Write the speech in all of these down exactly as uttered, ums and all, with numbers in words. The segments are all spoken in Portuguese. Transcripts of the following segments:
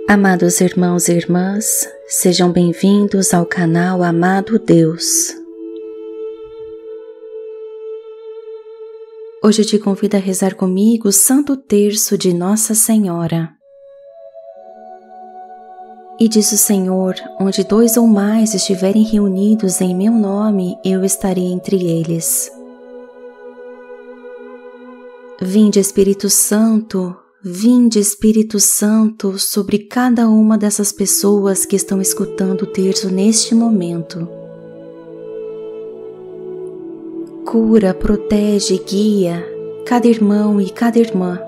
Amados irmãos e irmãs, sejam bem-vindos ao canal Amado Deus. Hoje eu te convido a rezar comigo o Santo Terço de Nossa Senhora. E diz o Senhor, onde dois ou mais estiverem reunidos em meu nome, eu estarei entre eles. Vinde, Espírito Santo, vinde, Espírito Santo, sobre cada uma dessas pessoas que estão escutando o terço neste momento. Cura, protege, guia cada irmão e cada irmã.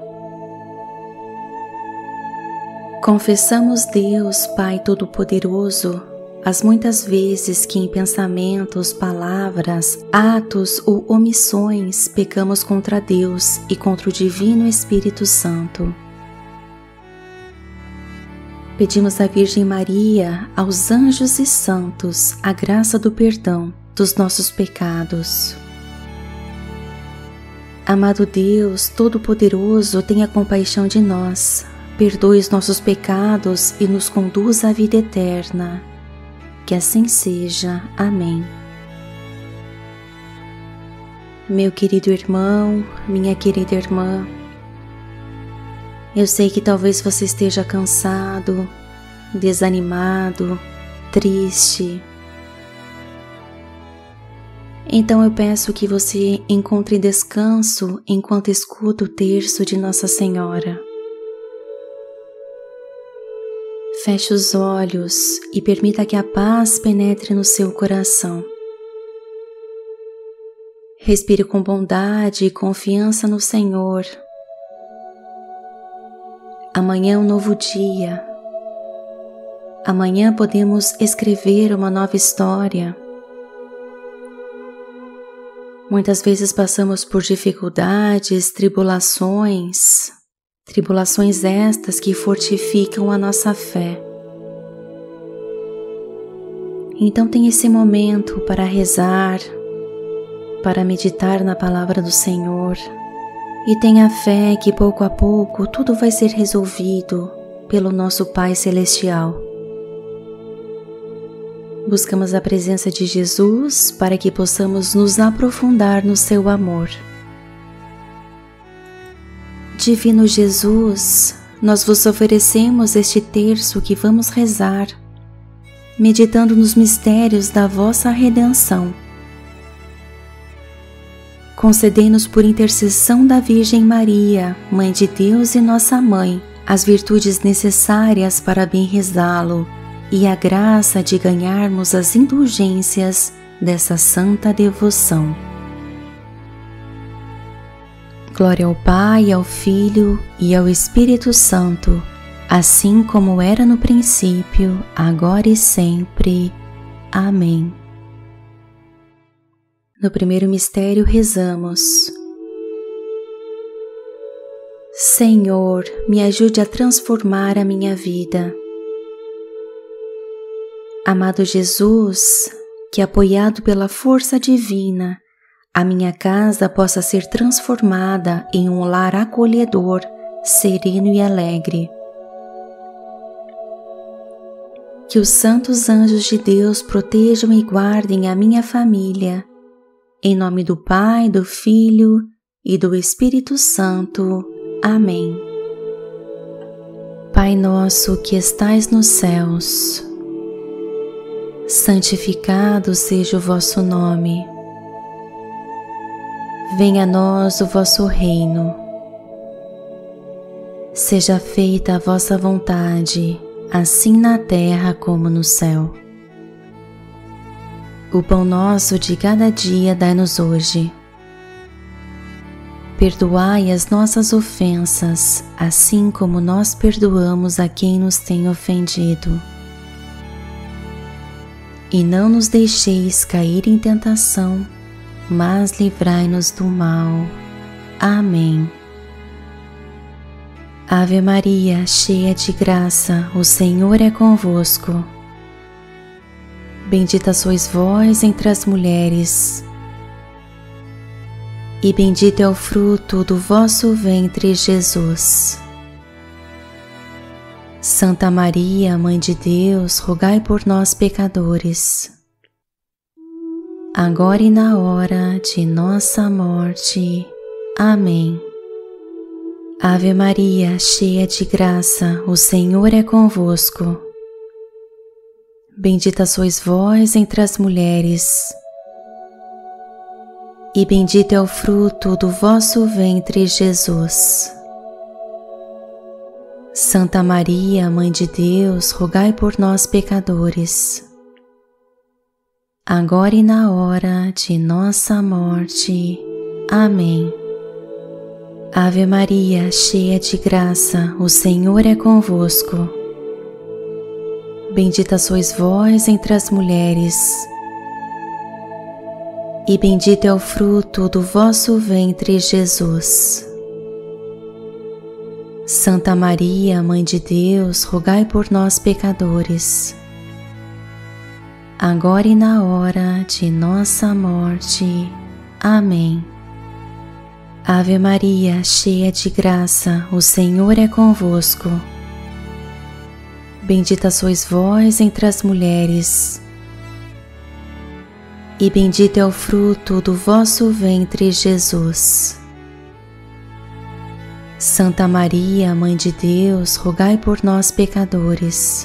Confessamos Deus, Pai Todo-Poderoso, as muitas vezes que em pensamentos, palavras, atos ou omissões pecamos contra Deus e contra o Divino Espírito Santo. Pedimos à Virgem Maria, aos anjos e santos, a graça do perdão dos nossos pecados. Amado Deus Todo-Poderoso, tenha compaixão de nós, perdoe os nossos pecados e nos conduza à vida eterna. Que assim seja. Amém. Meu querido irmão, minha querida irmã, eu sei que talvez você esteja cansado, desanimado, triste. Então eu peço que você encontre descanso enquanto escuta o terço de Nossa Senhora. Feche os olhos e permita que a paz penetre no seu coração. Respire com bondade e confiança no Senhor. Amanhã é um novo dia. Amanhã podemos escrever uma nova história. Muitas vezes passamos por dificuldades, tribulações, tribulações estas que fortificam a nossa fé. Então tenha esse momento para rezar, para meditar na palavra do Senhor e tenha fé que pouco a pouco tudo vai ser resolvido pelo nosso Pai Celestial. Buscamos a presença de Jesus para que possamos nos aprofundar no seu amor. Divino Jesus, nós vos oferecemos este terço que vamos rezar, meditando nos mistérios da vossa redenção. Concedei-nos por intercessão da Virgem Maria, Mãe de Deus e nossa Mãe, as virtudes necessárias para bem rezá-lo e a graça de ganharmos as indulgências dessa santa devoção. Glória ao Pai, ao Filho e ao Espírito Santo, assim como era no princípio, agora e sempre. Amém. No primeiro mistério rezamos: Senhor, me ajude a transformar a minha vida. Amado Jesus, que apoiado pela força divina, a minha casa possa ser transformada em um lar acolhedor, sereno e alegre. Que os santos anjos de Deus protejam e guardem a minha família. Em nome do Pai, do Filho e do Espírito Santo. Amém. Pai nosso que estais nos céus, santificado seja o vosso nome. Venha a nós o vosso reino. Seja feita a vossa vontade, assim na terra como no céu. O pão nosso de cada dia dai-nos hoje. Perdoai as nossas ofensas, assim como nós perdoamos a quem nos tem ofendido. E não nos deixeis cair em tentação, mas livrai-nos do mal. Amém. Ave Maria, cheia de graça, o Senhor é convosco. Bendita sois vós entre as mulheres, e bendito é o fruto do vosso ventre, Jesus. Santa Maria, Mãe de Deus, rogai por nós, pecadores, agora e na hora de nossa morte. Amém. Ave Maria, cheia de graça, o Senhor é convosco. Bendita sois vós entre as mulheres, e bendito é o fruto do vosso ventre, Jesus. Santa Maria, Mãe de Deus, rogai por nós, pecadores, agora e na hora de nossa morte. Amém. Ave Maria, cheia de graça, o Senhor é convosco. Bendita sois vós entre as mulheres, e bendito é o fruto do vosso ventre, Jesus. Santa Maria, Mãe de Deus, rogai por nós, pecadores, agora e na hora de nossa morte. Amém. Ave Maria, cheia de graça, o Senhor é convosco. Bendita sois vós entre as mulheres, e bendito é o fruto do vosso ventre, Jesus. Santa Maria, Mãe de Deus, rogai por nós, pecadores,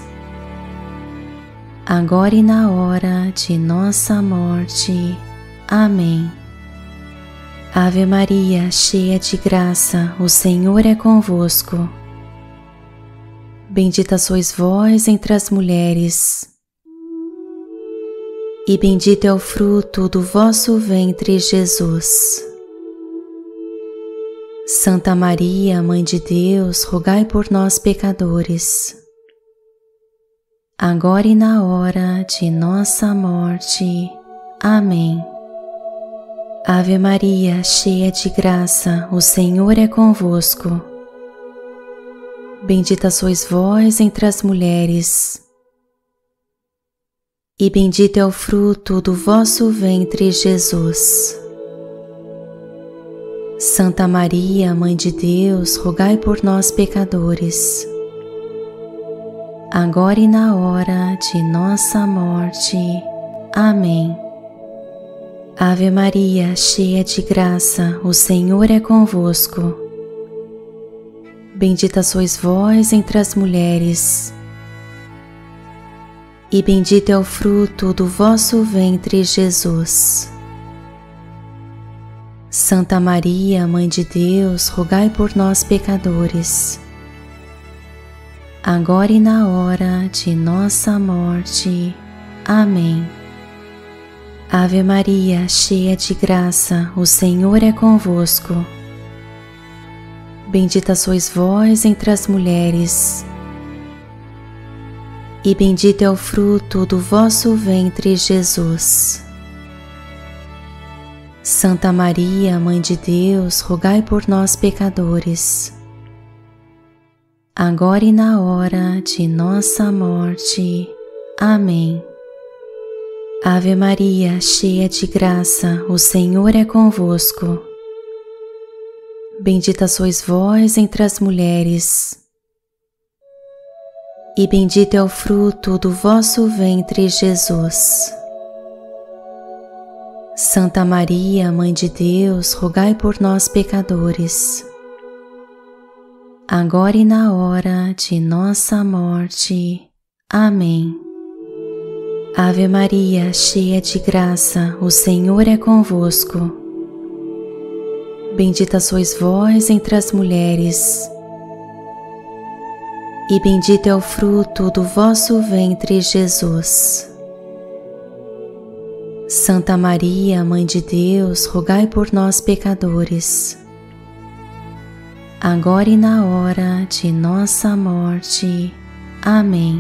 agora e na hora de nossa morte. Amém. Ave Maria, cheia de graça, o Senhor é convosco. Bendita sois vós entre as mulheres, e bendito é o fruto do vosso ventre, Jesus. Santa Maria, Mãe de Deus, rogai por nós, pecadores, agora e na hora de nossa morte. Amém. Ave Maria, cheia de graça, o Senhor é convosco. Bendita sois vós entre as mulheres, e bendito é o fruto do vosso ventre, Jesus. Santa Maria, Mãe de Deus, rogai por nós, pecadores, agora e na hora de nossa morte. Amém. Ave Maria, cheia de graça, o Senhor é convosco. Bendita sois vós entre as mulheres, e bendito é o fruto do vosso ventre, Jesus. Santa Maria, Mãe de Deus, rogai por nós, pecadores, agora e na hora de nossa morte. Amém. Ave Maria, cheia de graça, o Senhor é convosco. Bendita sois vós entre as mulheres, e bendito é o fruto do vosso ventre, Jesus. Santa Maria, Mãe de Deus, rogai por nós, pecadores, agora e na hora de nossa morte. Amém. Ave Maria, cheia de graça, o Senhor é convosco. Bendita sois vós entre as mulheres, e bendito é o fruto do vosso ventre, Jesus. Santa Maria, Mãe de Deus, rogai por nós, pecadores, agora e na hora de nossa morte. Amém. Ave Maria, cheia de graça, o Senhor é convosco. Bendita sois vós entre as mulheres, e bendito é o fruto do vosso ventre, Jesus. Santa Maria, Mãe de Deus, rogai por nós, pecadores, agora e na hora de nossa morte. Amém.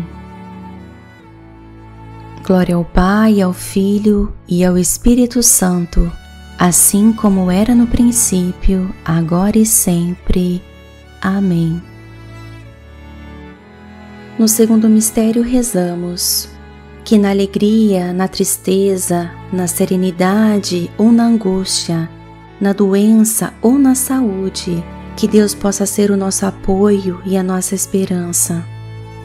Glória ao Pai, ao Filho e ao Espírito Santo, assim como era no princípio, agora e sempre. Amém. No segundo mistério rezamos que na alegria, na tristeza, na serenidade ou na angústia, na doença ou na saúde, que Deus possa ser o nosso apoio e a nossa esperança.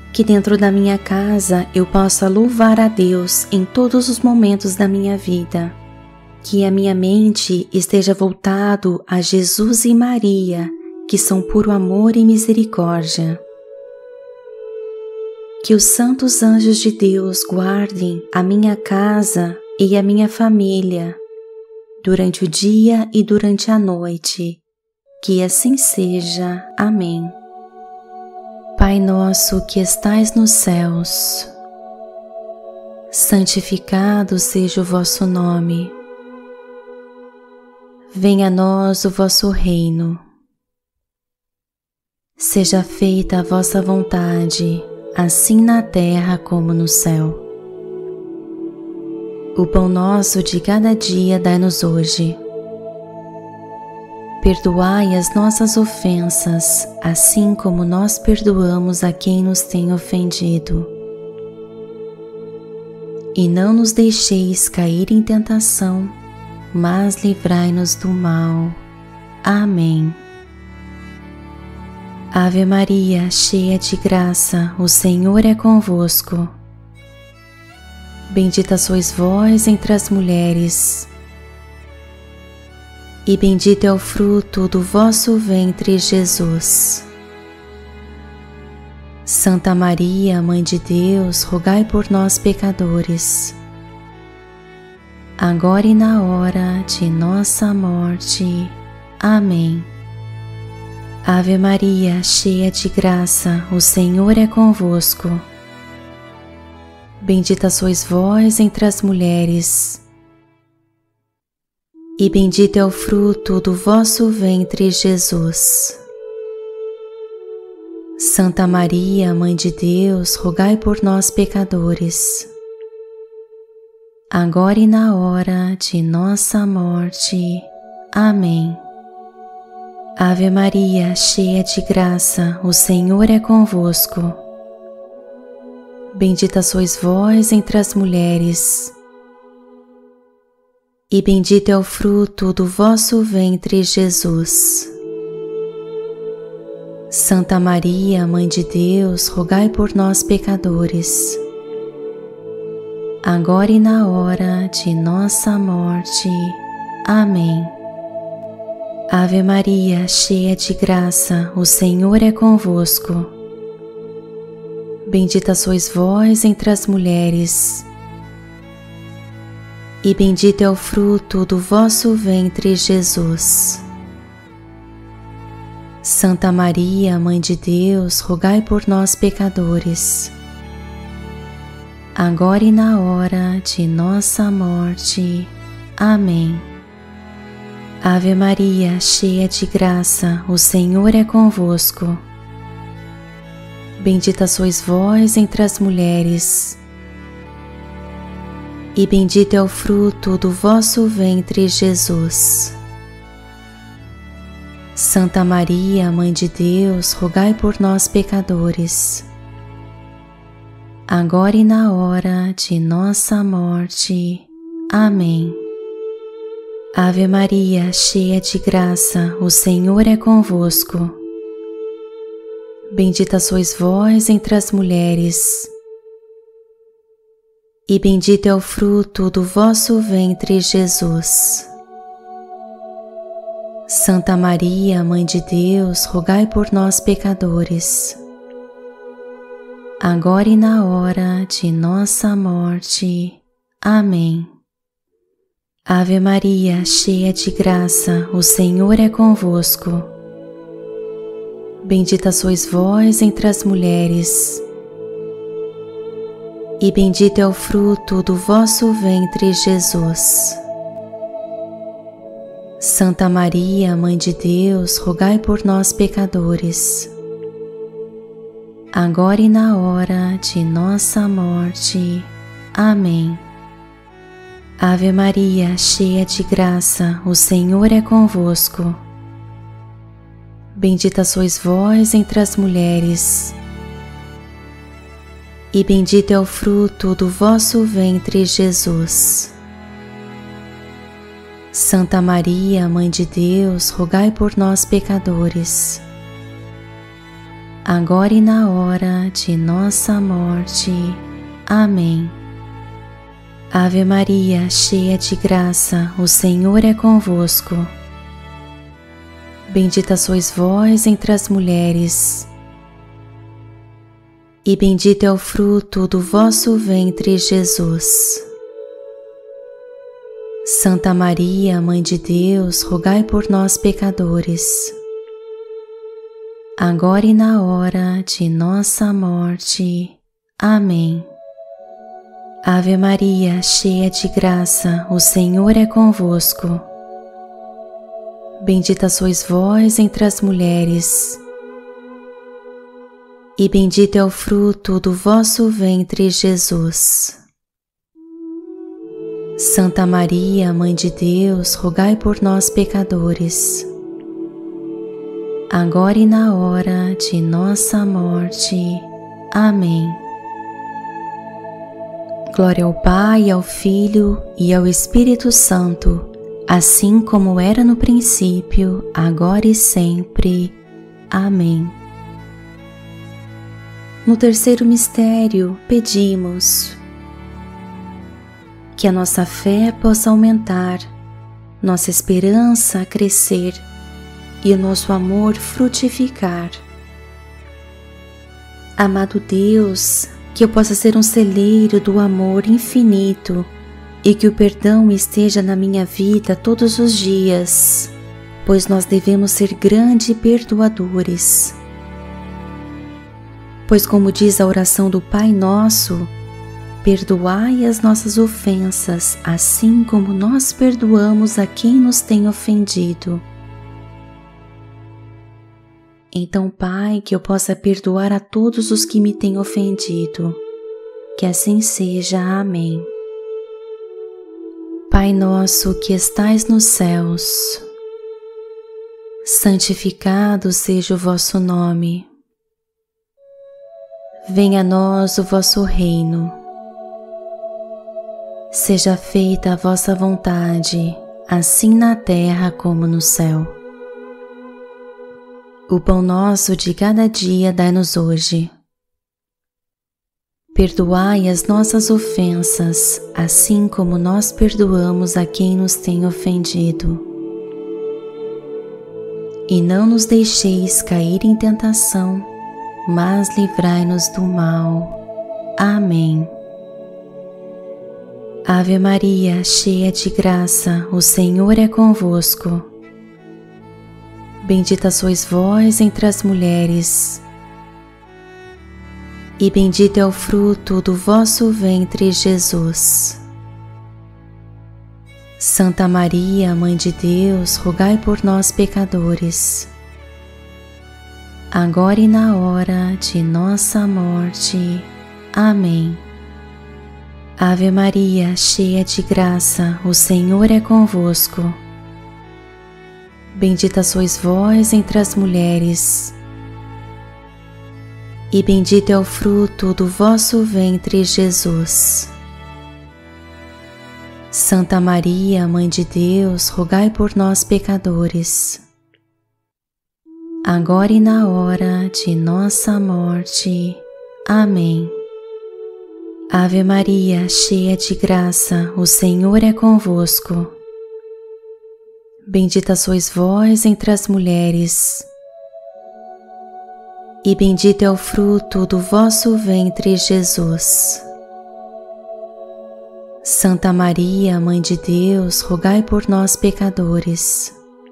que dentro da minha casa eu possa louvar a Deus em todos os momentos da minha vida, que a minha mente esteja voltado a Jesus e Maria, que são puro amor e misericórdia. Que os santos anjos de Deus guardem a minha casa e a minha família durante o dia e durante a noite. Que assim seja. Amém. Pai nosso que estais nos céus, santificado seja o vosso nome. Venha a nós o vosso reino. Seja feita a vossa vontade, assim na terra como no céu. O pão nosso de cada dia dai-nos hoje. Perdoai as nossas ofensas, assim como nós perdoamos a quem nos tem ofendido. E não nos deixeis cair em tentação, mas livrai-nos do mal. Amém. Ave Maria, cheia de graça, o Senhor é convosco. Bendita sois vós entre as mulheres, e bendito é o fruto do vosso ventre, Jesus. Santa Maria, Mãe de Deus, rogai por nós, pecadores, agora e na hora de nossa morte. Amém. Ave Maria, cheia de graça, o Senhor é convosco. Bendita sois vós entre as mulheres, e bendito é o fruto do vosso ventre, Jesus. Santa Maria, Mãe de Deus, rogai por nós, pecadores, agora e na hora de nossa morte. Amém. Ave Maria, cheia de graça, o Senhor é convosco. Bendita sois vós entre as mulheres, e bendito é o fruto do vosso ventre, Jesus. Santa Maria, Mãe de Deus, rogai por nós, pecadores, agora e na hora de nossa morte. Amém. Ave Maria, cheia de graça, o Senhor é convosco. Bendita sois vós entre as mulheres, e bendito é o fruto do vosso ventre, Jesus. Santa Maria, Mãe de Deus, rogai por nós, pecadores, agora e na hora de nossa morte. Amém. Ave Maria, cheia de graça, o Senhor é convosco. Bendita sois vós entre as mulheres, e bendito é o fruto do vosso ventre, Jesus. Santa Maria, Mãe de Deus, rogai por nós, pecadores, agora e na hora de nossa morte. Amém. Ave Maria, cheia de graça, o Senhor é convosco. Bendita sois vós entre as mulheres, e bendito é o fruto do vosso ventre, Jesus. Santa Maria, Mãe de Deus, rogai por nós, pecadores, agora e na hora de nossa morte. Amém. Ave Maria, cheia de graça, o Senhor é convosco. Bendita sois vós entre as mulheres, e bendito é o fruto do vosso ventre, Jesus. Santa Maria, Mãe de Deus, rogai por nós, pecadores, agora e na hora de nossa morte. Amém. Ave Maria, cheia de graça, o Senhor é convosco. Bendita sois vós entre as mulheres, e bendito é o fruto do vosso ventre, Jesus. Santa Maria, Mãe de Deus, rogai por nós, pecadores, agora e na hora de nossa morte. Amém. Ave Maria, cheia de graça, o Senhor é convosco. Bendita sois vós entre as mulheres, e bendito é o fruto do vosso ventre, Jesus. Santa Maria, Mãe de Deus, rogai por nós, pecadores, agora e na hora de nossa morte. Amém. Ave Maria, cheia de graça, o Senhor é convosco. Bendita sois vós entre as mulheres, e bendito é o fruto do vosso ventre, Jesus. Santa Maria, Mãe de Deus, rogai por nós, pecadores, agora e na hora de nossa morte. Amém. Glória ao Pai, ao Filho e ao Espírito Santo, assim como era no princípio, agora e sempre. Amém. No terceiro mistério, pedimos que a nossa fé possa aumentar, nossa esperança crescer e o nosso amor frutificar. Amado Deus, que eu possa ser um celeiro do amor infinito e que o perdão esteja na minha vida todos os dias, pois nós devemos ser grandes perdoadores. Pois como diz a oração do Pai Nosso, perdoai as nossas ofensas, assim como nós perdoamos a quem nos tem ofendido. Então, Pai, que eu possa perdoar a todos os que me têm ofendido. Que assim seja. Amém. Pai nosso que estais nos céus, santificado seja o vosso nome. Venha a nós o vosso reino. Seja feita a vossa vontade, assim na terra como no céu. O pão nosso de cada dia dai-nos hoje. Perdoai as nossas ofensas, assim como nós perdoamos a quem nos tem ofendido. E não nos deixeis cair em tentação, mas livrai-nos do mal. Amém. Ave Maria, cheia de graça, o Senhor é convosco. Bendita sois vós entre as mulheres, e bendito é o fruto do vosso ventre, Jesus. Santa Maria, Mãe de Deus, rogai por nós, pecadores, agora e na hora de nossa morte. Amém. Ave Maria, cheia de graça, o Senhor é convosco. Bendita sois vós entre as mulheres, e bendito é o fruto do vosso ventre, Jesus. Santa Maria, Mãe de Deus, rogai por nós, pecadores, agora e na hora de nossa morte. Amém. Ave Maria, cheia de graça, o Senhor é convosco. Bendita sois vós entre as mulheres, e bendito é o fruto do vosso ventre, Jesus. Santa Maria, Mãe de Deus, rogai por nós, pecadores,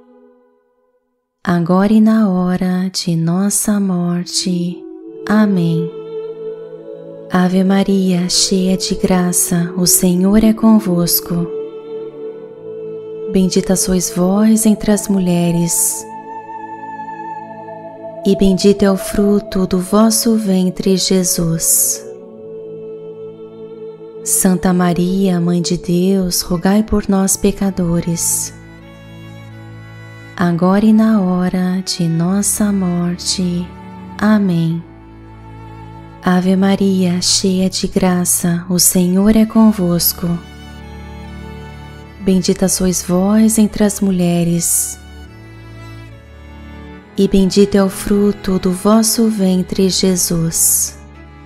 agora e na hora de nossa morte. Amém. Ave Maria, cheia de graça, o Senhor é convosco. Bendita sois vós entre as mulheres, e bendito é o fruto do vosso ventre, Jesus. Santa Maria, Mãe de Deus, rogai por nós, pecadores, agora e na hora de nossa morte. Amém. Ave Maria, cheia de graça, o Senhor é convosco. Bendita sois vós entre as mulheres, e bendito é o fruto do vosso ventre, Jesus.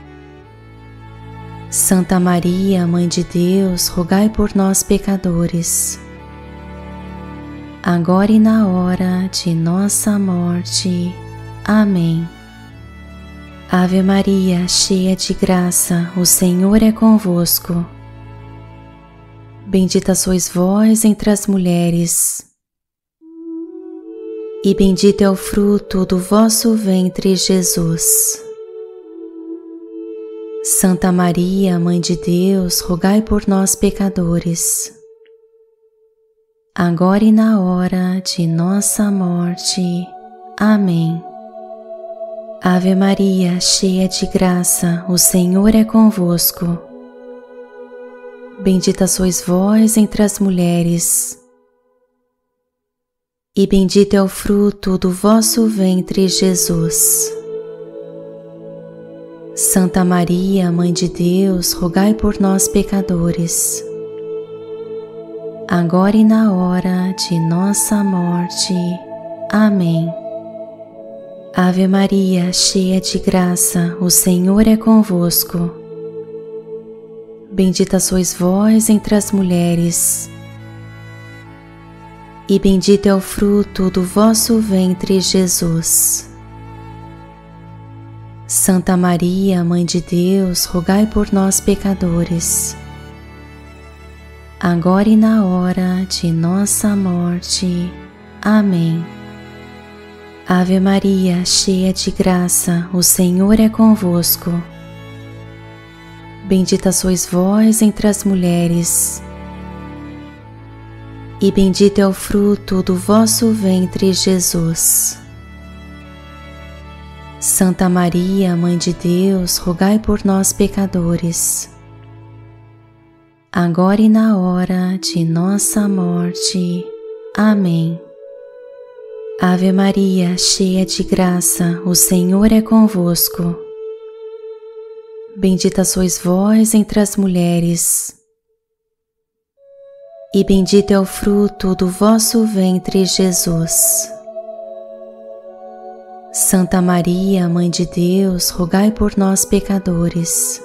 Santa Maria, Mãe de Deus, rogai por nós, pecadores, agora e na hora de nossa morte. Amém. Ave Maria, cheia de graça, o Senhor é convosco. Bendita sois vós entre as mulheres, e bendito é o fruto do vosso ventre, Jesus. Santa Maria, Mãe de Deus, rogai por nós, pecadores, agora e na hora de nossa morte. Amém. Ave Maria, cheia de graça, o Senhor é convosco. Bendita sois vós entre as mulheres, e bendito é o fruto do vosso ventre, Jesus. Santa Maria, Mãe de Deus, rogai por nós, pecadores, agora e na hora de nossa morte. Amém. Ave Maria, cheia de graça, o Senhor é convosco. Bendita sois vós entre as mulheres, e bendito é o fruto do vosso ventre, Jesus. Santa Maria, Mãe de Deus, rogai por nós, pecadores, agora e na hora de nossa morte. Amém. Ave Maria, cheia de graça, o Senhor é convosco. Bendita sois vós entre as mulheres, e bendito é o fruto do vosso ventre, Jesus. Santa Maria, Mãe de Deus, rogai por nós, pecadores, agora e na hora de nossa morte. Amém. Ave Maria, cheia de graça, o Senhor é convosco. Bendita sois vós entre as mulheres, e bendito é o fruto do vosso ventre, Jesus. Santa Maria, Mãe de Deus, rogai por nós, pecadores,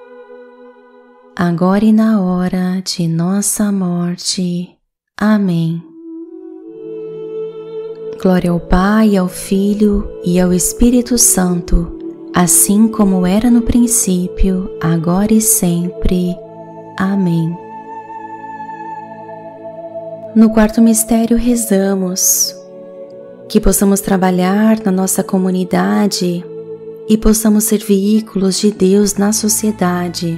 agora e na hora de nossa morte. Amém. Glória ao Pai, ao Filho e ao Espírito Santo, assim como era no princípio, agora e sempre. Amém. No quarto mistério rezamos que possamos trabalhar na nossa comunidade e possamos ser veículos de Deus na sociedade,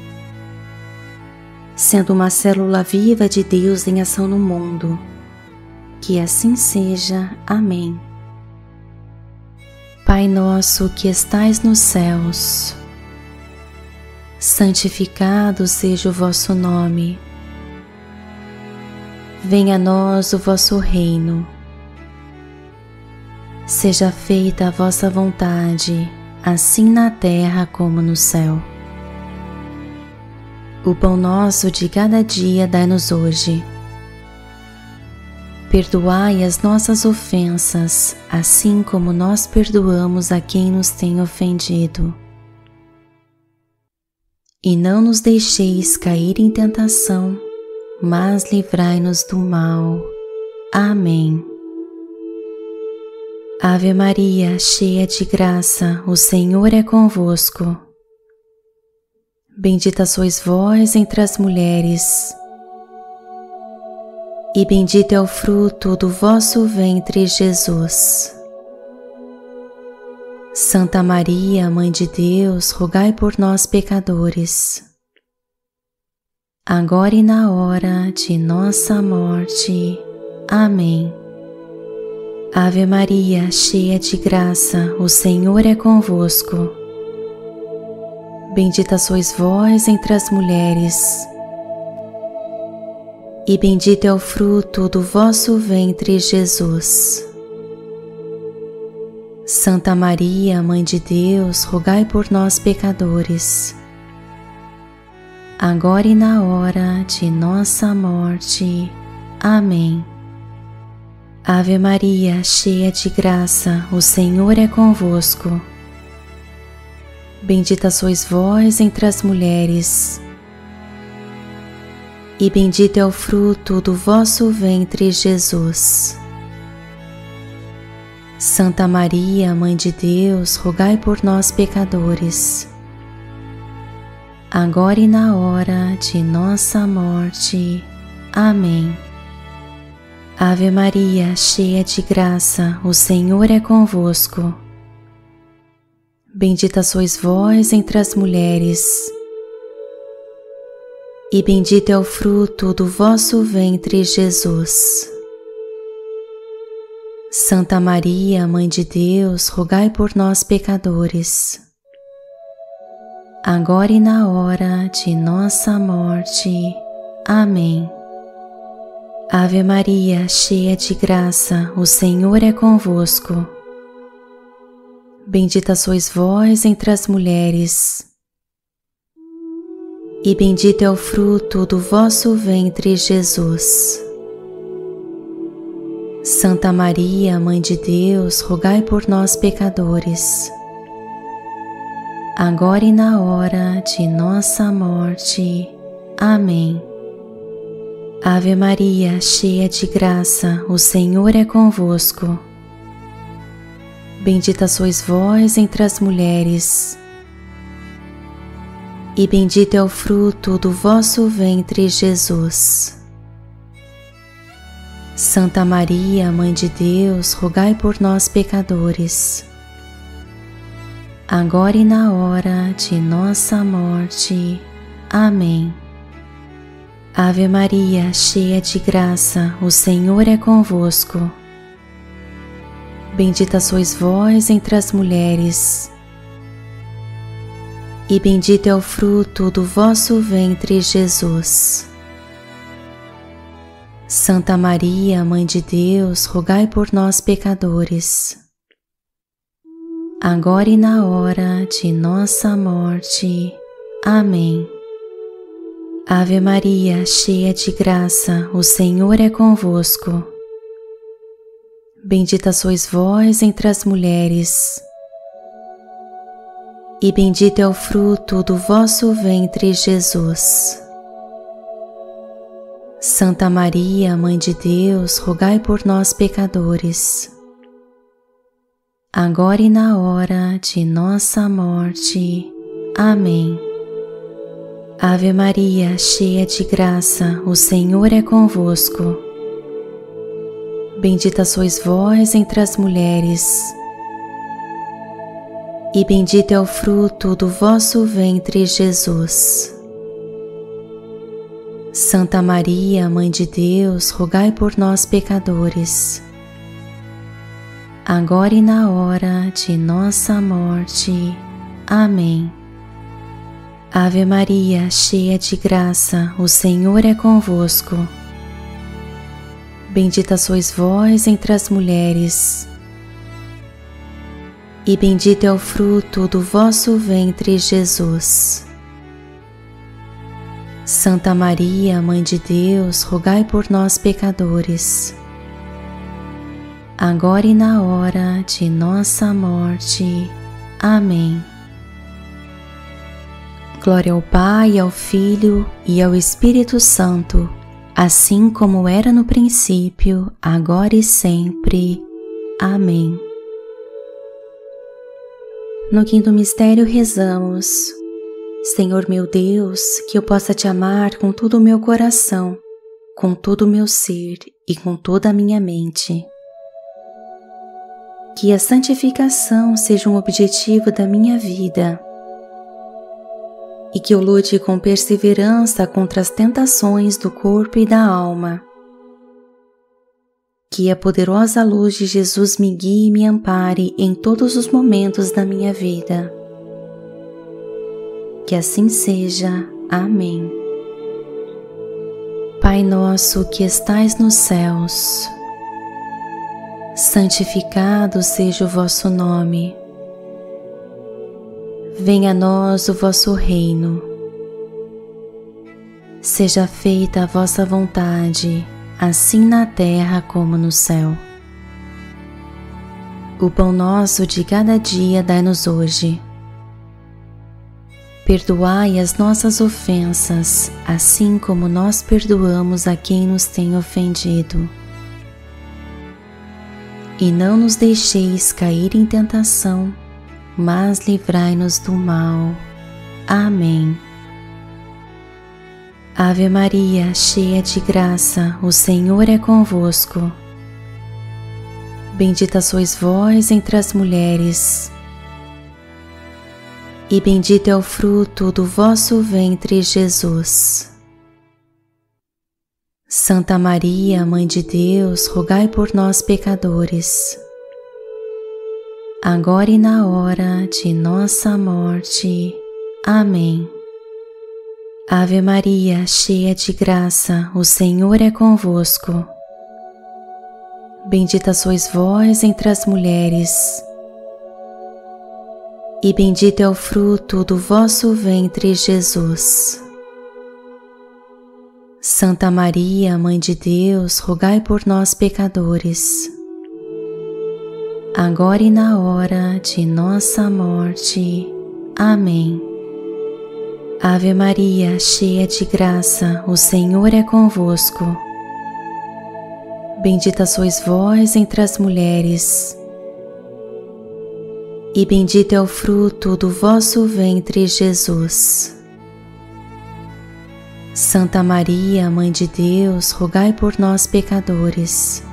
sendo uma célula viva de Deus em ação no mundo. Que assim seja. Amém. Pai nosso que estais nos céus, santificado seja o vosso nome. Venha a nós o vosso reino. Seja feita a vossa vontade, assim na terra como no céu. O pão nosso de cada dia dai-nos hoje. Perdoai as nossas ofensas, assim como nós perdoamos a quem nos tem ofendido. E não nos deixeis cair em tentação, mas livrai-nos do mal. Amém. Ave Maria, cheia de graça, o Senhor é convosco. Bendita sois vós entre as mulheres, e bendito é o fruto do vosso ventre, Jesus. Santa Maria, Mãe de Deus, rogai por nós, pecadores, agora e na hora de nossa morte. Amém. Ave Maria, cheia de graça, o Senhor é convosco. Bendita sois vós entre as mulheres, e bendito é o fruto do vosso ventre, Jesus. Santa Maria, Mãe de Deus, rogai por nós, pecadores, agora e na hora de nossa morte. Amém. Ave Maria, cheia de graça, o Senhor é convosco. Bendita sois vós entre as mulheres, e bendito é o fruto do vosso ventre, Jesus. Santa Maria, Mãe de Deus, rogai por nós, pecadores, agora e na hora de nossa morte. Amém. Ave Maria, cheia de graça, o Senhor é convosco. Bendita sois vós entre as mulheres, e bendito é o fruto do vosso ventre, Jesus. Santa Maria, Mãe de Deus, rogai por nós, pecadores, agora e na hora de nossa morte. Amém. Ave Maria, cheia de graça, o Senhor é convosco. Bendita sois vós entre as mulheres, e bendito é o fruto do vosso ventre, Jesus. Santa Maria, Mãe de Deus, rogai por nós, pecadores, agora e na hora de nossa morte. Amém. Ave Maria, cheia de graça, o Senhor é convosco. Bendita sois vós entre as mulheres, e bendito é o fruto do vosso ventre, Jesus. Santa Maria, Mãe de Deus, rogai por nós, pecadores, agora e na hora de nossa morte. Amém. Ave Maria, cheia de graça, o Senhor é convosco. Bendita sois vós entre as mulheres, e bendito é o fruto do vosso ventre, Jesus. Santa Maria, Mãe de Deus, rogai por nós, pecadores, agora e na hora de nossa morte. Amém. Ave Maria, cheia de graça, o Senhor é convosco. Bendita sois vós entre as mulheres, e bendito é o fruto do vosso ventre, Jesus. Santa Maria, Mãe de Deus, rogai por nós, pecadores, agora e na hora de nossa morte. Amém. Ave Maria, cheia de graça, o Senhor é convosco. Bendita sois vós entre as mulheres, e bendito é o fruto do vosso ventre, Jesus. Santa Maria, Mãe de Deus, rogai por nós, pecadores, agora e na hora de nossa morte. Amém. Ave Maria, cheia de graça, o Senhor é convosco. Bendita sois vós entre as mulheres, e bendito é o fruto do vosso ventre, Jesus. Santa Maria, Mãe de Deus, rogai por nós, pecadores, agora e na hora de nossa morte. Amém. Glória ao Pai, ao Filho e ao Espírito Santo, assim como era no princípio, agora e sempre. Amém. No quinto mistério rezamos: Senhor meu Deus, que eu possa te amar com todo o meu coração, com todo o meu ser e com toda a minha mente. Que a santificação seja um objetivo da minha vida, e que eu lute com perseverança contra as tentações do corpo e da alma. Que a poderosa luz de Jesus me guie e me ampare em todos os momentos da minha vida. Que assim seja. Amém. Pai nosso que estais nos céus, santificado seja o vosso nome. Venha a nós o vosso reino. Seja feita a vossa vontade, assim na terra como no céu. O pão nosso de cada dia dai-nos hoje. Perdoai as nossas ofensas, assim como nós perdoamos a quem nos tem ofendido. E não nos deixeis cair em tentação, mas livrai-nos do mal. Amém. Ave Maria, cheia de graça, o Senhor é convosco. Bendita sois vós entre as mulheres, e bendito é o fruto do vosso ventre, Jesus. Santa Maria, Mãe de Deus, rogai por nós, pecadores, agora e na hora de nossa morte. Amém. Ave Maria, cheia de graça, o Senhor é convosco. Bendita sois vós entre as mulheres, e bendito é o fruto do vosso ventre, Jesus. Santa Maria, Mãe de Deus, rogai por nós, pecadores, agora e na hora de nossa morte. Amém. Ave Maria, cheia de graça, o Senhor é convosco. Bendita sois vós entre as mulheres, e bendito é o fruto do vosso ventre, Jesus. Santa Maria, Mãe de Deus, rogai por nós, pecadores,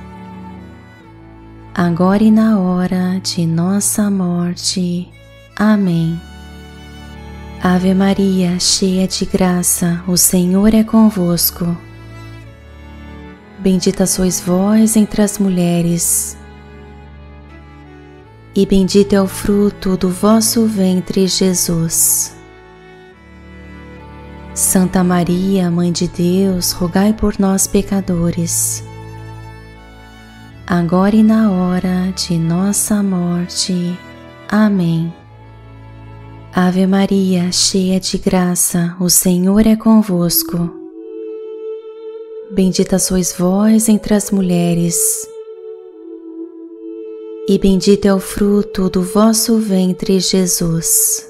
agora e na hora de nossa morte. Amém. Ave Maria, cheia de graça, o Senhor é convosco. Bendita sois vós entre as mulheres, e bendito é o fruto do vosso ventre, Jesus. Santa Maria, Mãe de Deus, rogai por nós, pecadores, agora e na hora de nossa morte. Amém. Ave Maria, cheia de graça, o Senhor é convosco. Bendita sois vós entre as mulheres, e bendito é o fruto do vosso ventre, Jesus.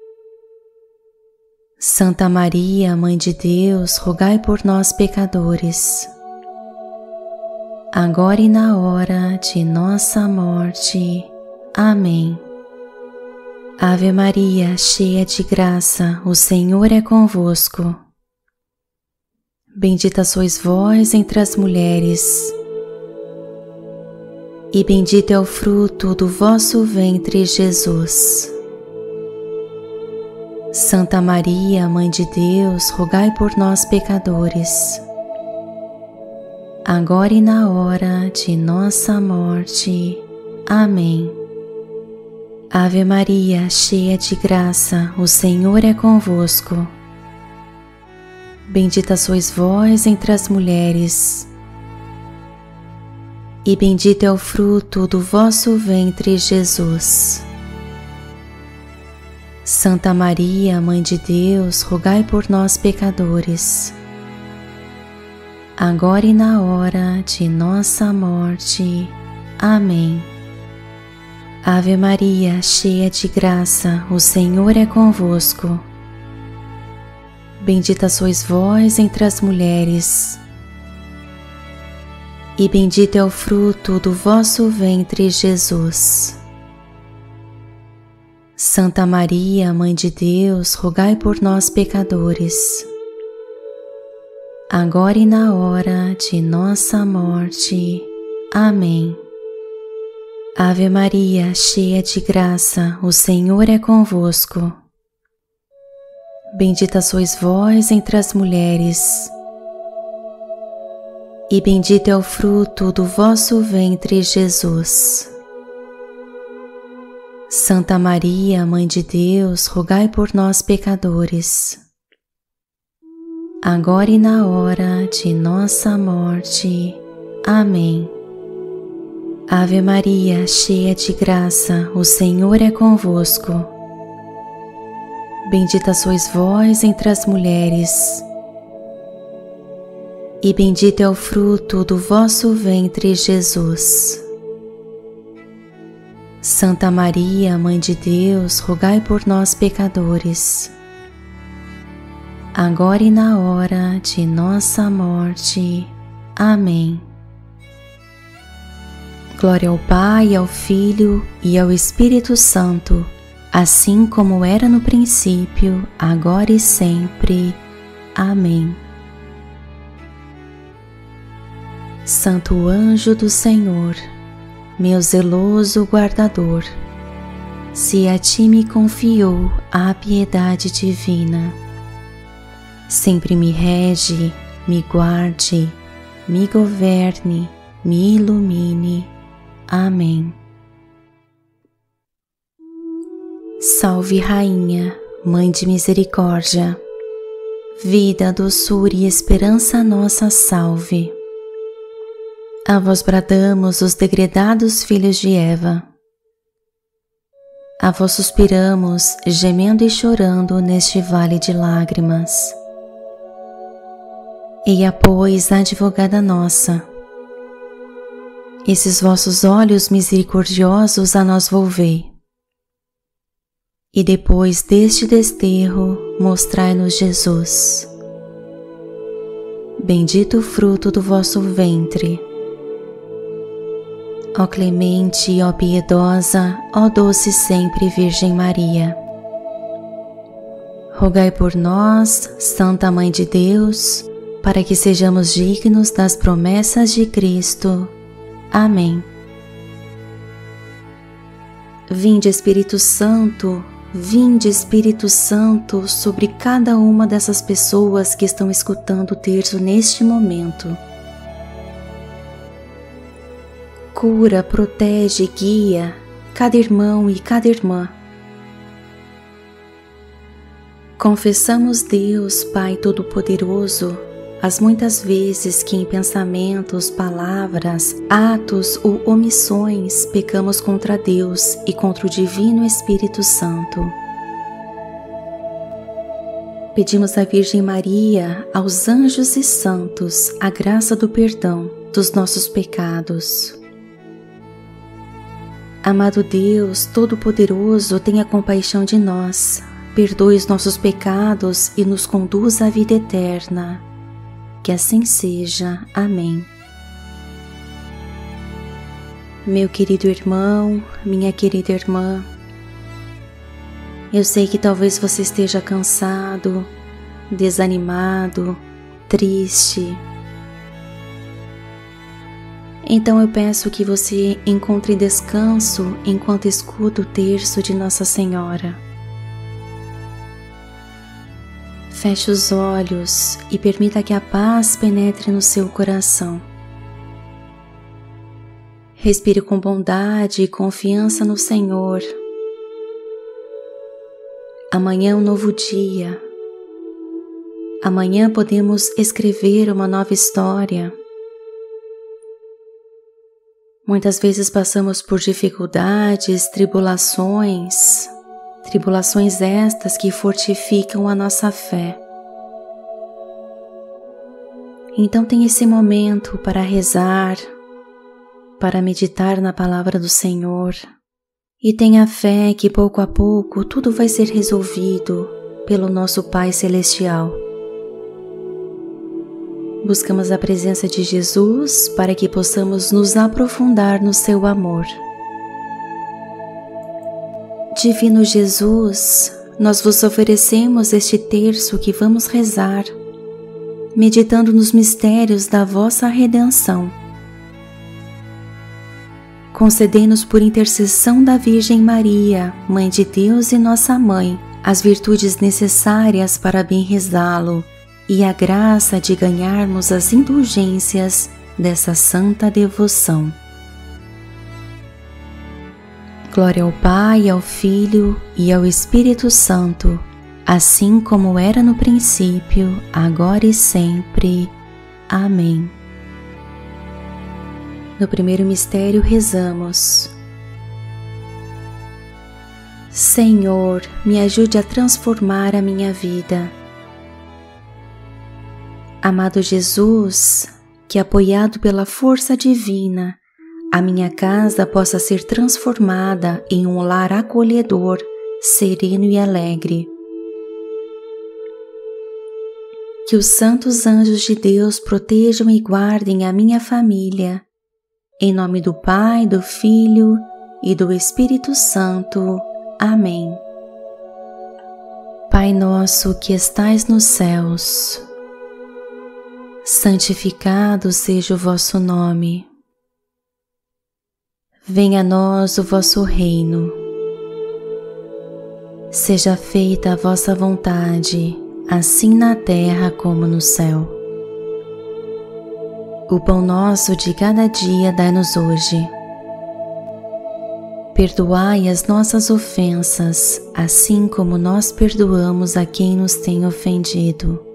Santa Maria, Mãe de Deus, rogai por nós, pecadores, agora e na hora de nossa morte. Amém. Ave Maria, cheia de graça, o Senhor é convosco. Bendita sois vós entre as mulheres, e bendito é o fruto do vosso ventre, Jesus. Santa Maria, Mãe de Deus, rogai por nós, pecadores, agora e na hora de nossa morte. Amém. Ave Maria, cheia de graça, o Senhor é convosco. Bendita sois vós entre as mulheres, e bendito é o fruto do vosso ventre, Jesus. Santa Maria, Mãe de Deus, rogai por nós, pecadores, agora e na hora de nossa morte. Amém. Ave Maria, cheia de graça, o Senhor é convosco. Bendita sois vós entre as mulheres, e bendito é o fruto do vosso ventre, Jesus. Santa Maria, Mãe de Deus, rogai por nós, pecadores, agora e na hora de nossa morte. Amém. Ave Maria, cheia de graça, o Senhor é convosco. Bendita sois vós entre as mulheres, e bendito é o fruto do vosso ventre, Jesus. Santa Maria, Mãe de Deus, rogai por nós, pecadores, agora e na hora de nossa morte. Amém. Ave Maria, cheia de graça, o Senhor é convosco. Bendita sois vós entre as mulheres, e bendito é o fruto do vosso ventre, Jesus. Santa Maria, Mãe de Deus, rogai por nós, pecadores, agora e na hora de nossa morte. Amém. Glória ao Pai, ao Filho e ao Espírito Santo, assim como era no princípio, agora e sempre. Amém. Santo anjo do Senhor, meu zeloso guardador, se a ti me confiou a piedade divina, sempre me rege, me guarde, me governe, me ilumine. Amém. Salve, Rainha, Mãe de Misericórdia, vida, doçura e esperança nossa, salve. A vós bradamos os degredados filhos de Eva. A vós suspiramos, gemendo e chorando neste vale de lágrimas. Eia, pois, advogada nossa, esses vossos olhos misericordiosos a nós volvei, e depois deste desterro mostrai-nos Jesus. Bendito o fruto do vosso ventre. Ó clemente, ó piedosa, ó doce sempre Virgem Maria, rogai por nós, Santa Mãe de Deus, para que sejamos dignos das promessas de Cristo. Amém. Vinde, Espírito Santo, vinde, Espírito Santo, sobre cada uma dessas pessoas que estão escutando o terço neste momento. Cura, protege, guia cada irmão e cada irmã. Confessamos, Deus, Pai Todo-Poderoso, as muitas vezes que em pensamentos, palavras, atos ou omissões pecamos contra Deus e contra o Divino Espírito Santo. Pedimos à Virgem Maria, aos anjos e santos, a graça do perdão dos nossos pecados. Amado Deus Todo-Poderoso, tenha compaixão de nós, perdoe os nossos pecados e nos conduza à vida eterna. Que assim seja. Amém. Meu querido irmão, minha querida irmã, eu sei que talvez você esteja cansado, desanimado, triste. Então eu peço que você encontre descanso enquanto escuta o terço de Nossa Senhora. Feche os olhos e permita que a paz penetre no seu coração. Respire com bondade e confiança no Senhor. Amanhã é um novo dia. Amanhã podemos escrever uma nova história. Muitas vezes passamos por dificuldades, tribulações, tribulações estas que fortificam a nossa fé. Então tem esse momento para rezar, para meditar na palavra do Senhor, e tenha fé que pouco a pouco tudo vai ser resolvido pelo nosso Pai Celestial. Buscamos a presença de Jesus para que possamos nos aprofundar no seu amor. Divino Jesus, nós vos oferecemos este terço que vamos rezar, meditando nos mistérios da vossa redenção. Concedei-nos por intercessão da Virgem Maria, Mãe de Deus e nossa Mãe, as virtudes necessárias para bem rezá-lo e a graça de ganharmos as indulgências dessa santa devoção. Glória ao Pai, ao Filho e ao Espírito Santo, assim como era no princípio, agora e sempre. Amém. No primeiro mistério rezamos: Senhor, me ajude a transformar a minha vida. Amado Jesus, que apoiado pela força divina, a minha casa possa ser transformada em um lar acolhedor, sereno e alegre. Que os santos anjos de Deus protejam e guardem a minha família. Em nome do Pai, do Filho e do Espírito Santo. Amém. Pai nosso que estais nos céus, santificado seja o vosso nome. Venha a nós o vosso reino. Seja feita a vossa vontade, assim na terra como no céu. O pão nosso de cada dia dai-nos hoje. Perdoai as nossas ofensas, assim como nós perdoamos a quem nos tem ofendido.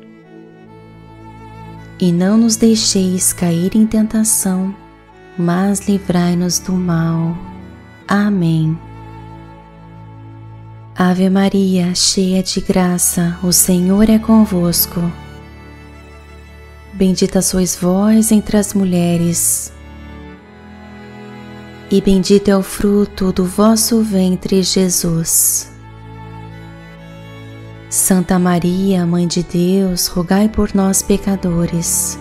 E não nos deixeis cair em tentação, mas livrai-nos do mal. Amém. Ave Maria, cheia de graça, o Senhor é convosco. Bendita sois vós entre as mulheres, e bendito é o fruto do vosso ventre, Jesus. Santa Maria, Mãe de Deus, rogai por nós, pecadores,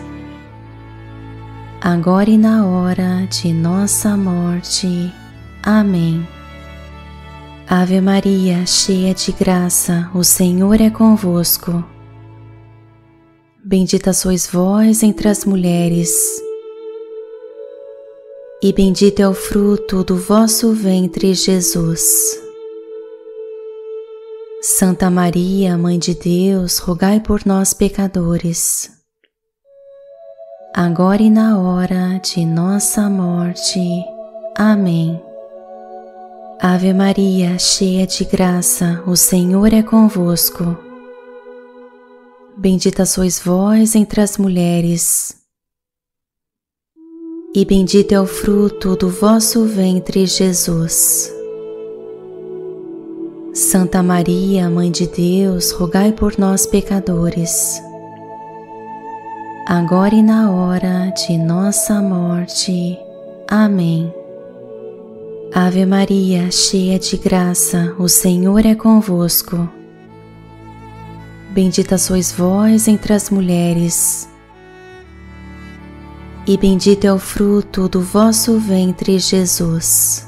agora e na hora de nossa morte. Amém. Ave Maria, cheia de graça, o Senhor é convosco. Bendita sois vós entre as mulheres, e bendito é o fruto do vosso ventre, Jesus. Santa Maria, Mãe de Deus, rogai por nós, pecadores, agora e na hora de nossa morte. Amém. Ave Maria, cheia de graça, o Senhor é convosco. Bendita sois vós entre as mulheres, e bendito é o fruto do vosso ventre, Jesus. Santa Maria, Mãe de Deus, rogai por nós, pecadores, agora e na hora de nossa morte. Amém. Ave Maria, cheia de graça, o Senhor é convosco. Bendita sois vós entre as mulheres, e bendito é o fruto do vosso ventre, Jesus.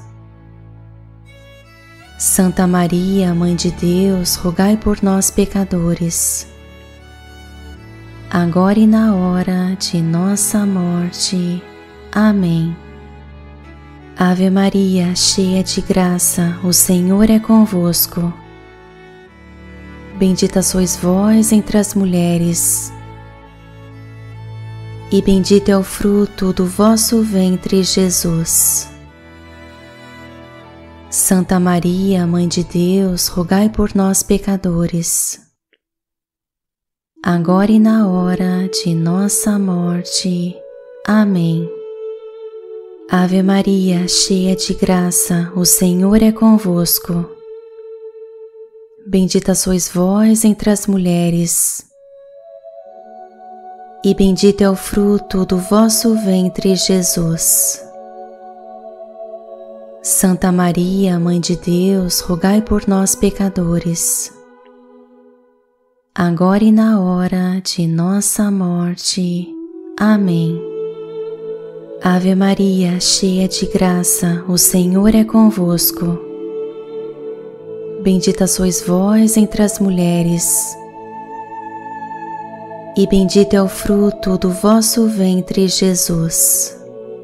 Santa Maria, Mãe de Deus, rogai por nós, pecadores, agora e na hora de nossa morte. Amém. Ave Maria, cheia de graça, o Senhor é convosco. Bendita sois vós entre as mulheres, e bendito é o fruto do vosso ventre, Jesus. Santa Maria, Mãe de Deus, rogai por nós, pecadores, agora e na hora de nossa morte. Amém. Ave Maria, cheia de graça, o Senhor é convosco. Bendita sois vós entre as mulheres, e bendito é o fruto do vosso ventre, Jesus. Santa Maria, Mãe de Deus, rogai por nós, pecadores, agora e na hora de nossa morte. Amém. Ave Maria, cheia de graça, o Senhor é convosco. Bendita sois vós entre as mulheres, e bendito é o fruto do vosso ventre, Jesus.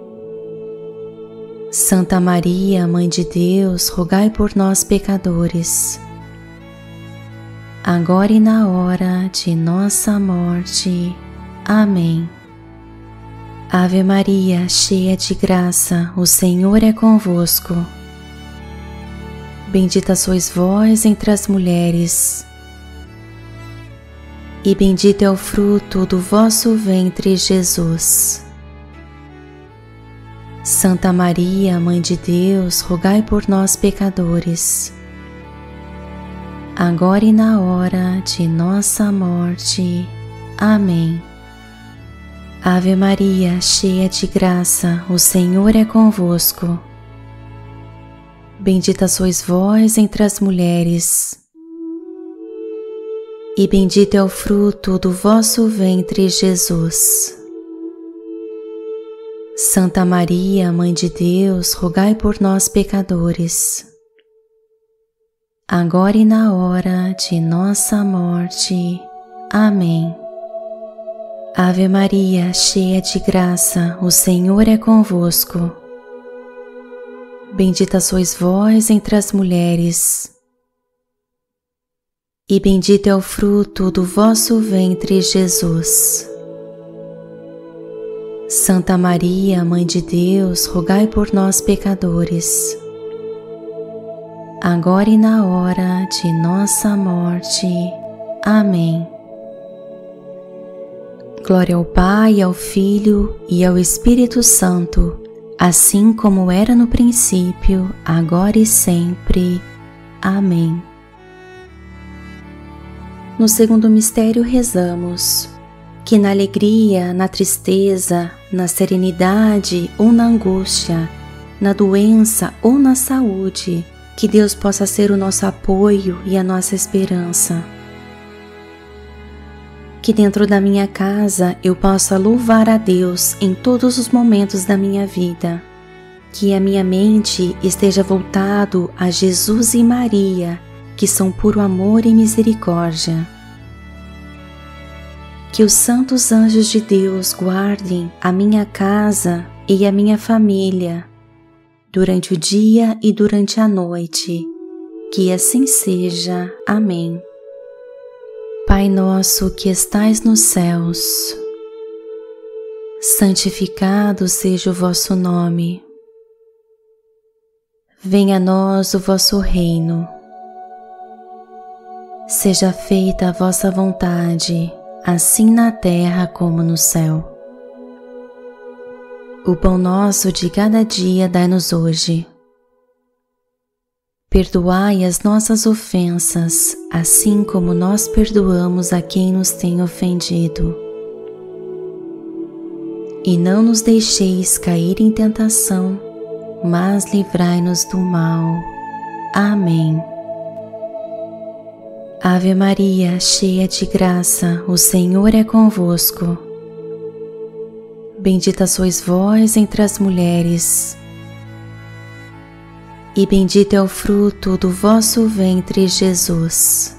Santa Maria, Mãe de Deus, rogai por nós, pecadores, agora e na hora de nossa morte. Amém. Ave Maria, cheia de graça, o Senhor é convosco. Bendita sois vós entre as mulheres, e bendito é o fruto do vosso ventre, Jesus. Santa Maria, Mãe de Deus, rogai por nós, pecadores, agora e na hora de nossa morte. Amém. Ave Maria, cheia de graça, o Senhor é convosco. Bendita sois vós entre as mulheres, e bendito é o fruto do vosso ventre, Jesus. Santa Maria, Mãe de Deus, rogai por nós, pecadores, agora e na hora de nossa morte. Amém. Ave Maria, cheia de graça, o Senhor é convosco. Bendita sois vós entre as mulheres, e bendito é o fruto do vosso ventre, Jesus. Santa Maria, Mãe de Deus, rogai por nós, pecadores, agora e na hora de nossa morte. Amém. Glória ao Pai, ao Filho e ao Espírito Santo, assim como era no princípio, agora e sempre. Amém. No segundo mistério rezamos que na alegria, na tristeza, na serenidade ou na angústia, na doença ou na saúde, que Deus possa ser o nosso apoio e a nossa esperança. Que dentro da minha casa eu possa louvar a Deus em todos os momentos da minha vida. Que a minha mente esteja voltado a Jesus e Maria, que são puro amor e misericórdia. Que os santos anjos de Deus guardem a minha casa e a minha família, durante o dia e durante a noite. Que assim seja. Amém. Pai nosso que estais nos céus, santificado seja o vosso nome. Venha a nós o vosso reino. Seja feita a vossa vontade, assim na terra como no céu. O pão nosso de cada dia dai-nos hoje. Perdoai as nossas ofensas, assim como nós perdoamos a quem nos tem ofendido. E não nos deixeis cair em tentação, mas livrai-nos do mal. Amém. Ave Maria, cheia de graça, o Senhor é convosco. Bendita sois vós entre as mulheres, e bendito é o fruto do vosso ventre, Jesus.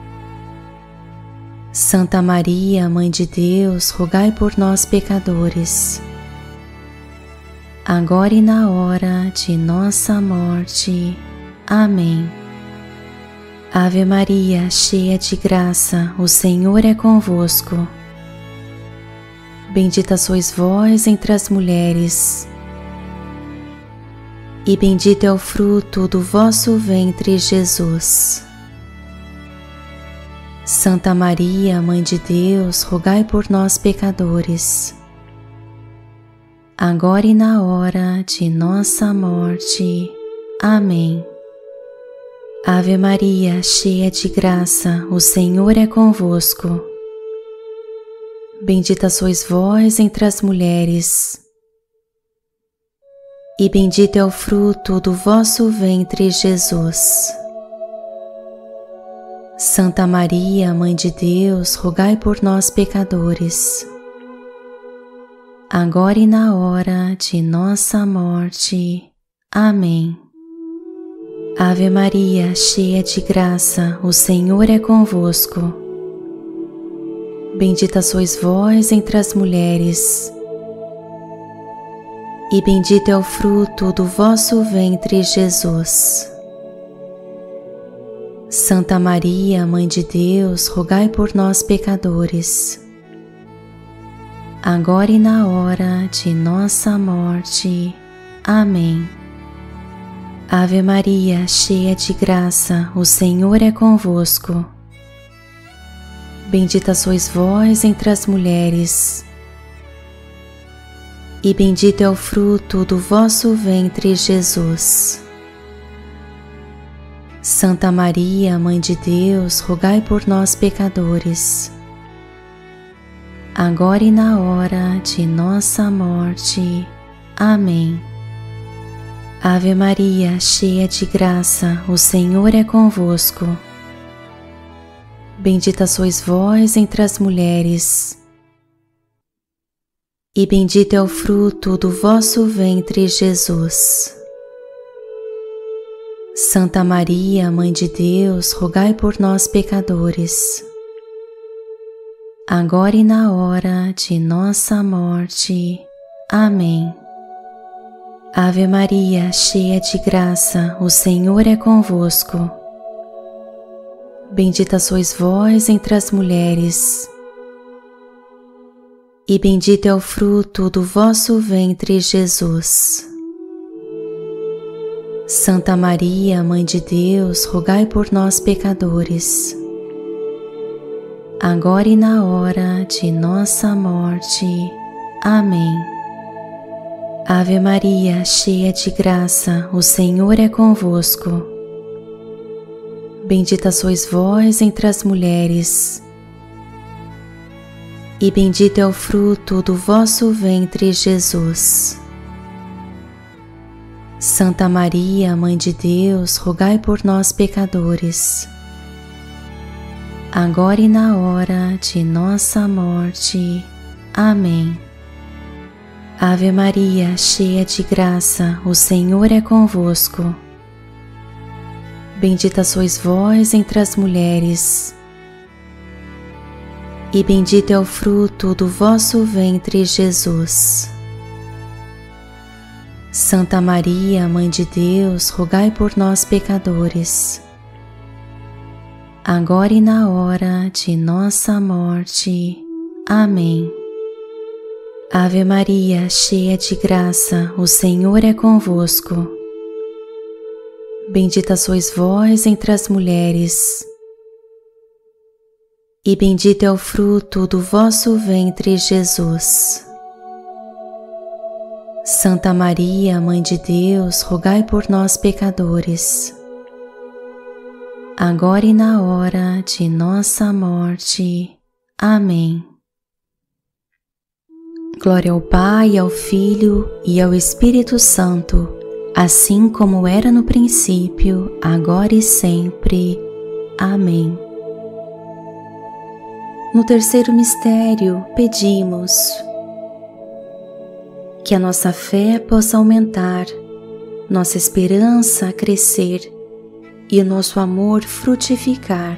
Santa Maria, Mãe de Deus, rogai por nós, pecadores, agora e na hora de nossa morte. Amém. Ave Maria, cheia de graça, o Senhor é convosco. Bendita sois vós entre as mulheres, e bendito é o fruto do vosso ventre, Jesus. Santa Maria, Mãe de Deus, rogai por nós, pecadores, agora e na hora de nossa morte. Amém. Ave Maria, cheia de graça, o Senhor é convosco. Bendita sois vós entre as mulheres, e bendito é o fruto do vosso ventre, Jesus. Santa Maria, Mãe de Deus, rogai por nós, pecadores, agora e na hora de nossa morte. Amém. Ave Maria, cheia de graça, o Senhor é convosco. Bendita sois vós entre as mulheres, e bendito é o fruto do vosso ventre, Jesus. Santa Maria, Mãe de Deus, rogai por nós, pecadores, agora e na hora de nossa morte. Amém. Ave Maria, cheia de graça, o Senhor é convosco. Bendita sois vós entre as mulheres, e bendito é o fruto do vosso ventre, Jesus. Santa Maria, Mãe de Deus, rogai por nós, pecadores, agora e na hora de nossa morte. Amém. Ave Maria, cheia de graça, o Senhor é convosco. Bendita sois vós entre as mulheres, e bendito é o fruto do vosso ventre, Jesus. Santa Maria, Mãe de Deus, rogai por nós, pecadores, agora e na hora de nossa morte. Amém. Ave Maria, cheia de graça, o Senhor é convosco. Bendita sois vós entre as mulheres, e bendito é o fruto do vosso ventre, Jesus. Santa Maria, Mãe de Deus, rogai por nós, pecadores, agora e na hora de nossa morte. Amém. Ave Maria, cheia de graça, o Senhor é convosco. Bendita sois vós entre as mulheres, e bendito é o fruto do vosso ventre, Jesus. Santa Maria, Mãe de Deus, rogai por nós, pecadores, agora e na hora de nossa morte. Amém. Ave Maria, cheia de graça, o Senhor é convosco. Bendita sois vós entre as mulheres, e bendito é o fruto do vosso ventre, Jesus. Santa Maria, Mãe de Deus, rogai por nós, pecadores, agora e na hora de nossa morte. Amém. Ave Maria, cheia de graça, o Senhor é convosco. Bendita sois vós entre as mulheres, e bendito é o fruto do vosso ventre, Jesus. Santa Maria, Mãe de Deus, rogai por nós, pecadores, agora e na hora de nossa morte. Amém. Glória ao Pai, ao Filho e ao Espírito Santo, assim como era no princípio, agora e sempre. Amém. No terceiro mistério, pedimos que a nossa fé possa aumentar, nossa esperança crescer e o nosso amor frutificar.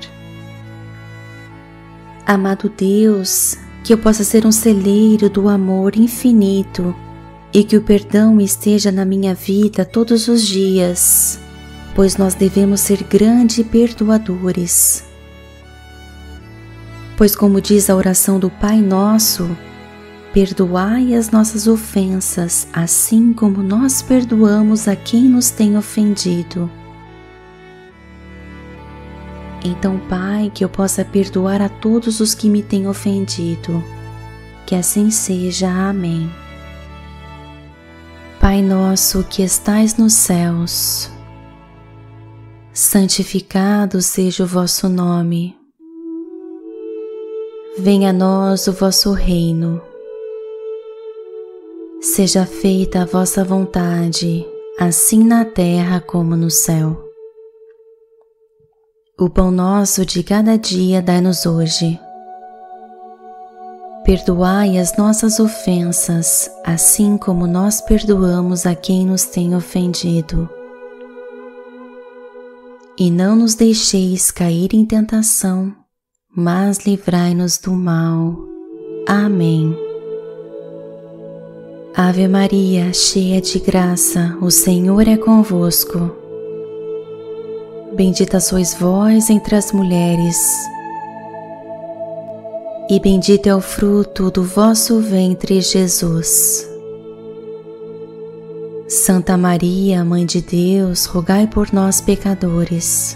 Amado Deus, que eu possa ser um celeiro do amor infinito e que o perdão esteja na minha vida todos os dias, pois nós devemos ser grandes perdoadores. Pois como diz a oração do Pai Nosso, perdoai as nossas ofensas, assim como nós perdoamos a quem nos tem ofendido. Então, Pai, que eu possa perdoar a todos os que me têm ofendido. Que assim seja. Amém. Pai nosso que estais nos céus, santificado seja o vosso nome. Venha a nós o vosso reino. Seja feita a vossa vontade, assim na terra como no céu. O pão nosso de cada dia dai-nos hoje. Perdoai as nossas ofensas, assim como nós perdoamos a quem nos tem ofendido. E não nos deixeis cair em tentação, mas livrai-nos do mal. Amém. Ave Maria, cheia de graça, o Senhor é convosco. Bendita sois vós entre as mulheres, e bendito é o fruto do vosso ventre, Jesus. Santa Maria, Mãe de Deus, rogai por nós, pecadores,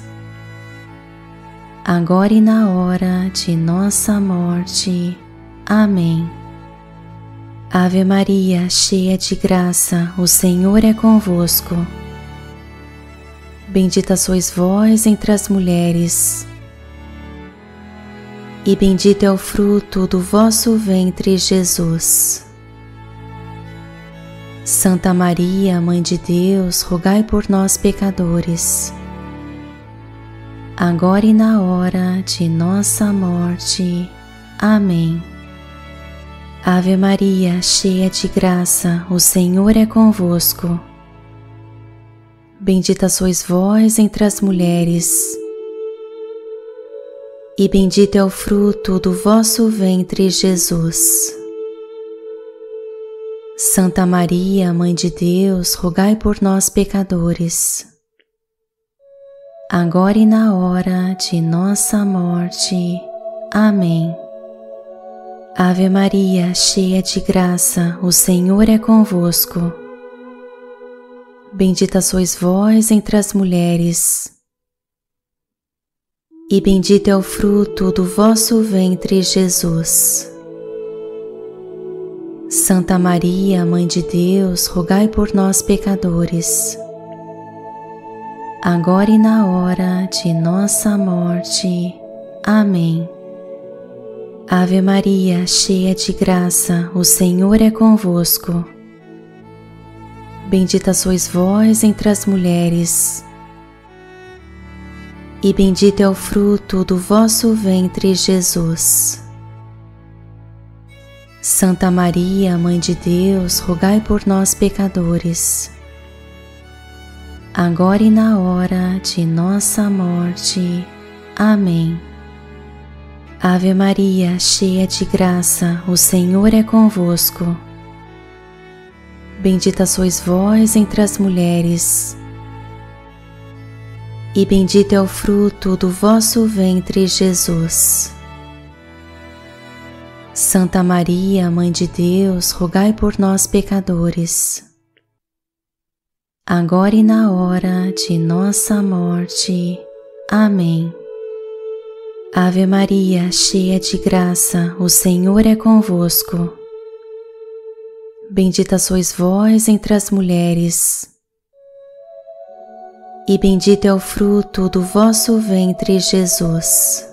agora e na hora de nossa morte. Amém. Ave Maria, cheia de graça, o Senhor é convosco. Bendita sois vós entre as mulheres, e bendito é o fruto do vosso ventre, Jesus. Santa Maria, Mãe de Deus, rogai por nós, pecadores, agora e na hora de nossa morte. Amém. Ave Maria, cheia de graça, o Senhor é convosco. Bendita sois vós entre as mulheres, e bendito é o fruto do vosso ventre, Jesus. Santa Maria, Mãe de Deus, rogai por nós, pecadores, agora e na hora de nossa morte. Amém. Ave Maria, cheia de graça, o Senhor é convosco. Bendita sois vós entre as mulheres, e bendito é o fruto do vosso ventre, Jesus. Santa Maria, Mãe de Deus, rogai por nós, pecadores, agora e na hora de nossa morte. Amém. Ave Maria, cheia de graça, o Senhor é convosco. Bendita sois vós entre as mulheres, e bendito é o fruto do vosso ventre, Jesus. Santa Maria, Mãe de Deus, rogai por nós, pecadores, agora e na hora de nossa morte. Amém. Ave Maria, cheia de graça, o Senhor é convosco. Bendita sois vós entre as mulheres, e bendito é o fruto do vosso ventre, Jesus. Santa Maria, Mãe de Deus, rogai por nós, pecadores, agora e na hora de nossa morte. Amém. Ave Maria, cheia de graça, o Senhor é convosco. Bendita sois vós entre as mulheres, e bendito é o fruto do vosso ventre, Jesus.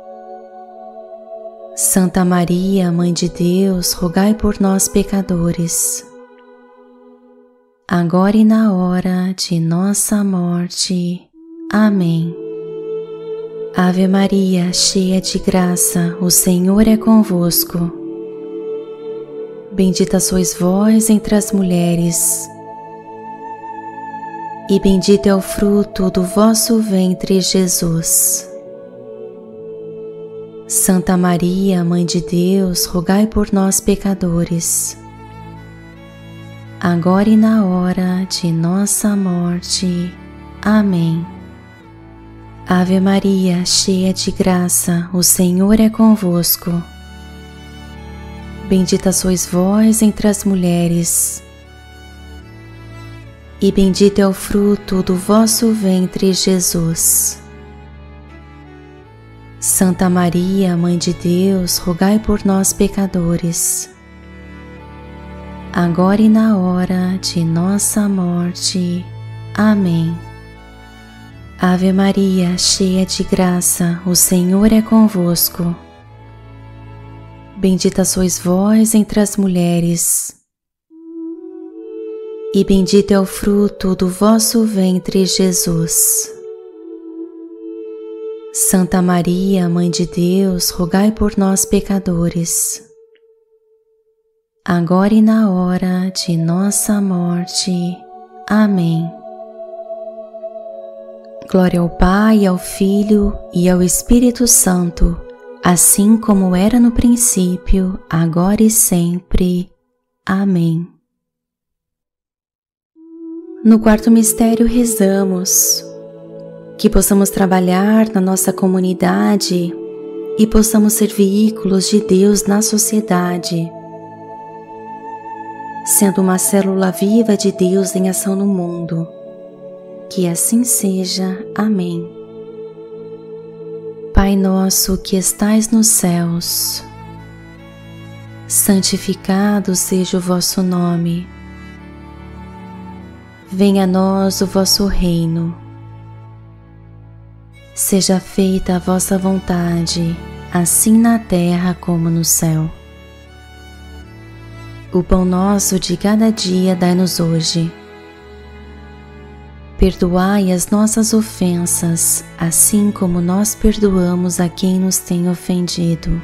Santa Maria, Mãe de Deus, rogai por nós, pecadores, agora e na hora de nossa morte. Amém. Ave Maria, cheia de graça, o Senhor é convosco. Bendita sois vós entre as mulheres, e bendito é o fruto do vosso ventre, Jesus. Santa Maria, Mãe de Deus, rogai por nós, pecadores, agora e na hora de nossa morte. Amém. Ave Maria, cheia de graça, o Senhor é convosco. Bendita sois vós entre as mulheres, e bendito é o fruto do vosso ventre, Jesus. Santa Maria, Mãe de Deus, rogai por nós, pecadores, agora e na hora de nossa morte. Amém. Ave Maria, cheia de graça, o Senhor é convosco. Bendita sois vós entre as mulheres, e bendito é o fruto do vosso ventre, Jesus. Santa Maria, Mãe de Deus, rogai por nós, pecadores, agora e na hora de nossa morte. Amém. Glória ao Pai, ao Filho e ao Espírito Santo, assim como era no princípio, agora e sempre. Amém. No quarto mistério rezamos que possamos trabalhar na nossa comunidade e possamos ser veículos de Deus na sociedade, sendo uma célula viva de Deus em ação no mundo. Que assim seja. Amém. Pai nosso que estais nos céus, santificado seja o vosso nome. Venha a nós o vosso reino. Seja feita a vossa vontade, assim na terra como no céu. O pão nosso de cada dia dai-nos hoje. Perdoai as nossas ofensas, assim como nós perdoamos a quem nos tem ofendido.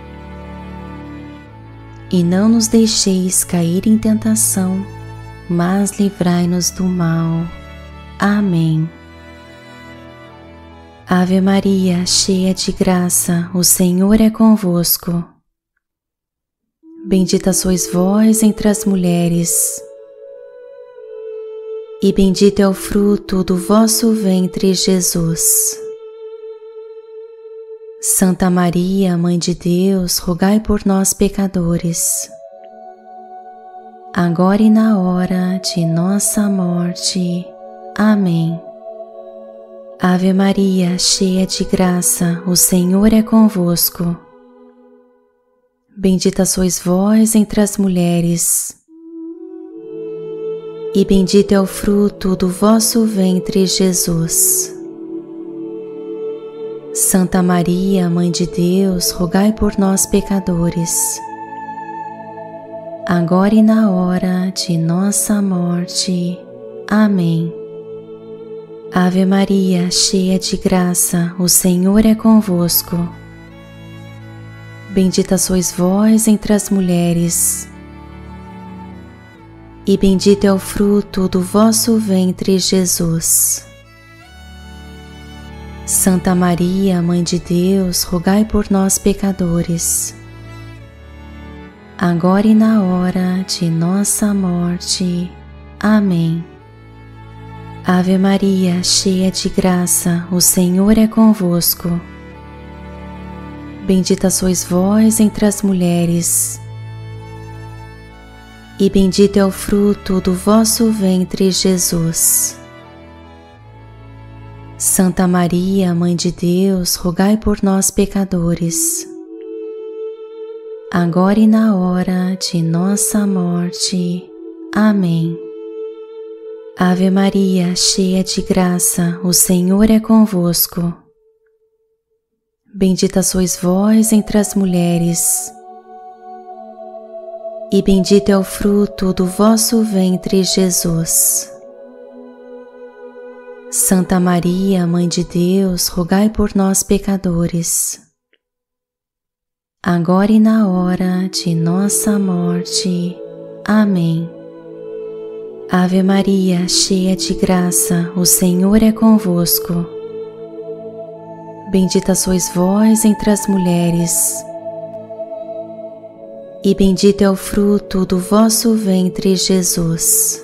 E não nos deixeis cair em tentação, mas livrai-nos do mal. Amém. Ave Maria, cheia de graça, o Senhor é convosco. Bendita sois vós entre as mulheres, e bendito é o fruto do vosso ventre, Jesus. Santa Maria, Mãe de Deus, rogai por nós, pecadores, agora e na hora de nossa morte. Amém. Ave Maria, cheia de graça, o Senhor é convosco. Bendita sois vós entre as mulheres, e bendito é o fruto do vosso ventre, Jesus. Santa Maria, Mãe de Deus, rogai por nós, pecadores, agora e na hora de nossa morte. Amém. Ave Maria, cheia de graça, o Senhor é convosco. Bendita sois vós entre as mulheres, e bendito é o fruto do vosso ventre, Jesus. Santa Maria, Mãe de Deus, rogai por nós, pecadores, agora e na hora de nossa morte. Amém. Ave Maria, cheia de graça, o Senhor é convosco. Bendita sois vós entre as mulheres, e bendito é o fruto do vosso ventre, Jesus. Santa Maria, Mãe de Deus, rogai por nós, pecadores, agora e na hora de nossa morte. Amém. Ave Maria, cheia de graça, o Senhor é convosco. Bendita sois vós entre as mulheres, e bendito é o fruto do vosso ventre, Jesus. Santa Maria, Mãe de Deus, rogai por nós, pecadores, agora e na hora de nossa morte. Amém. Ave Maria, cheia de graça, o Senhor é convosco. Bendita sois vós entre as mulheres, e bendito é o fruto do vosso ventre, Jesus.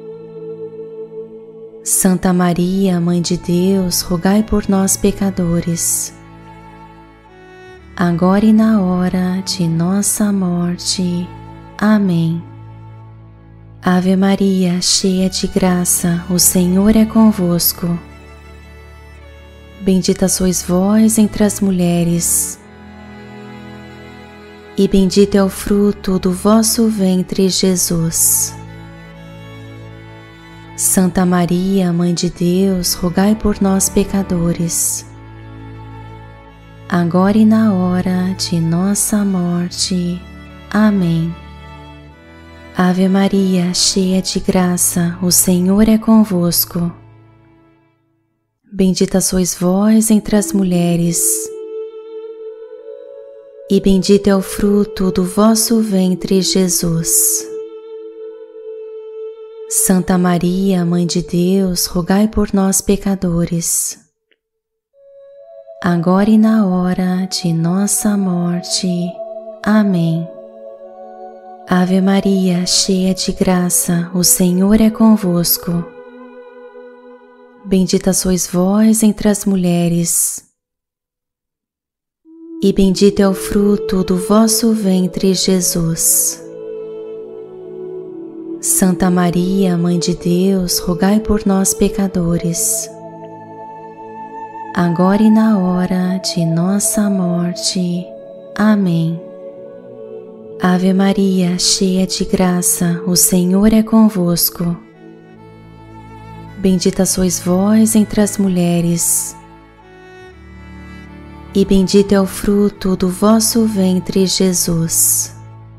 Santa Maria, Mãe de Deus, rogai por nós, pecadores, agora e na hora de nossa morte. Amém. Ave Maria, cheia de graça, o Senhor é convosco. Bendita sois vós entre as mulheres, e bendito é o fruto do vosso ventre, Jesus. Santa Maria, Mãe de Deus, rogai por nós, pecadores, agora e na hora de nossa morte. Amém. Ave Maria, cheia de graça, o Senhor é convosco. Bendita sois vós entre as mulheres, e bendito é o fruto do vosso ventre, Jesus. Santa Maria, Mãe de Deus, rogai por nós, pecadores, agora e na hora de nossa morte. Amém. Ave Maria, cheia de graça, o Senhor é convosco. Bendita sois vós entre as mulheres, e bendito é o fruto do vosso ventre, Jesus. Santa Maria, Mãe de Deus, rogai por nós, pecadores, agora e na hora de nossa morte. Amém. Ave Maria, cheia de graça, o Senhor é convosco. Bendita sois vós entre as mulheres, e bendito é o fruto do vosso ventre, Jesus.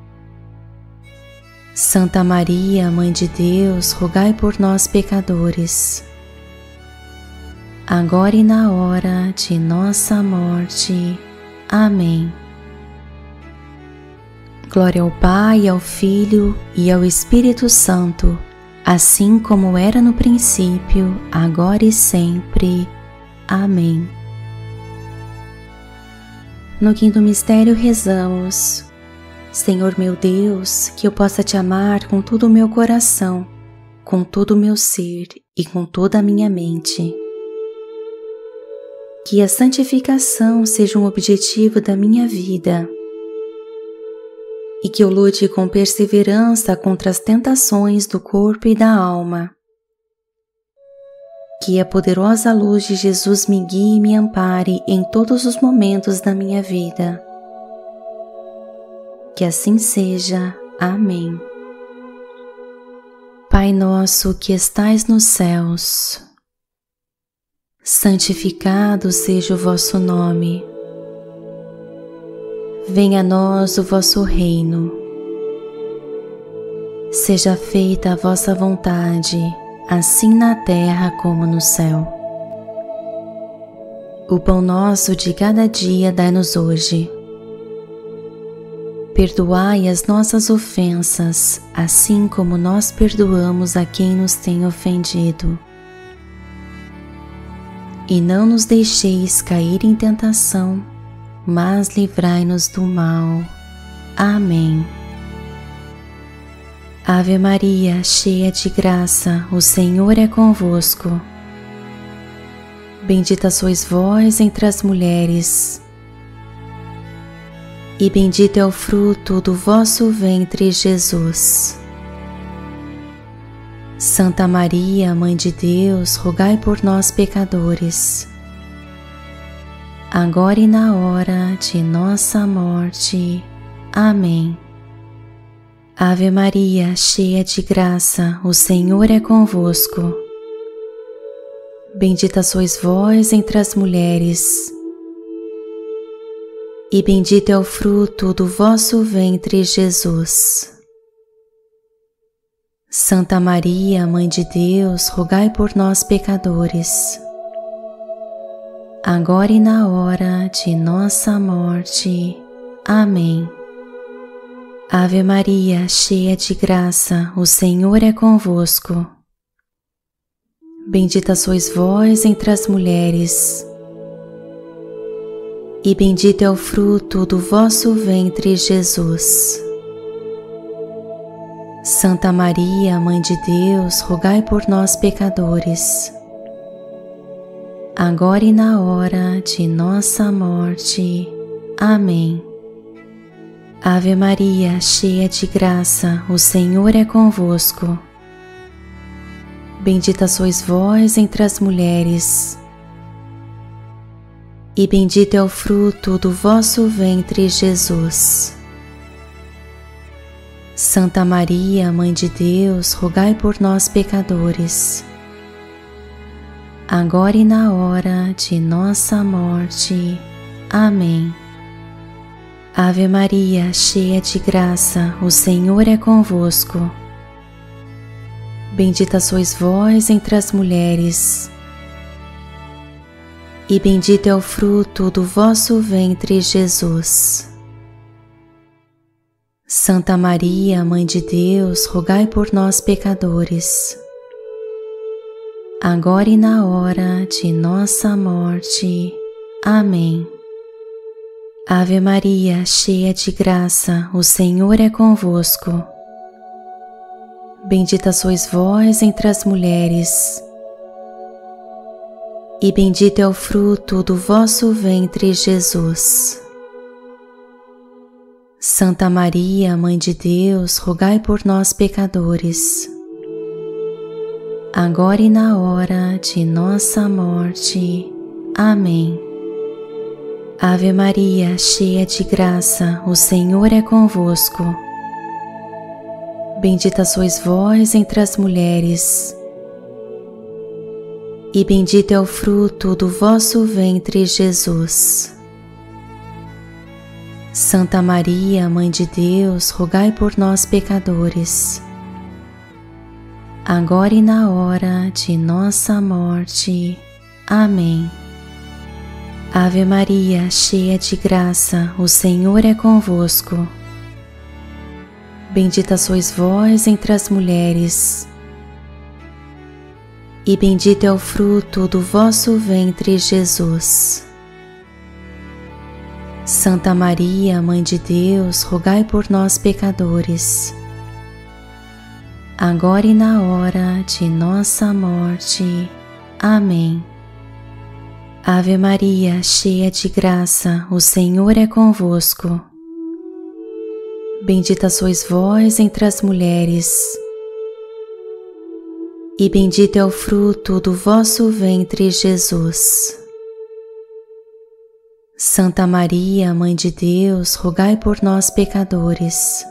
Santa Maria, Mãe de Deus, rogai por nós, pecadores, agora e na hora de nossa morte. Amém. Glória ao Pai, ao Filho e ao Espírito Santo, assim como era no princípio, agora e sempre. Amém. No quinto mistério rezamos: Senhor meu Deus, que eu possa te amar com todo o meu coração, com todo o meu ser e com toda a minha mente. Que a santificação seja um objetivo da minha vida e que eu lute com perseverança contra as tentações do corpo e da alma. Que a poderosa luz de Jesus me guie e me ampare em todos os momentos da minha vida. Que assim seja. Amém. Pai nosso que estais nos céus, santificado seja o vosso nome. Venha a nós o vosso reino. Seja feita a vossa vontade, assim na terra como no céu. O pão nosso de cada dia dai-nos hoje. Perdoai as nossas ofensas, assim como nós perdoamos a quem nos tem ofendido. E não nos deixeis cair em tentação, mas livrai-nos do mal. Amém. Ave Maria, cheia de graça, o Senhor é convosco. Bendita sois vós entre as mulheres, e bendito é o fruto do vosso ventre, Jesus. Santa Maria, Mãe de Deus, rogai por nós, pecadores, agora e na hora de nossa morte. Amém. Ave Maria, cheia de graça, o Senhor é convosco. Bendita sois vós entre as mulheres, e bendito é o fruto do vosso ventre, Jesus. Santa Maria, Mãe de Deus, rogai por nós, pecadores, agora e na hora de nossa morte. Amém. Ave Maria, cheia de graça, o Senhor é convosco. Bendita sois vós entre as mulheres, e bendito é o fruto do vosso ventre, Jesus. Santa Maria, Mãe de Deus, rogai por nós, pecadores, agora e na hora de nossa morte. Amém. Ave Maria, cheia de graça, o Senhor é convosco. Bendita sois vós entre as mulheres, e bendito é o fruto do vosso ventre, Jesus. Santa Maria, Mãe de Deus, rogai por nós, pecadores, agora e na hora de nossa morte. Amém. Ave Maria, cheia de graça, o Senhor é convosco. Bendita sois vós entre as mulheres, e bendito é o fruto do vosso ventre, Jesus. Santa Maria, Mãe de Deus, rogai por nós, pecadores, agora e na hora de nossa morte. Amém. Ave Maria, cheia de graça, o Senhor é convosco. Bendita sois vós entre as mulheres, e bendito é o fruto do vosso ventre, Jesus. Santa Maria, Mãe de Deus, rogai por nós, pecadores, agora e na hora de nossa morte. Amém. Ave Maria, cheia de graça, o Senhor é convosco. Bendita sois vós entre as mulheres, e bendito é o fruto do vosso ventre, Jesus. Santa Maria, Mãe de Deus, rogai por nós, pecadores, agora e na hora de nossa morte. Amém. Ave Maria, cheia de graça, o Senhor é convosco. Bendita sois vós entre as mulheres, e bendito é o fruto do vosso ventre, Jesus. Santa Maria, Mãe de Deus, rogai por nós, pecadores, agora e na hora de nossa morte. Amém. Ave Maria, cheia de graça, o Senhor é convosco. Bendita sois vós entre as mulheres, e bendito é o fruto do vosso ventre, Jesus. Santa Maria, Mãe de Deus, rogai por nós, pecadores,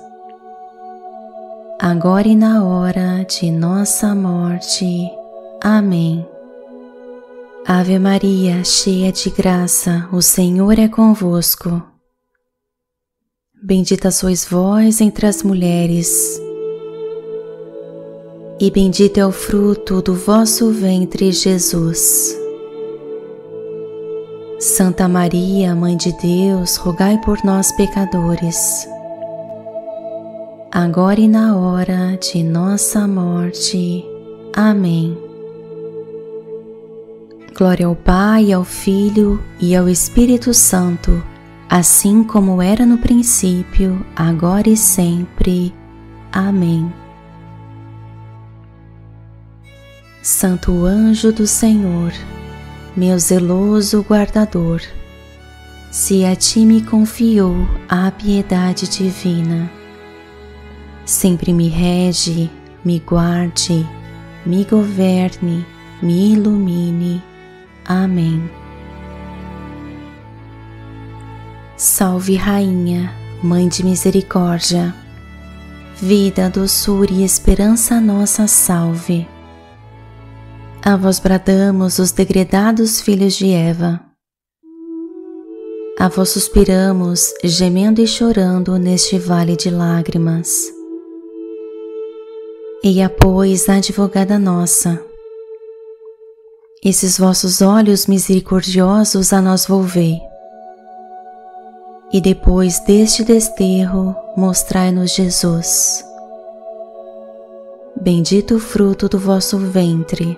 agora e na hora de nossa morte. Amém. Ave Maria, cheia de graça, o Senhor é convosco. Bendita sois vós entre as mulheres, e bendito é o fruto do vosso ventre, Jesus. Santa Maria, Mãe de Deus, rogai por nós, pecadores, agora e na hora de nossa morte. Amém. Glória ao Pai, ao Filho e ao Espírito Santo, assim como era no princípio, agora e sempre. Amém. Santo anjo do Senhor, meu zeloso guardador, se a ti me confiou a piedade divina, sempre me rege, me guarde, me governe, me ilumine. Amém. Salve, Rainha, Mãe de Misericórdia, vida, doçura e esperança nossa, salve. A vós bradamos os degredados filhos de Eva. A vós suspiramos, gemendo e chorando neste vale de lágrimas. Eia, pois, advogada nossa, esses vossos olhos misericordiosos a nós volvei, e depois deste desterro mostrai-nos Jesus. Bendito o fruto do vosso ventre.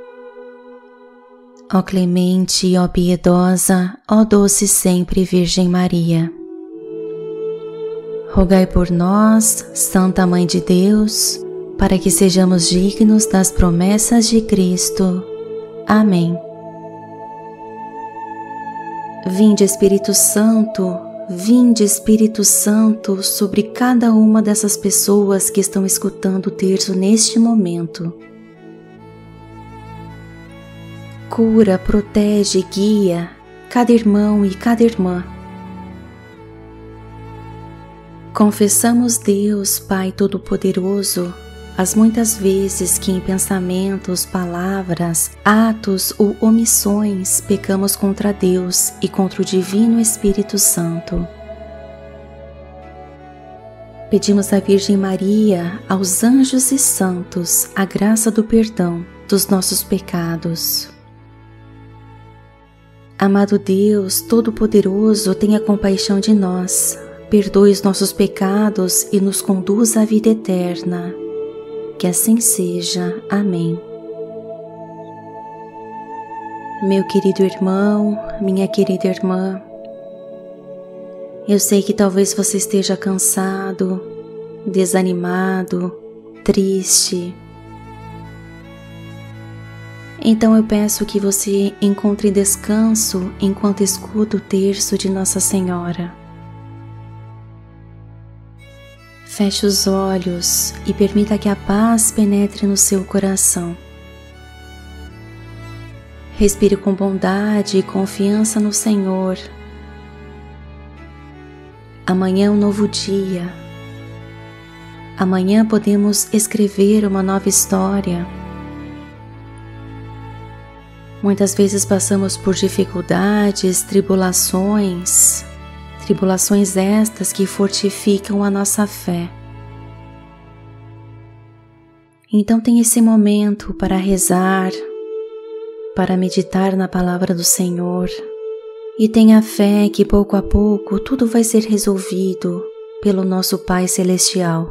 Ó clemente, ó piedosa, ó doce sempre Virgem Maria, rogai por nós, Santa Mãe de Deus, para que sejamos dignos das promessas de Cristo. Amém. Vinde, Espírito Santo, vinde, Espírito Santo, sobre cada uma dessas pessoas que estão escutando o terço neste momento. Cura, protege, guia cada irmão e cada irmã. Confessamos, Deus, Pai Todo-Poderoso, as muitas vezes que em pensamentos, palavras, atos ou omissões pecamos contra Deus e contra o Divino Espírito Santo. Pedimos à Virgem Maria, aos anjos e santos, a graça do perdão dos nossos pecados. Amado Deus Todo-Poderoso, tenha compaixão de nós, perdoe os nossos pecados e nos conduza à vida eterna. Que assim seja. Amém. Meu querido irmão, minha querida irmã, eu sei que talvez você esteja cansado, desanimado, triste. Então eu peço que você encontre descanso enquanto escuta o terço de Nossa Senhora. Feche os olhos e permita que a paz penetre no seu coração. Respire com bondade e confiança no Senhor. Amanhã é um novo dia. Amanhã podemos escrever uma nova história. Muitas vezes passamos por dificuldades, tribulações, tribulações estas que fortificam a nossa fé. Então tem esse momento para rezar, para meditar na palavra do Senhor, e tenha fé que pouco a pouco tudo vai ser resolvido pelo nosso Pai Celestial.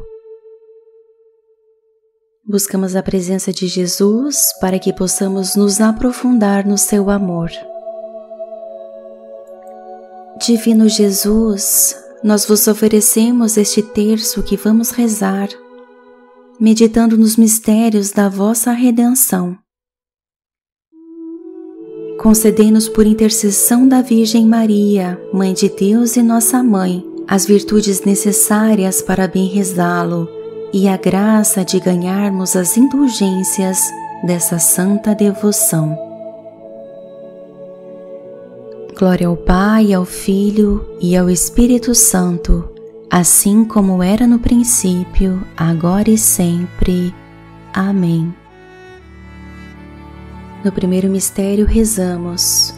Buscamos a presença de Jesus para que possamos nos aprofundar no seu amor. Divino Jesus, nós vos oferecemos este terço que vamos rezar, meditando nos mistérios da vossa redenção. Concedei-nos por intercessão da Virgem Maria, Mãe de Deus e nossa Mãe, as virtudes necessárias para bem rezá-lo e a graça de ganharmos as indulgências dessa santa devoção. Glória ao Pai, ao Filho e ao Espírito Santo, assim como era no princípio, agora e sempre. Amém. No primeiro mistério rezamos: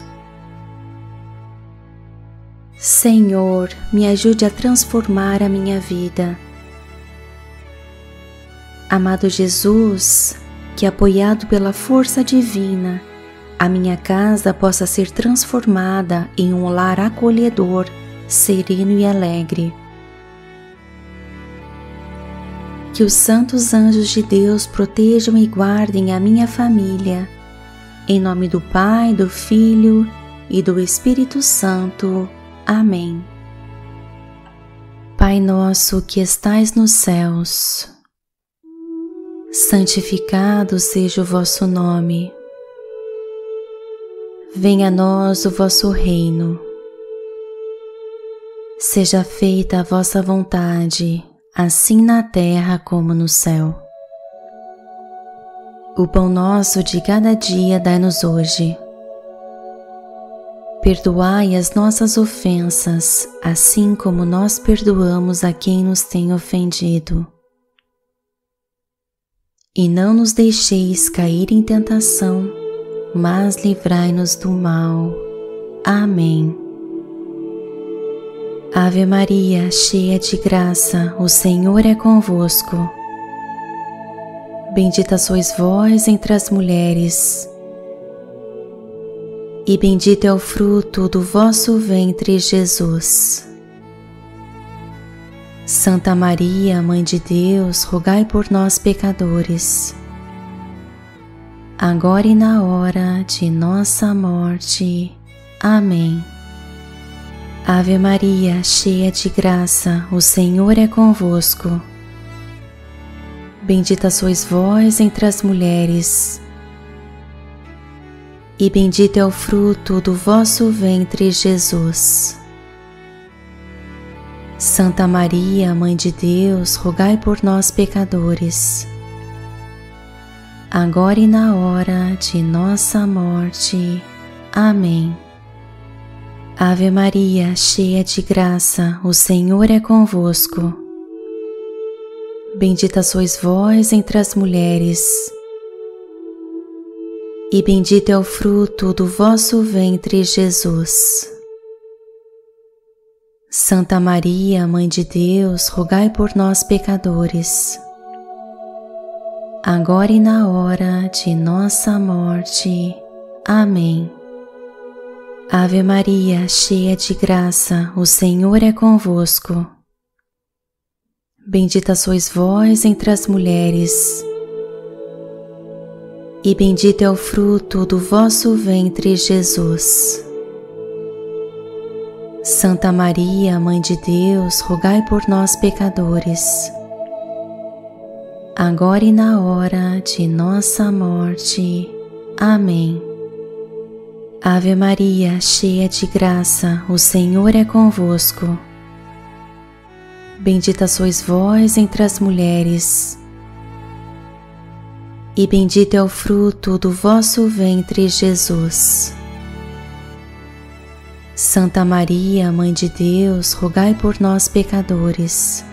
Senhor, me ajude a transformar a minha vida. Amado Jesus, que apoiado pela força divina, a minha casa possa ser transformada em um lar acolhedor, sereno e alegre. Que os santos anjos de Deus protejam e guardem a minha família. Em nome do Pai, do Filho e do Espírito Santo. Amém. Pai nosso que estais nos céus, santificado seja o vosso nome. Venha a nós o vosso reino. Seja feita a vossa vontade, assim na terra como no céu. O pão nosso de cada dia dai-nos hoje. Perdoai as nossas ofensas, assim como nós perdoamos a quem nos tem ofendido. E não nos deixeis cair em tentação, mas livrai-nos do mal. Amém. Ave Maria, cheia de graça, o Senhor é convosco. Bendita sois vós entre as mulheres, e bendito é o fruto do vosso ventre, Jesus. Santa Maria, Mãe de Deus, rogai por nós, pecadores, agora e na hora de nossa morte. Amém. Ave Maria, cheia de graça, o Senhor é convosco. Bendita sois vós entre as mulheres, e bendito é o fruto do vosso ventre, Jesus. Santa Maria, Mãe de Deus, rogai por nós, pecadores, agora e na hora de nossa morte. Amém. Ave Maria, cheia de graça, o Senhor é convosco. Bendita sois vós entre as mulheres, e bendito é o fruto do vosso ventre, Jesus. Santa Maria, Mãe de Deus, rogai por nós, pecadores, agora e na hora de nossa morte. Amém. Ave Maria, cheia de graça, o Senhor é convosco. Bendita sois vós entre as mulheres, e bendito é o fruto do vosso ventre, Jesus. Santa Maria, Mãe de Deus, rogai por nós, pecadores, agora e na hora de nossa morte. Amém. Ave Maria, cheia de graça, o Senhor é convosco. Bendita sois vós entre as mulheres, e bendito é o fruto do vosso ventre, Jesus. Santa Maria, Mãe de Deus, rogai por nós, pecadores,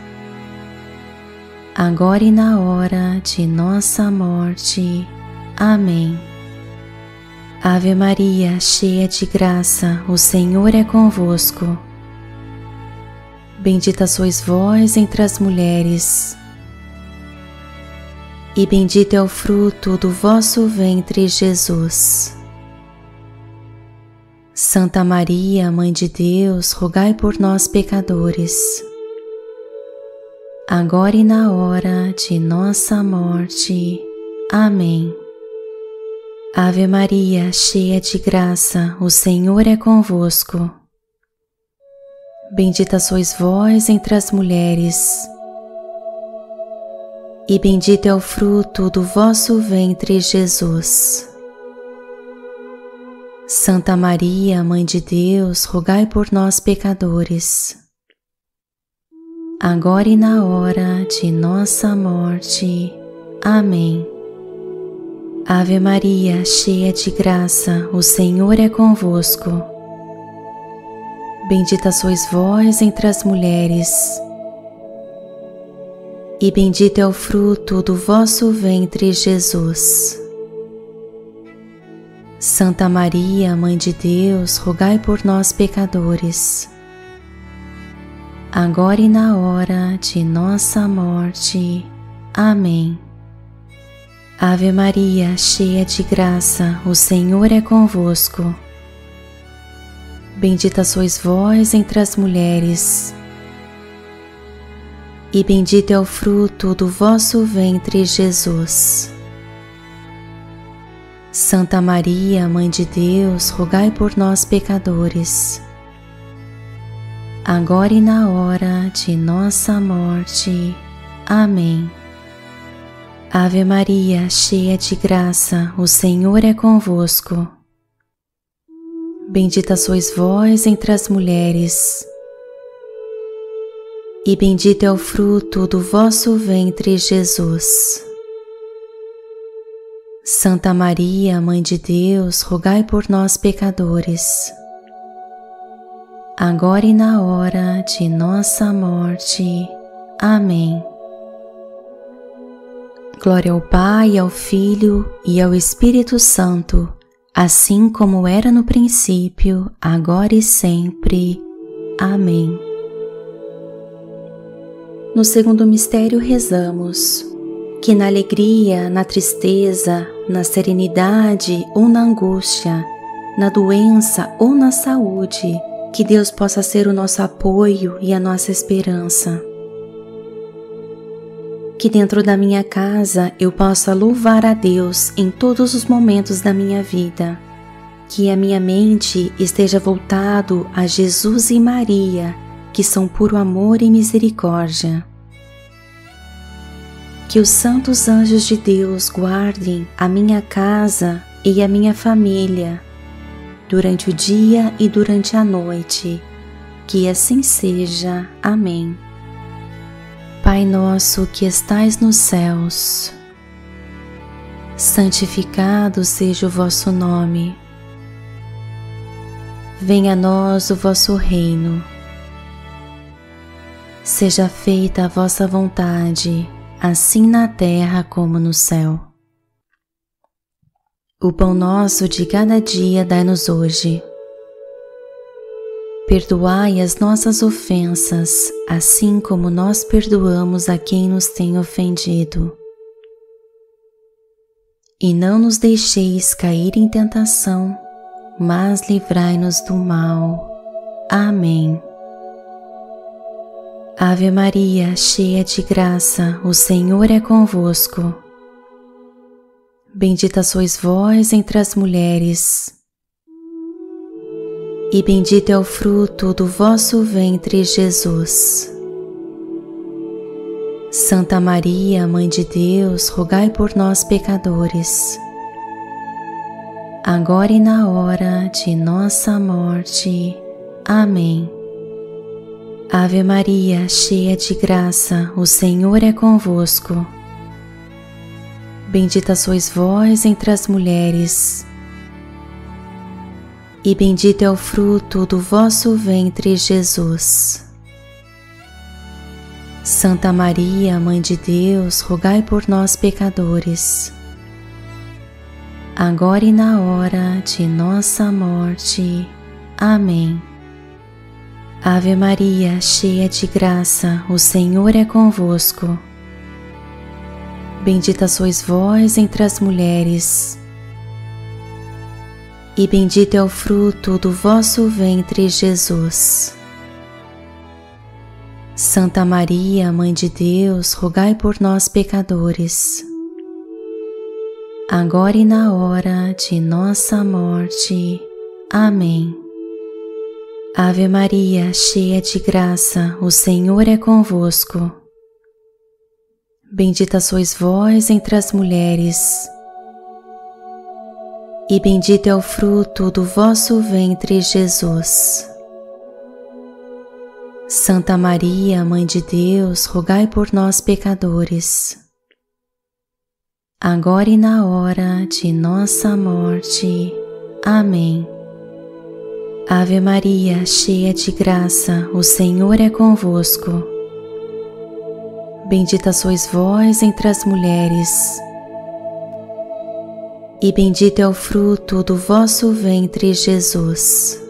agora e na hora de nossa morte. Amém. Ave Maria, cheia de graça, o Senhor é convosco. Bendita sois vós entre as mulheres, e bendito é o fruto do vosso ventre, Jesus. Santa Maria, Mãe de Deus, rogai por nós, pecadores, agora e na hora de nossa morte. Amém. Ave Maria, cheia de graça, o Senhor é convosco. Bendita sois vós entre as mulheres, e bendito é o fruto do vosso ventre, Jesus. Santa Maria, Mãe de Deus, rogai por nós, pecadores, agora e na hora de nossa morte. Amém. Ave Maria, cheia de graça, o Senhor é convosco. Bendita sois vós entre as mulheres, e bendito é o fruto do vosso ventre, Jesus. Santa Maria, Mãe de Deus, rogai por nós, pecadores, agora e na hora de nossa morte. Amém. Ave Maria, cheia de graça, o Senhor é convosco. Bendita sois vós entre as mulheres, e bendito é o fruto do vosso ventre, Jesus. Santa Maria, Mãe de Deus, rogai por nós, pecadores, agora e na hora de nossa morte. Amém. Ave Maria, cheia de graça, o Senhor é convosco. Bendita sois vós entre as mulheres, e bendito é o fruto do vosso ventre, Jesus. Santa Maria, Mãe de Deus, rogai por nós, pecadores, agora e na hora de nossa morte. Amém. Glória ao Pai, ao Filho e ao Espírito Santo, assim como era no princípio, agora e sempre. Amém. No segundo mistério rezamos que na alegria, na tristeza, na serenidade ou na angústia, na doença ou na saúde, que Deus possa ser o nosso apoio e a nossa esperança. Que dentro da minha casa eu possa louvar a Deus em todos os momentos da minha vida. Que a minha mente esteja voltado a Jesus e Maria, que são puro amor e misericórdia. Que os santos anjos de Deus guardem a minha casa e a minha família durante o dia e durante a noite. Que assim seja. Amém. Pai nosso que estais nos céus, santificado seja o vosso nome. Venha a nós o vosso reino. Seja feita a vossa vontade, assim na terra como no céu. O pão nosso de cada dia dai-nos hoje. Perdoai as nossas ofensas, assim como nós perdoamos a quem nos tem ofendido. E não nos deixeis cair em tentação, mas livrai-nos do mal. Amém. Ave Maria, cheia de graça, o Senhor é convosco. Bendita sois vós entre as mulheres, e bendito é o fruto do vosso ventre, Jesus. Santa Maria, Mãe de Deus, rogai por nós, pecadores, agora e na hora de nossa morte. Amém. Ave Maria, cheia de graça, o Senhor é convosco. Bendita sois vós entre as mulheres, e bendito é o fruto do vosso ventre, Jesus. Santa Maria, Mãe de Deus, rogai por nós, pecadores, agora e na hora de nossa morte. Amém. Ave Maria, cheia de graça, o Senhor é convosco. Bendita sois vós entre as mulheres, e bendito é o fruto do vosso ventre, Jesus. Santa Maria, Mãe de Deus, rogai por nós, pecadores, agora e na hora de nossa morte. Amém. Ave Maria, cheia de graça, o Senhor é convosco. Bendita sois vós entre as mulheres, e bendito é o fruto do vosso ventre, Jesus. Santa Maria, Mãe de Deus, rogai por nós, pecadores, agora e na hora de nossa morte. Amém. Ave Maria, cheia de graça, o Senhor é convosco. Bendita sois vós entre as mulheres, e bendito é o fruto do vosso ventre, Jesus.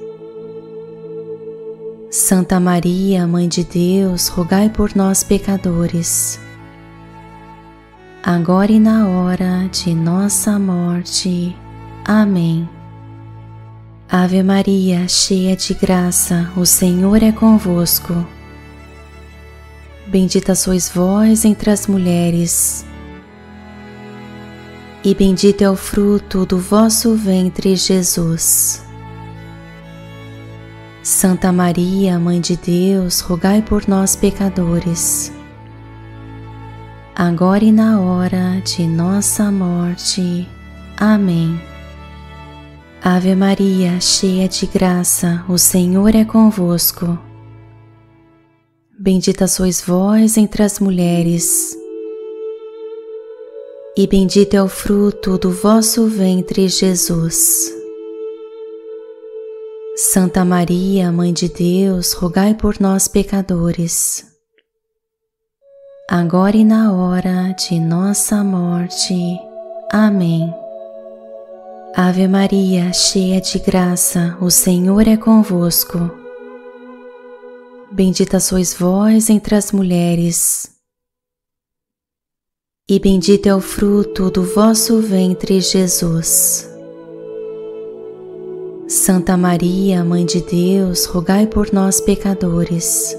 Santa Maria, Mãe de Deus, rogai por nós, pecadores, agora e na hora de nossa morte. Amém. Ave Maria, cheia de graça, o Senhor é convosco. Bendita sois vós entre as mulheres, e bendito é o fruto do vosso ventre, Jesus. Santa Maria, Mãe de Deus, rogai por nós, pecadores, agora e na hora de nossa morte. Amém. Ave Maria, cheia de graça, o Senhor é convosco. Bendita sois vós entre as mulheres, e bendito é o fruto do vosso ventre, Jesus. Santa Maria, Mãe de Deus, rogai por nós, pecadores, agora e na hora de nossa morte. Amém. Ave Maria, cheia de graça, o Senhor é convosco. Bendita sois vós entre as mulheres, e bendito é o fruto do vosso ventre, Jesus. Santa Maria, Mãe de Deus, rogai por nós, pecadores,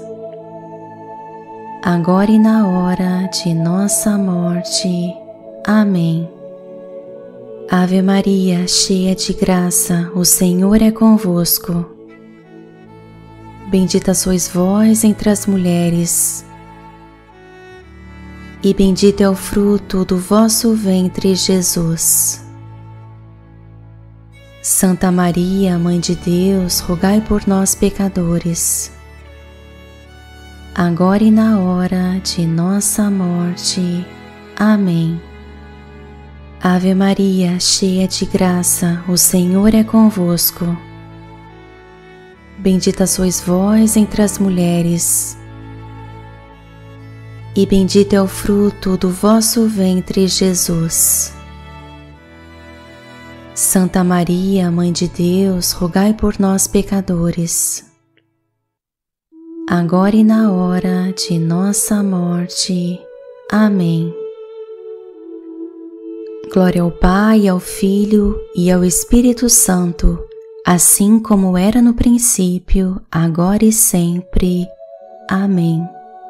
agora e na hora de nossa morte. Amém. Ave Maria, cheia de graça, o Senhor é convosco. Bendita sois vós entre as mulheres, e bendito é o fruto do vosso ventre, Jesus. Santa Maria, Mãe de Deus, rogai por nós, pecadores, agora e na hora de nossa morte. Amém. Ave Maria, cheia de graça, o Senhor é convosco. Bendita sois vós entre as mulheres, e bendito é o fruto do vosso ventre, Jesus. Santa Maria, Mãe de Deus, rogai por nós, pecadores, agora e na hora de nossa morte. Amém. Glória ao Pai, ao Filho e ao Espírito Santo, assim como era no princípio, agora e sempre. Amém.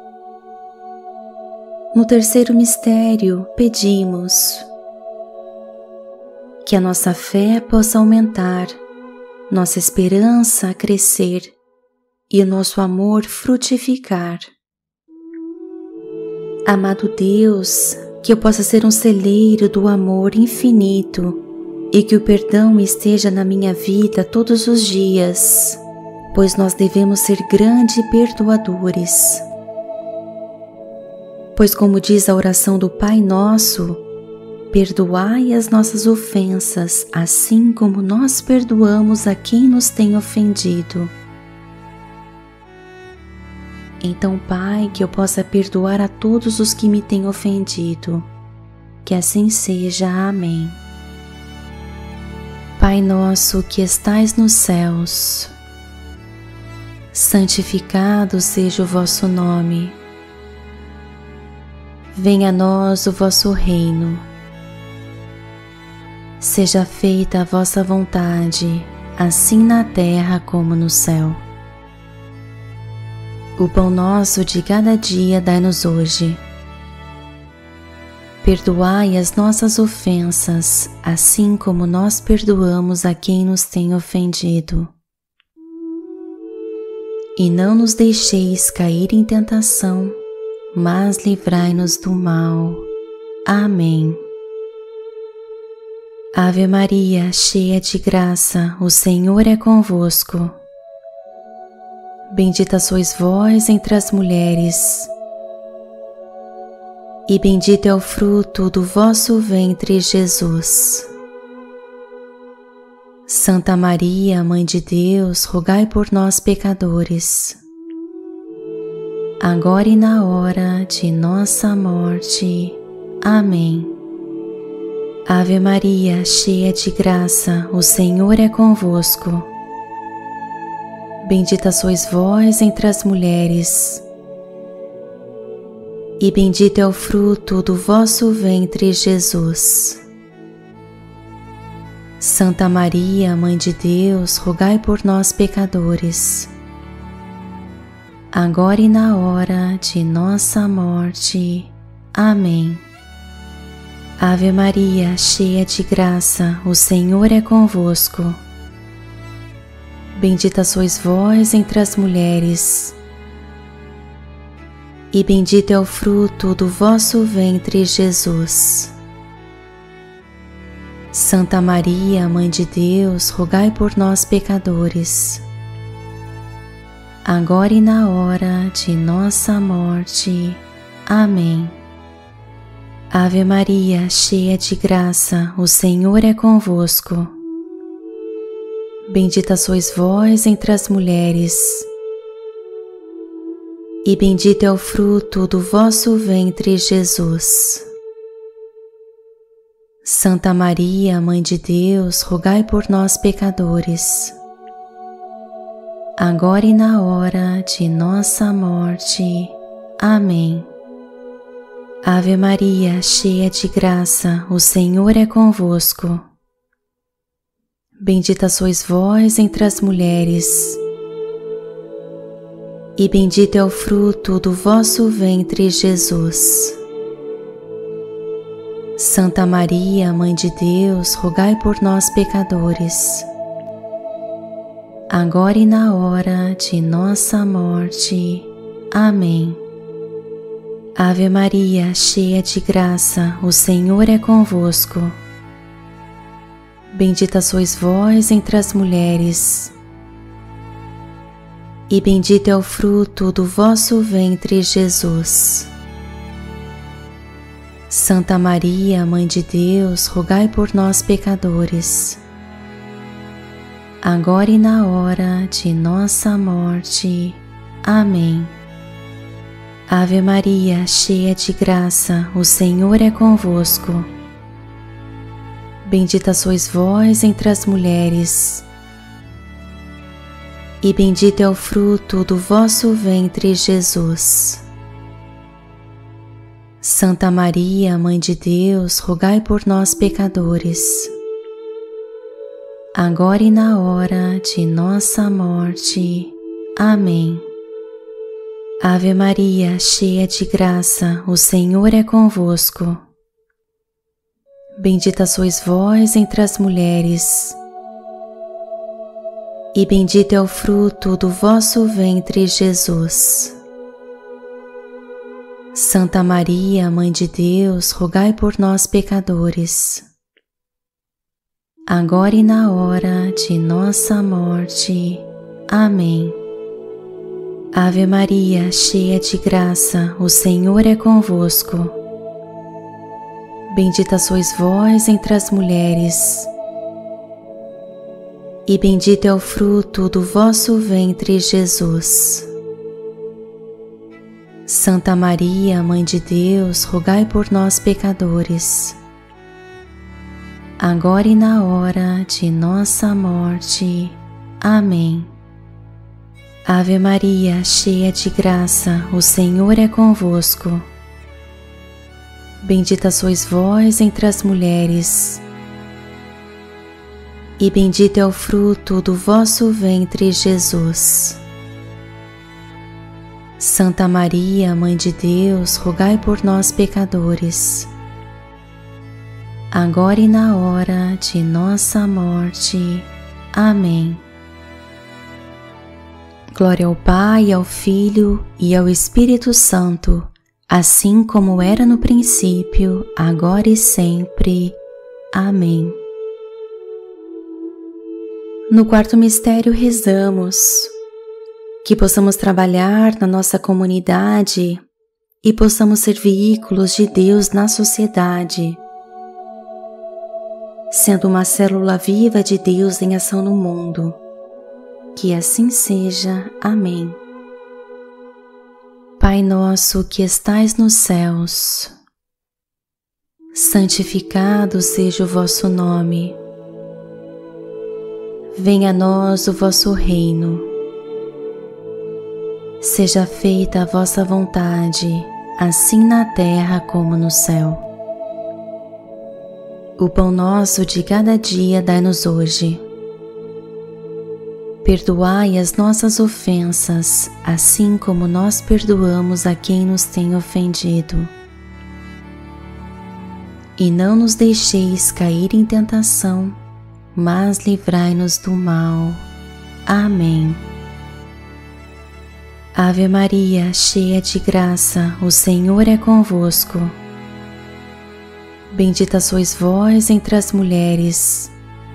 No terceiro mistério, pedimos que a nossa fé possa aumentar, nossa esperança crescer e o nosso amor frutificar. Amado Deus, que eu possa ser um celeiro do amor infinito e que o perdão esteja na minha vida todos os dias, pois nós devemos ser grandes perdoadores. Pois como diz a oração do Pai Nosso, perdoai as nossas ofensas, assim como nós perdoamos a quem nos tem ofendido. Então, Pai, que eu possa perdoar a todos os que me têm ofendido. Que assim seja. Amém. Pai nosso que estais nos céus, santificado seja o vosso nome. Venha a nós o vosso reino. Seja feita a vossa vontade, assim na terra como no céu. O pão nosso de cada dia dai-nos hoje. Perdoai as nossas ofensas, assim como nós perdoamos a quem nos tem ofendido. E não nos deixeis cair em tentação, mas livrai-nos do mal. Amém. Ave Maria, cheia de graça, o Senhor é convosco. Bendita sois vós entre as mulheres, e bendito é o fruto do vosso ventre, Jesus. Santa Maria, Mãe de Deus, rogai por nós, pecadores, agora e na hora de nossa morte. Amém. Ave Maria, cheia de graça, o Senhor é convosco. Bendita sois vós entre as mulheres, e bendito é o fruto do vosso ventre, Jesus. Santa Maria, Mãe de Deus, rogai por nós, pecadores, agora e na hora de nossa morte. Amém. Ave Maria, cheia de graça, o Senhor é convosco. Bendita sois vós entre as mulheres, e bendito é o fruto do vosso ventre, Jesus. Santa Maria, Mãe de Deus, rogai por nós, pecadores, agora e na hora de nossa morte. Amém. Ave Maria, cheia de graça, o Senhor é convosco. Bendita sois vós entre as mulheres, e bendito é o fruto do vosso ventre, Jesus. Santa Maria, Mãe de Deus, rogai por nós, pecadores, agora e na hora de nossa morte. Amém. Ave Maria, cheia de graça, o Senhor é convosco. Bendita sois vós entre as mulheres, e bendito é o fruto do vosso ventre, Jesus. Santa Maria, Mãe de Deus, rogai por nós, pecadores, agora e na hora de nossa morte. Amém. Ave Maria, cheia de graça, o Senhor é convosco. Bendita sois vós entre as mulheres, e bendito é o fruto do vosso ventre, Jesus. Santa Maria, Mãe de Deus, rogai por nós, pecadores, agora e na hora de nossa morte. Amém. Ave Maria, cheia de graça, o Senhor é convosco. Bendita sois vós entre as mulheres, e bendito é o fruto do vosso ventre, Jesus. Santa Maria, Mãe de Deus, rogai por nós, pecadores, agora e na hora de nossa morte. Amém. Ave Maria, cheia de graça, o Senhor é convosco. Bendita sois vós entre as mulheres, e bendito é o fruto do vosso ventre, Jesus. Santa Maria, Mãe de Deus, rogai por nós, pecadores, agora e na hora de nossa morte. Amém. Ave Maria, cheia de graça, o Senhor é convosco. Bendita sois vós entre as mulheres, e bendito é o fruto do vosso ventre, Jesus. Santa Maria, Mãe de Deus, rogai por nós, pecadores, agora e na hora de nossa morte. Amém. Ave Maria, cheia de graça, o Senhor é convosco. Bendita sois vós entre as mulheres, e bendito é o fruto do vosso ventre, Jesus. Santa Maria, Mãe de Deus, rogai por nós, pecadores, agora e na hora de nossa morte. Amém. Glória ao Pai, ao Filho e ao Espírito Santo, assim como era no princípio, agora e sempre. Amém. No quarto mistério rezamos que possamos trabalhar na nossa comunidade e possamos ser veículos de Deus na sociedade, sendo uma célula viva de Deus em ação no mundo. Que assim seja. Amém. Pai nosso que estais nos céus, santificado seja o vosso nome. Venha a nós o vosso reino. Seja feita a vossa vontade, assim na terra como no céu. O pão nosso de cada dia dai-nos hoje. Perdoai as nossas ofensas, assim como nós perdoamos a quem nos tem ofendido. E não nos deixeis cair em tentação, mas livrai-nos do mal. Amém. Ave Maria, cheia de graça, o Senhor é convosco. Bendita sois vós entre as mulheres,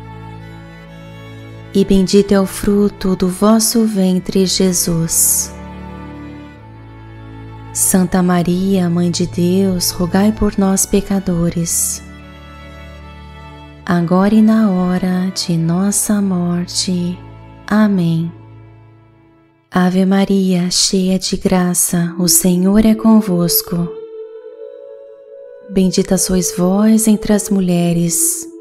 e bendito é o fruto do vosso ventre, Jesus. Santa Maria, Mãe de Deus, rogai por nós, pecadores, agora e na hora de nossa morte. Amém. Ave Maria, cheia de graça, o Senhor é convosco. Bendita sois vós entre as mulheres,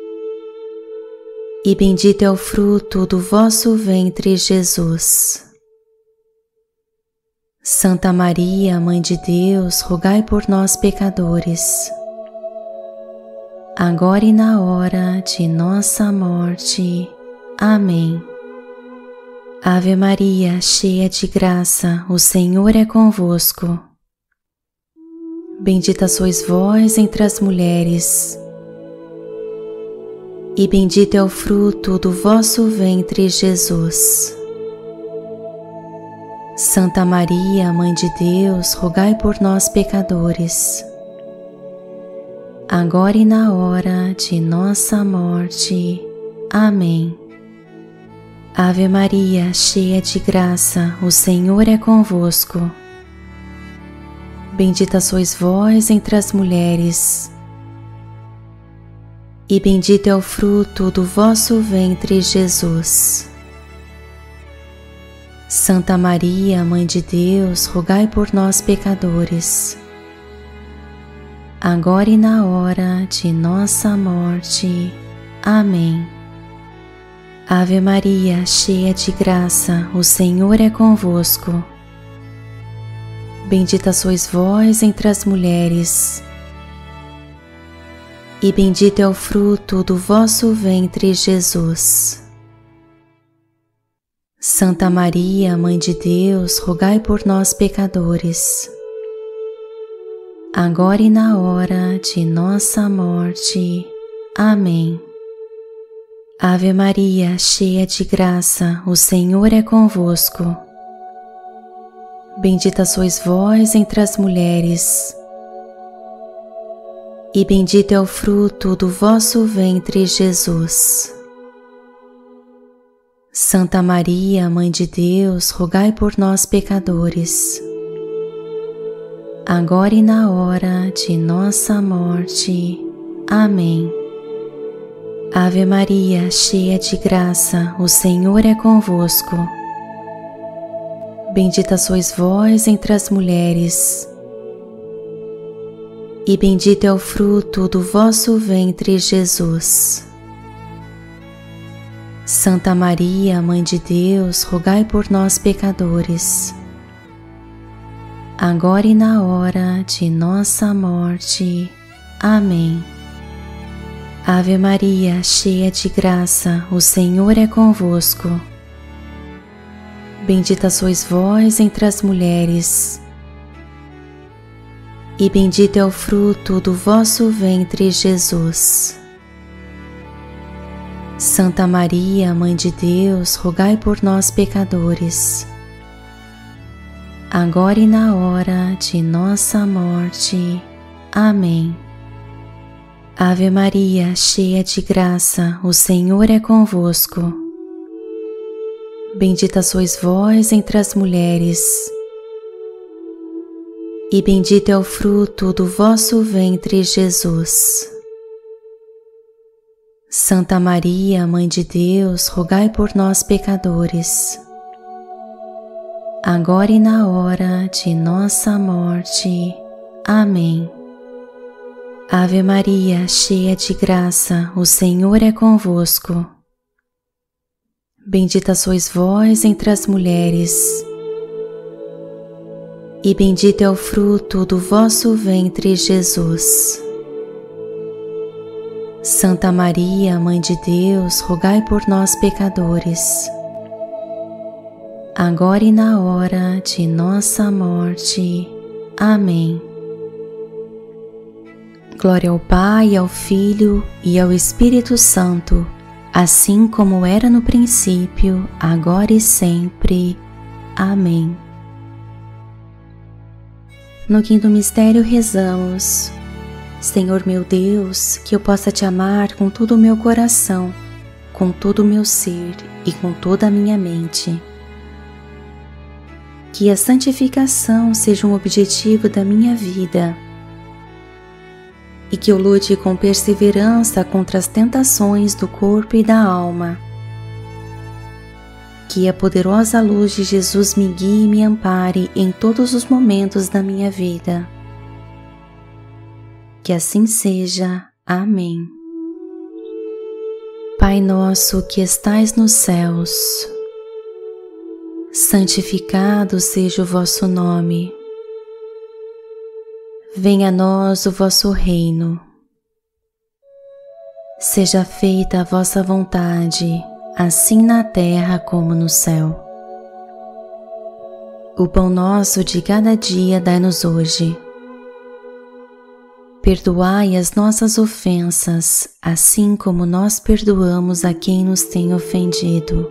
e bendito é o fruto do vosso ventre, Jesus. Santa Maria, Mãe de Deus, rogai por nós, pecadores, agora e na hora de nossa morte. Amém. Ave Maria, cheia de graça, o Senhor é convosco. Bendita sois vós entre as mulheres, e bendito é o fruto do vosso ventre, Jesus. Santa Maria, Mãe de Deus, rogai por nós, pecadores, agora e na hora de nossa morte. Amém. Ave Maria, cheia de graça, o Senhor é convosco. Bendita sois vós entre as mulheres, e bendito é o fruto do vosso ventre, Jesus. Santa Maria, Mãe de Deus, rogai por nós, pecadores, agora e na hora de nossa morte. Amém. Ave Maria, cheia de graça, o Senhor é convosco. Bendita sois vós entre as mulheres, e bendito é o fruto do vosso ventre, Jesus. Santa Maria, Mãe de Deus, rogai por nós, pecadores, agora e na hora de nossa morte. Amém. Ave Maria, cheia de graça, o Senhor é convosco. Bendita sois vós entre as mulheres, e bendito é o fruto do vosso ventre, Jesus. Santa Maria, Mãe de Deus, rogai por nós, pecadores, agora e na hora de nossa morte. Amém. Ave Maria, cheia de graça, o Senhor é convosco. Bendita sois vós entre as mulheres, e bendito é o fruto do vosso ventre, Jesus. Santa Maria, Mãe de Deus, rogai por nós, pecadores, agora e na hora de nossa morte. Amém. Ave Maria, cheia de graça, o Senhor é convosco. Bendita sois vós entre as mulheres, e bendito é o fruto do vosso ventre, Jesus. Santa Maria, Mãe de Deus, rogai por nós, pecadores, agora e na hora de nossa morte. Amém. Ave Maria, cheia de graça, o Senhor é convosco. Bendita sois vós entre as mulheres, e bendito é o fruto do vosso ventre, Jesus. Santa Maria, Mãe de Deus, rogai por nós, pecadores, agora e na hora de nossa morte. Amém. Ave Maria, cheia de graça, o Senhor é convosco. Bendita sois vós entre as mulheres, e bendito é o fruto do vosso ventre, Jesus. Santa Maria, Mãe de Deus, rogai por nós, pecadores, agora e na hora de nossa morte. Amém. Glória ao Pai, ao Filho e ao Espírito Santo, assim como era no princípio, agora e sempre. Amém. No quinto mistério rezamos: Senhor meu Deus, que eu possa te amar com todo o meu coração, com todo o meu ser e com toda a minha mente. Que a santificação seja um objetivo da minha vida e que eu lute com perseverança contra as tentações do corpo e da alma. Que a poderosa luz de Jesus me guie e me ampare em todos os momentos da minha vida. Que assim seja. Amém. Pai nosso que estais nos céus, santificado seja o vosso nome. Venha a nós o vosso reino. Seja feita a vossa vontade, assim na terra como no céu. O pão nosso de cada dia dai-nos hoje. Perdoai as nossas ofensas, assim como nós perdoamos a quem nos tem ofendido.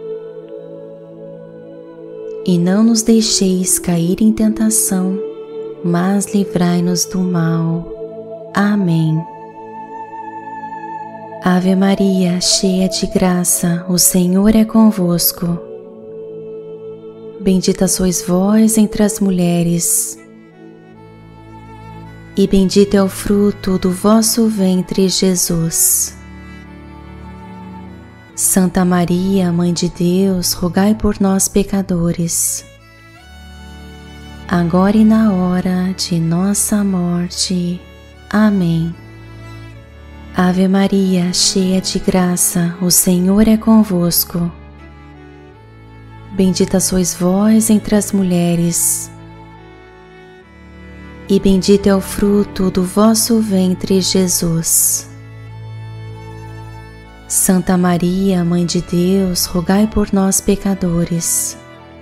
E não nos deixeis cair em tentação, mas livrai-nos do mal. Amém. Ave Maria, cheia de graça, o Senhor é convosco. Bendita sois vós entre as mulheres, e bendito é o fruto do vosso ventre, Jesus. Santa Maria, Mãe de Deus, rogai por nós, pecadores, agora e na hora de nossa morte. Amém. Ave Maria, cheia de graça, o Senhor é convosco. Bendita sois vós entre as mulheres, e bendito é o fruto do vosso ventre, Jesus. Santa Maria, Mãe de Deus, rogai por nós, pecadores,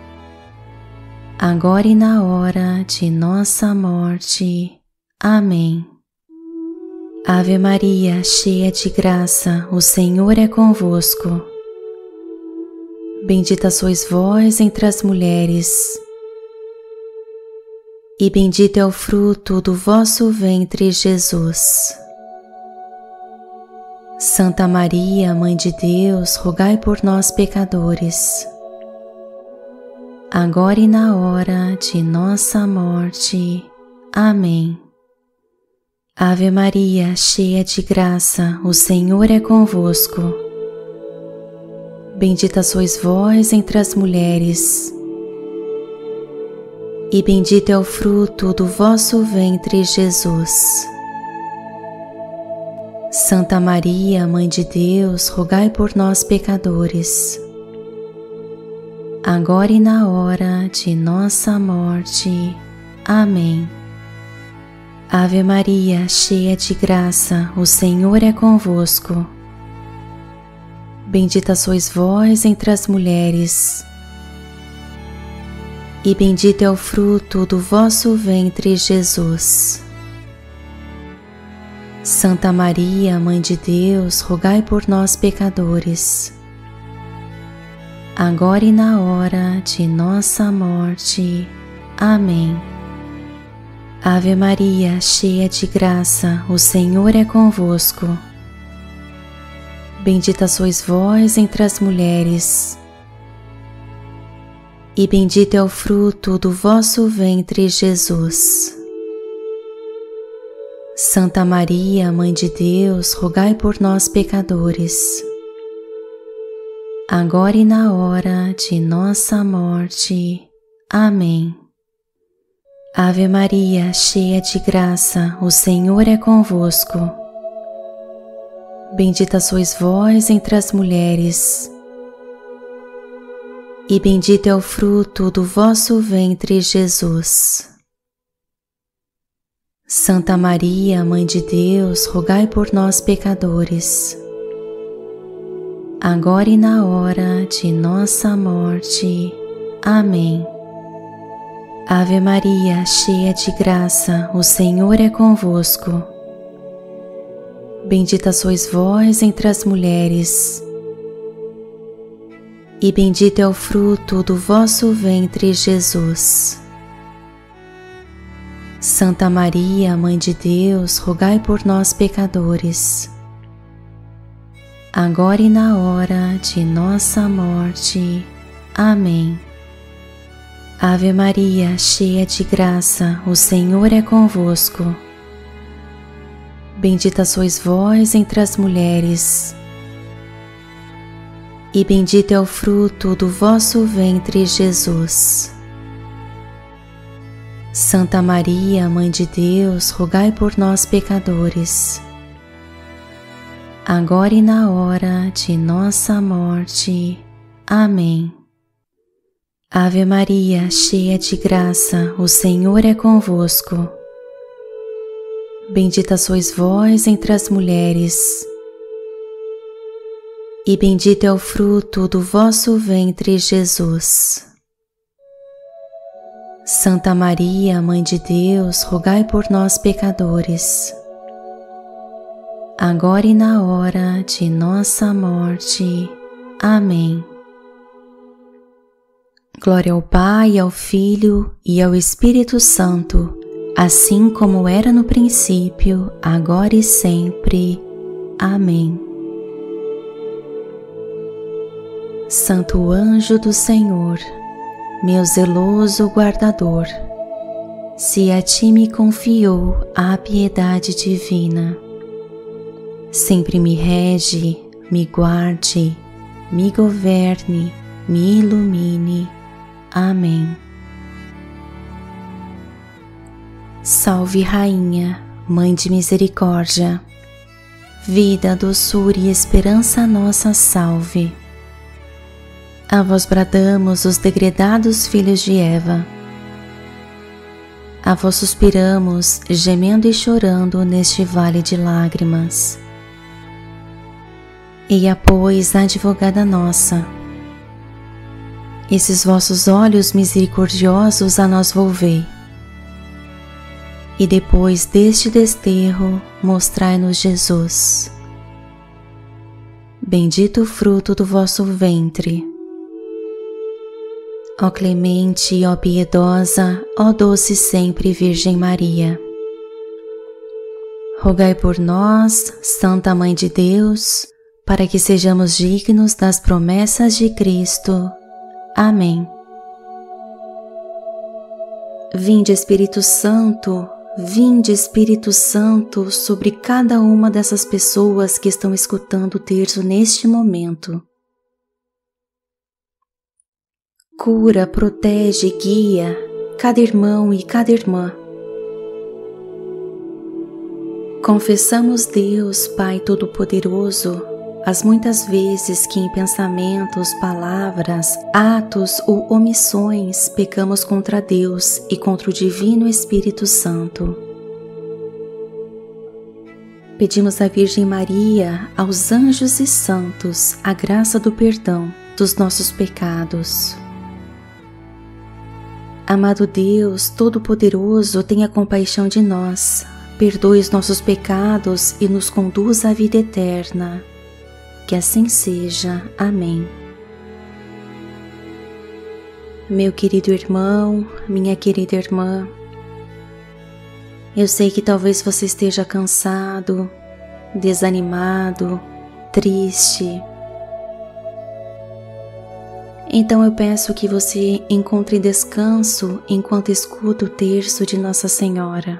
agora e na hora de nossa morte. Amém. Ave Maria, cheia de graça, o Senhor é convosco. Bendita sois vós entre as mulheres, e bendito é o fruto do vosso ventre, Jesus. Santa Maria, Mãe de Deus, rogai por nós, pecadores, agora e na hora de nossa morte. Amém. Ave Maria, cheia de graça, o Senhor é convosco. Bendita sois vós entre as mulheres, e bendito é o fruto do vosso ventre, Jesus. Santa Maria, Mãe de Deus, rogai por nós, pecadores, agora e na hora de nossa morte. Amém. Ave Maria, cheia de graça, o Senhor é convosco. Bendita sois vós entre as mulheres, e bendito é o fruto do vosso ventre, Jesus. Santa Maria, Mãe de Deus, rogai por nós, pecadores, agora e na hora de nossa morte. Amém. Ave Maria, cheia de graça, o Senhor é convosco. Bendita sois vós entre as mulheres, e bendito é o fruto do vosso ventre, Jesus. Santa Maria, Mãe de Deus, rogai por nós, pecadores, agora e na hora de nossa morte. Amém. Ave Maria, cheia de graça, o Senhor é convosco. Bendita sois vós entre as mulheres, e bendito é o fruto do vosso ventre, Jesus. Santa Maria, Mãe de Deus, rogai por nós, pecadores, agora e na hora de nossa morte. Amém. Ave Maria, cheia de graça, o Senhor é convosco. Bendita sois vós entre as mulheres, e bendito é o fruto do vosso ventre, Jesus. Santa Maria, Mãe de Deus, rogai por nós, pecadores, agora e na hora de nossa morte. Amém. Ave Maria, cheia de graça, o Senhor é convosco. Bendita sois vós entre as mulheres, e bendito é o fruto do vosso ventre, Jesus. Santa Maria, Mãe de Deus, rogai por nós, pecadores, agora e na hora de nossa morte. Amém. Ave Maria, cheia de graça, o Senhor é convosco. Bendita sois vós entre as mulheres, e bendito é o fruto do vosso ventre, Jesus. Santa Maria, Mãe de Deus, rogai por nós, pecadores, agora e na hora de nossa morte. Amém. Glória ao Pai, ao Filho e ao Espírito Santo, assim como era no princípio, agora e sempre. Amém. Santo anjo do Senhor, meu zeloso guardador, se a ti me confiou a piedade divina, sempre me rege, me guarde, me governe, me ilumine. Amém. Salve, Rainha, Mãe de Misericórdia, vida, doçura e esperança nossa, salve. A vós bradamos os degredados filhos de Eva, a vós suspiramos, gemendo e chorando neste vale de lágrimas. Eia, pois, advogada nossa, esses vossos olhos misericordiosos a nós volvei, e depois deste desterro mostrai-nos Jesus. Bendito o fruto do vosso ventre. Ó clemente, ó piedosa, ó doce sempre Virgem Maria, rogai por nós, Santa Mãe de Deus, para que sejamos dignos das promessas de Cristo. Amém. Vinde, Espírito Santo, vinde, Espírito Santo, sobre cada uma dessas pessoas que estão escutando o terço neste momento. Cura, protege, guia cada irmão e cada irmã. Confessamos Deus, Pai Todo-Poderoso, as muitas vezes que em pensamentos, palavras, atos ou omissões pecamos contra Deus e contra o Divino Espírito Santo. Pedimos à Virgem Maria, aos anjos e santos, a graça do perdão dos nossos pecados. Amado Deus Todo-Poderoso, tenha compaixão de nós, perdoe os nossos pecados e nos conduza à vida eterna. Que assim seja. Amém. Meu querido irmão, minha querida irmã, eu sei que talvez você esteja cansado, desanimado, triste. Então eu peço que você encontre descanso enquanto escuta o terço de Nossa Senhora.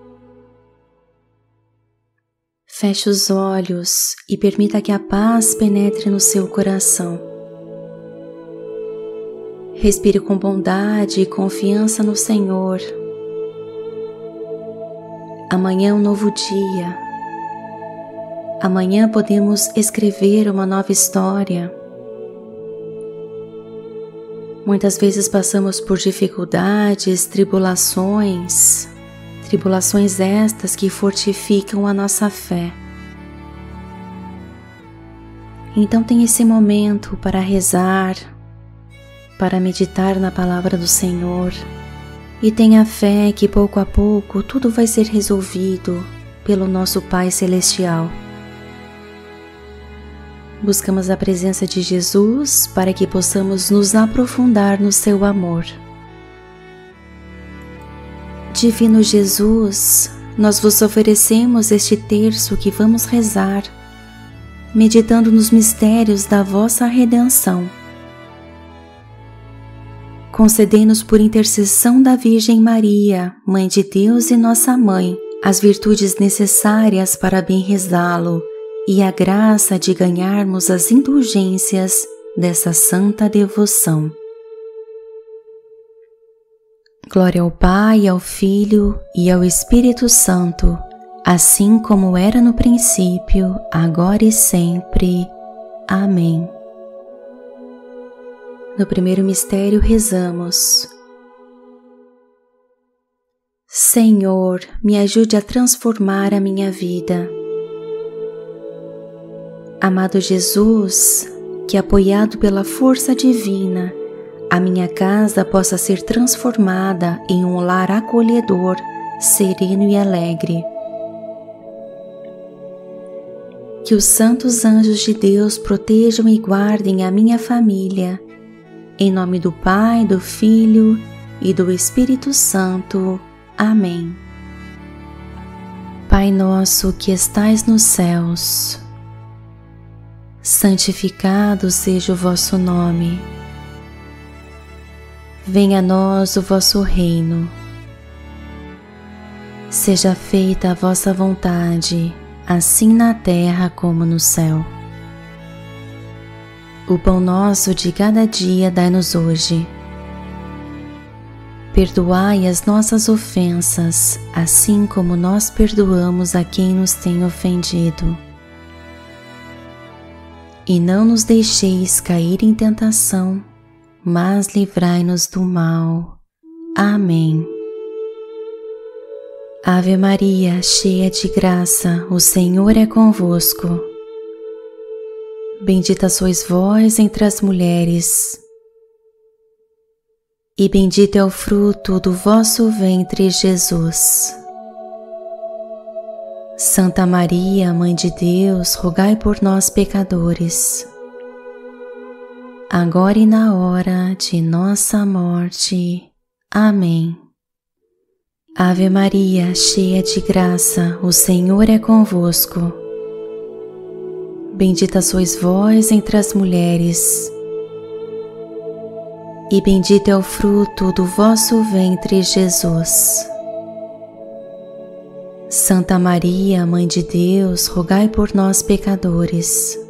Feche os olhos e permita que a paz penetre no seu coração. Respire com bondade e confiança no Senhor. Amanhã é um novo dia. Amanhã podemos escrever uma nova história. Muitas vezes passamos por dificuldades, tribulações, tribulações estas que fortificam a nossa fé. Então tenha esse momento para rezar, para meditar na palavra do Senhor e tenha fé que pouco a pouco tudo vai ser resolvido pelo nosso Pai Celestial. Buscamos a presença de Jesus para que possamos nos aprofundar no seu amor. Divino Jesus, nós vos oferecemos este terço que vamos rezar, meditando nos mistérios da vossa redenção. Concedei-nos por intercessão da Virgem Maria, Mãe de Deus e nossa Mãe, as virtudes necessárias para bem rezá-lo e a graça de ganharmos as indulgências dessa santa devoção. Glória ao Pai, ao Filho e ao Espírito Santo, assim como era no princípio, agora e sempre. Amém. No primeiro mistério rezamos: Senhor, me ajude a transformar a minha vida. Amado Jesus, que apoiado pela força divina, a minha casa possa ser transformada em um lar acolhedor, sereno e alegre. Que os santos anjos de Deus protejam e guardem a minha família, em nome do Pai, do Filho e do Espírito Santo. Amém. Pai nosso que estais nos céus, santificado seja o vosso nome. Venha a nós o vosso reino. Seja feita a vossa vontade, assim na terra como no céu. O pão nosso de cada dia dai-nos hoje. Perdoai as nossas ofensas, assim como nós perdoamos a quem nos tem ofendido. E não nos deixeis cair em tentação, mas livrai-nos do mal. Amém. Ave Maria, cheia de graça, o Senhor é convosco. Bendita sois vós entre as mulheres, e bendito é o fruto do vosso ventre, Jesus. Santa Maria, Mãe de Deus, rogai por nós, pecadores, agora e na hora de nossa morte. Amém. Ave Maria, cheia de graça, o Senhor é convosco. Bendita sois vós entre as mulheres, e bendito é o fruto do vosso ventre, Jesus. Santa Maria, Mãe de Deus, rogai por nós, pecadores,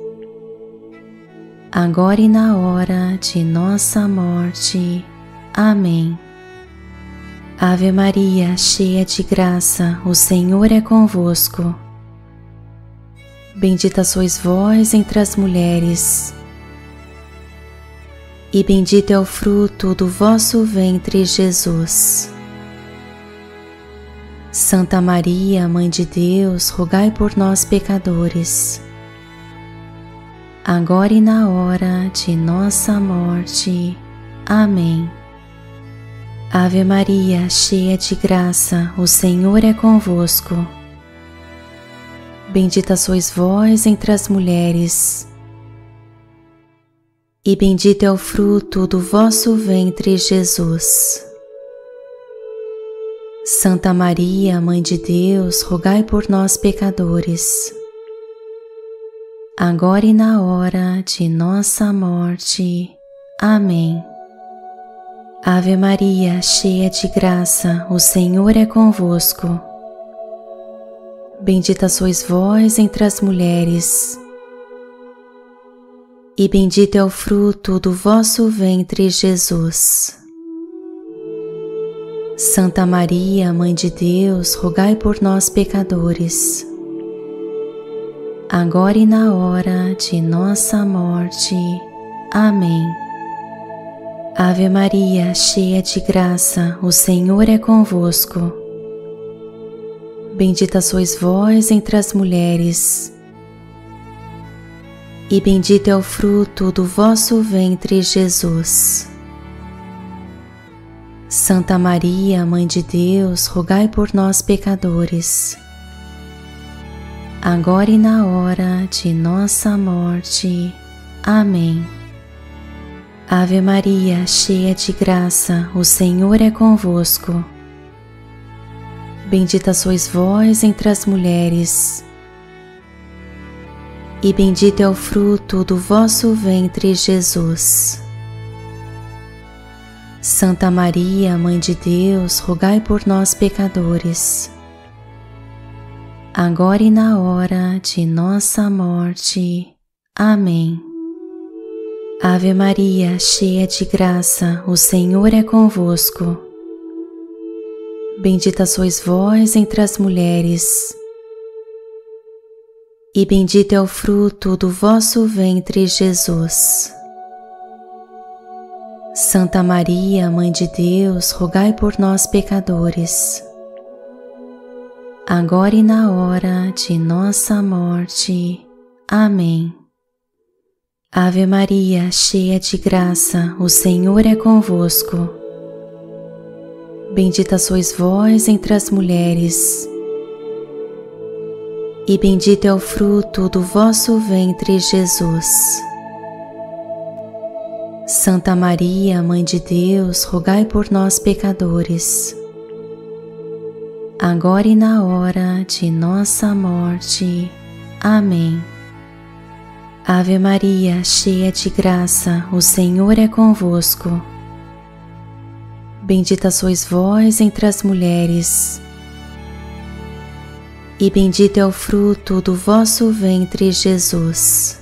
agora e na hora de nossa morte. Amém. Ave Maria, cheia de graça, o Senhor é convosco. Bendita sois vós entre as mulheres, e bendito é o fruto do vosso ventre, Jesus. Santa Maria, Mãe de Deus, rogai por nós, pecadores, agora e na hora de nossa morte. Amém. Ave Maria, cheia de graça, o Senhor é convosco. Bendita sois vós entre as mulheres, e bendito é o fruto do vosso ventre, Jesus. Santa Maria, Mãe de Deus, rogai por nós, pecadores, agora e na hora de nossa morte. Amém. Ave Maria, cheia de graça, o Senhor é convosco. Bendita sois vós entre as mulheres, e bendito é o fruto do vosso ventre, Jesus. Santa Maria, Mãe de Deus, rogai por nós, pecadores, agora e na hora de nossa morte. Amém. Ave Maria, cheia de graça, o Senhor é convosco. Bendita sois vós entre as mulheres, e bendito é o fruto do vosso ventre, Jesus. Santa Maria, Mãe de Deus, rogai por nós, pecadores, agora e na hora de nossa morte. Amém. Ave Maria, cheia de graça, o Senhor é convosco. Bendita sois vós entre as mulheres, e bendito é o fruto do vosso ventre, Jesus. Santa Maria, Mãe de Deus, rogai por nós, pecadores, agora e na hora de nossa morte. Amém. Ave Maria, cheia de graça, o Senhor é convosco. Bendita sois vós entre as mulheres, e bendito é o fruto do vosso ventre, Jesus. Santa Maria, Mãe de Deus, rogai por nós, pecadores, agora e na hora de nossa morte. Amém. Ave Maria, cheia de graça, o Senhor é convosco. Bendita sois vós entre as mulheres, e bendito é o fruto do vosso ventre, Jesus. Santa Maria, Mãe de Deus, rogai por nós, pecadores, agora e na hora de nossa morte. Amém. Ave Maria, cheia de graça, o Senhor é convosco. Bendita sois vós entre as mulheres, e bendito é o fruto do vosso ventre, Jesus.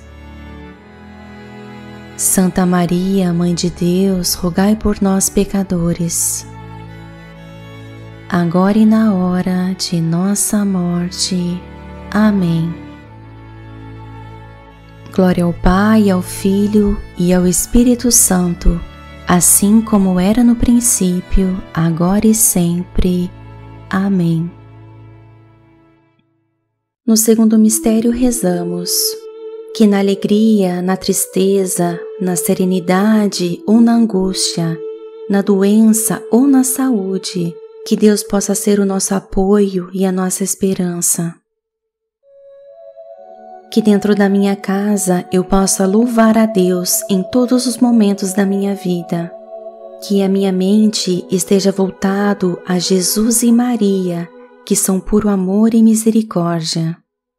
Santa Maria, Mãe de Deus, rogai por nós, pecadores, agora e na hora de nossa morte. Amém. Glória ao Pai, ao Filho e ao Espírito Santo, assim como era no princípio, agora e sempre. Amém. No segundo mistério rezamos que na alegria, na tristeza, na serenidade ou na angústia, na doença ou na saúde, que Deus possa ser o nosso apoio e a nossa esperança. Que dentro da minha casa eu possa louvar a Deus em todos os momentos da minha vida. Que a minha mente esteja voltado a Jesus e Maria, que são puro amor e misericórdia.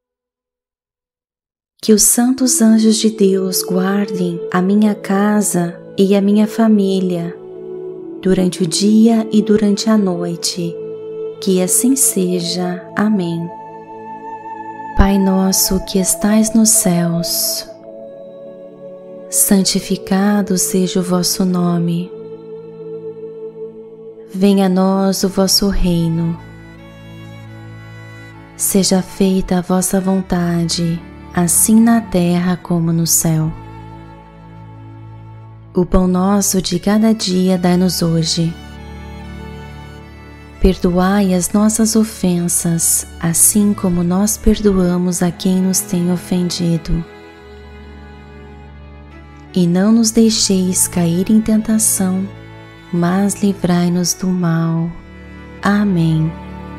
Que os santos anjos de Deus guardem a minha casa e a minha família durante o dia e durante a noite. Que assim seja. Amém. Pai nosso que estais nos céus, santificado seja o vosso nome. Venha a nós o vosso reino. Seja feita a vossa vontade, assim na terra como no céu. O pão nosso de cada dia dai-nos hoje. Perdoai as nossas ofensas, assim como nós perdoamos a quem nos tem ofendido. E não nos deixeis cair em tentação, mas livrai-nos do mal. Amém.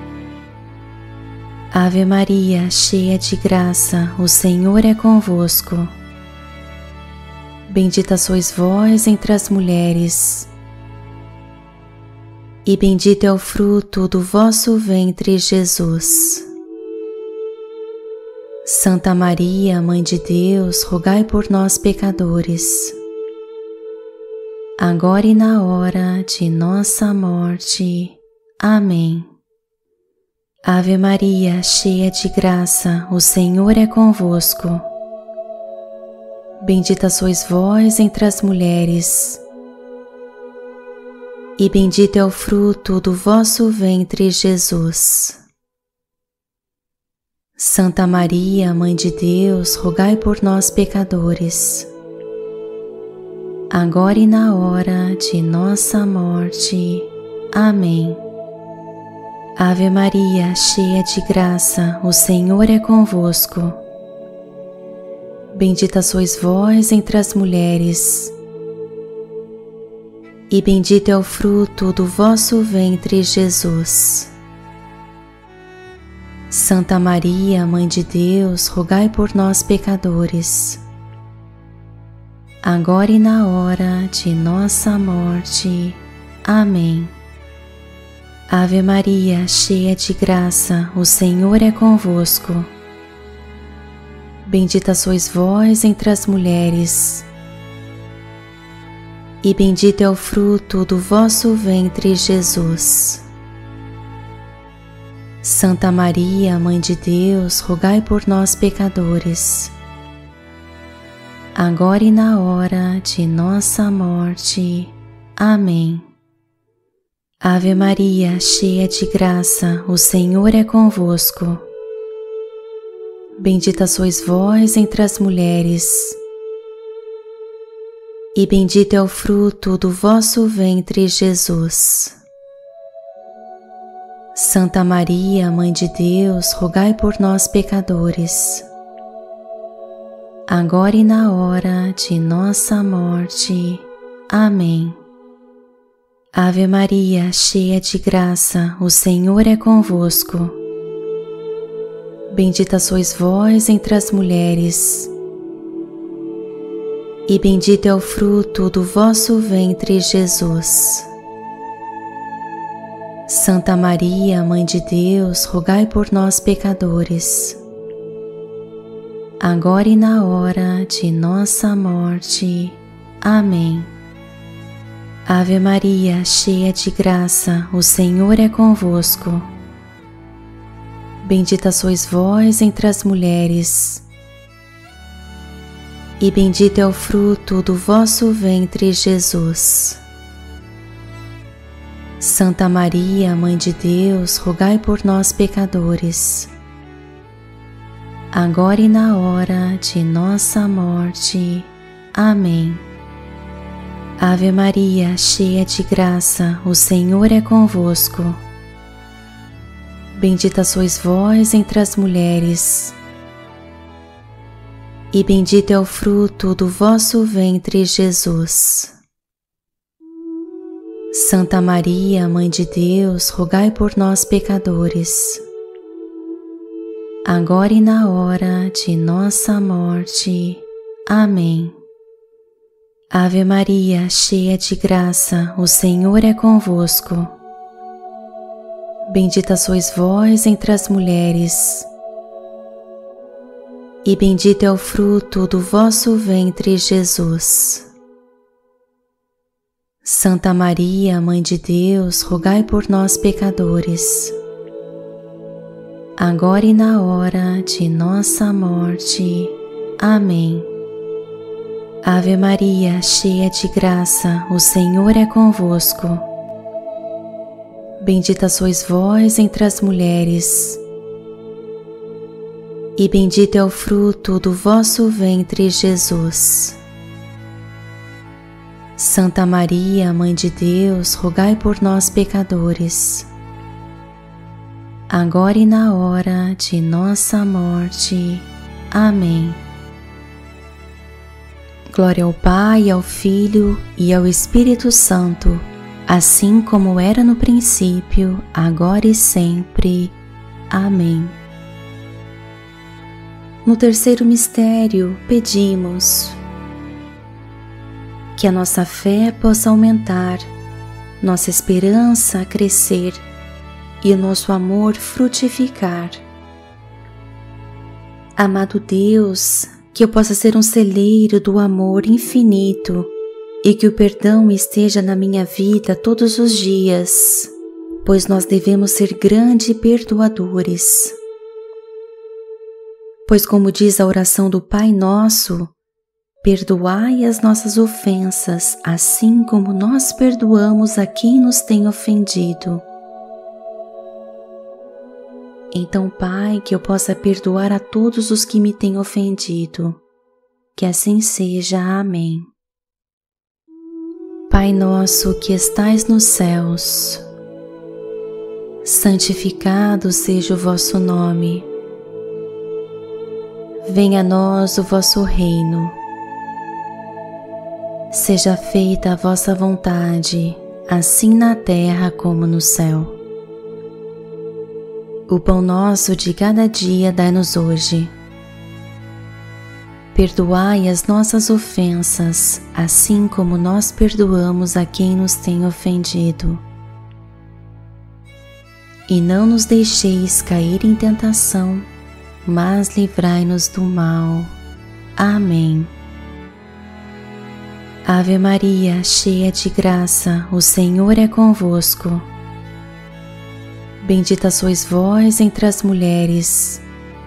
Ave Maria, cheia de graça, o Senhor é convosco. Bendita sois vós entre as mulheres, e bendito é o fruto do vosso ventre, Jesus. Santa Maria, Mãe de Deus, rogai por nós, pecadores, agora e na hora de nossa morte. Amém. Ave Maria, cheia de graça, o Senhor é convosco. Bendita sois vós entre as mulheres, e bendito é o fruto do vosso ventre, Jesus. Santa Maria, Mãe de Deus, rogai por nós, pecadores, agora e na hora de nossa morte. Amém. Ave Maria, cheia de graça, o Senhor é convosco. Bendita sois vós entre as mulheres, e bendito é o fruto do vosso ventre, Jesus. Santa Maria, Mãe de Deus, rogai por nós, pecadores, agora e na hora de nossa morte. Amém. Ave Maria, cheia de graça, o Senhor é convosco. Bendita sois vós entre as mulheres, e bendito é o fruto do vosso ventre, Jesus. Santa Maria, Mãe de Deus, rogai por nós, pecadores, agora e na hora de nossa morte. Amém. Ave Maria, cheia de graça, o Senhor é convosco. Bendita sois vós entre as mulheres, e bendito é o fruto do vosso ventre, Jesus. Santa Maria, Mãe de Deus, rogai por nós, pecadores, agora e na hora de nossa morte. Amém. Ave Maria, cheia de graça, o Senhor é convosco. Bendita sois vós entre as mulheres, e bendito é o fruto do vosso ventre, Jesus. Santa Maria, Mãe de Deus, rogai por nós, pecadores, agora e na hora de nossa morte. Amém. Ave Maria, cheia de graça, o Senhor é convosco. Bendita sois vós entre as mulheres, e bendito é o fruto do vosso ventre, Jesus. Santa Maria, Mãe de Deus, rogai por nós, pecadores, agora e na hora de nossa morte. Amém. Ave Maria, cheia de graça, o Senhor é convosco. Bendita sois vós entre as mulheres, e bendito é o fruto do vosso ventre, Jesus. Santa Maria, Mãe de Deus, rogai por nós, pecadores, agora e na hora de nossa morte. Amém. Ave Maria, cheia de graça, o Senhor é convosco. Bendita sois vós entre as mulheres, e bendito é o fruto do vosso ventre, Jesus. Santa Maria, Mãe de Deus, rogai por nós, pecadores, agora e na hora de nossa morte. Amém. Ave Maria, cheia de graça, o Senhor é convosco. Bendita sois vós entre as mulheres, e bendito é o fruto do vosso ventre, Jesus. Santa Maria, Mãe de Deus, rogai por nós, pecadores, agora e na hora de nossa morte. Amém. Glória ao Pai, ao Filho e ao Espírito Santo, assim como era no princípio, agora e sempre. Amém. No terceiro mistério, pedimos que a nossa fé possa aumentar, nossa esperança crescer e o nosso amor frutificar. Amado Deus, que eu possa ser um celeiro do amor infinito e que o perdão esteja na minha vida todos os dias, pois nós devemos ser grandes perdoadores. Pois, como diz a oração do Pai Nosso, perdoai as nossas ofensas, assim como nós perdoamos a quem nos tem ofendido. Então, Pai, que eu possa perdoar a todos os que me têm ofendido. Que assim seja. Amém. Pai nosso que estais nos céus, santificado seja o vosso nome. Venha a nós o vosso reino. Seja feita a vossa vontade, assim na terra como no céu. O pão nosso de cada dia dai-nos hoje. Perdoai as nossas ofensas, assim como nós perdoamos a quem nos tem ofendido. E não nos deixeis cair em tentação, mas livrai-nos do mal. Amém. Ave Maria, cheia de graça, o Senhor é convosco. Bendita sois vós entre as mulheres,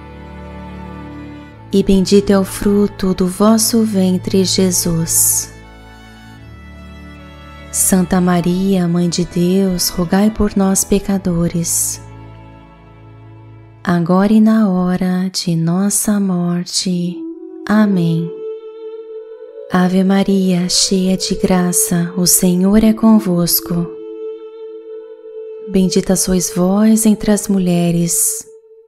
e bendito é o fruto do vosso ventre, Jesus. Santa Maria, Mãe de Deus, rogai por nós, pecadores, agora e na hora de nossa morte. Amém. Ave Maria, cheia de graça, o Senhor é convosco. Bendita sois vós entre as mulheres,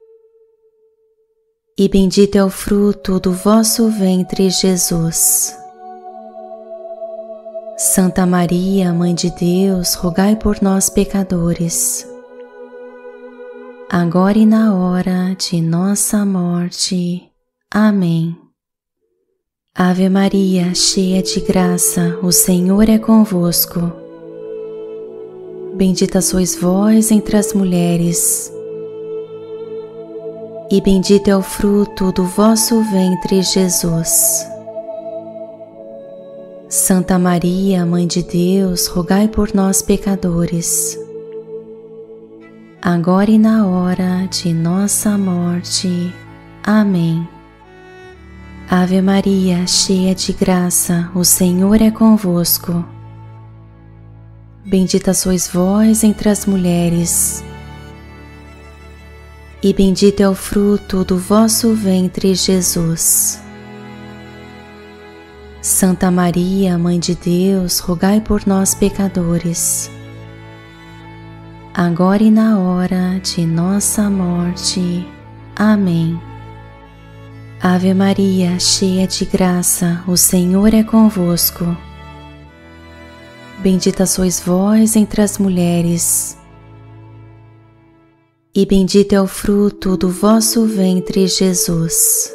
e bendito é o fruto do vosso ventre, Jesus. Santa Maria, Mãe de Deus, rogai por nós, pecadores, agora e na hora de nossa morte. Amém. Ave Maria, cheia de graça, o Senhor é convosco. Bendita sois vós entre as mulheres, e bendito é o fruto do vosso ventre, Jesus. Santa Maria, Mãe de Deus, rogai por nós, pecadores, agora e na hora de nossa morte. Amém. Ave Maria, cheia de graça, o Senhor é convosco. Bendita sois vós entre as mulheres, e bendito é o fruto do vosso ventre, Jesus. Santa Maria, Mãe de Deus, rogai por nós, pecadores, agora e na hora de nossa morte. Amém. Ave Maria, cheia de graça, o Senhor é convosco. Bendita sois vós entre as mulheres, e bendito é o fruto do vosso ventre, Jesus.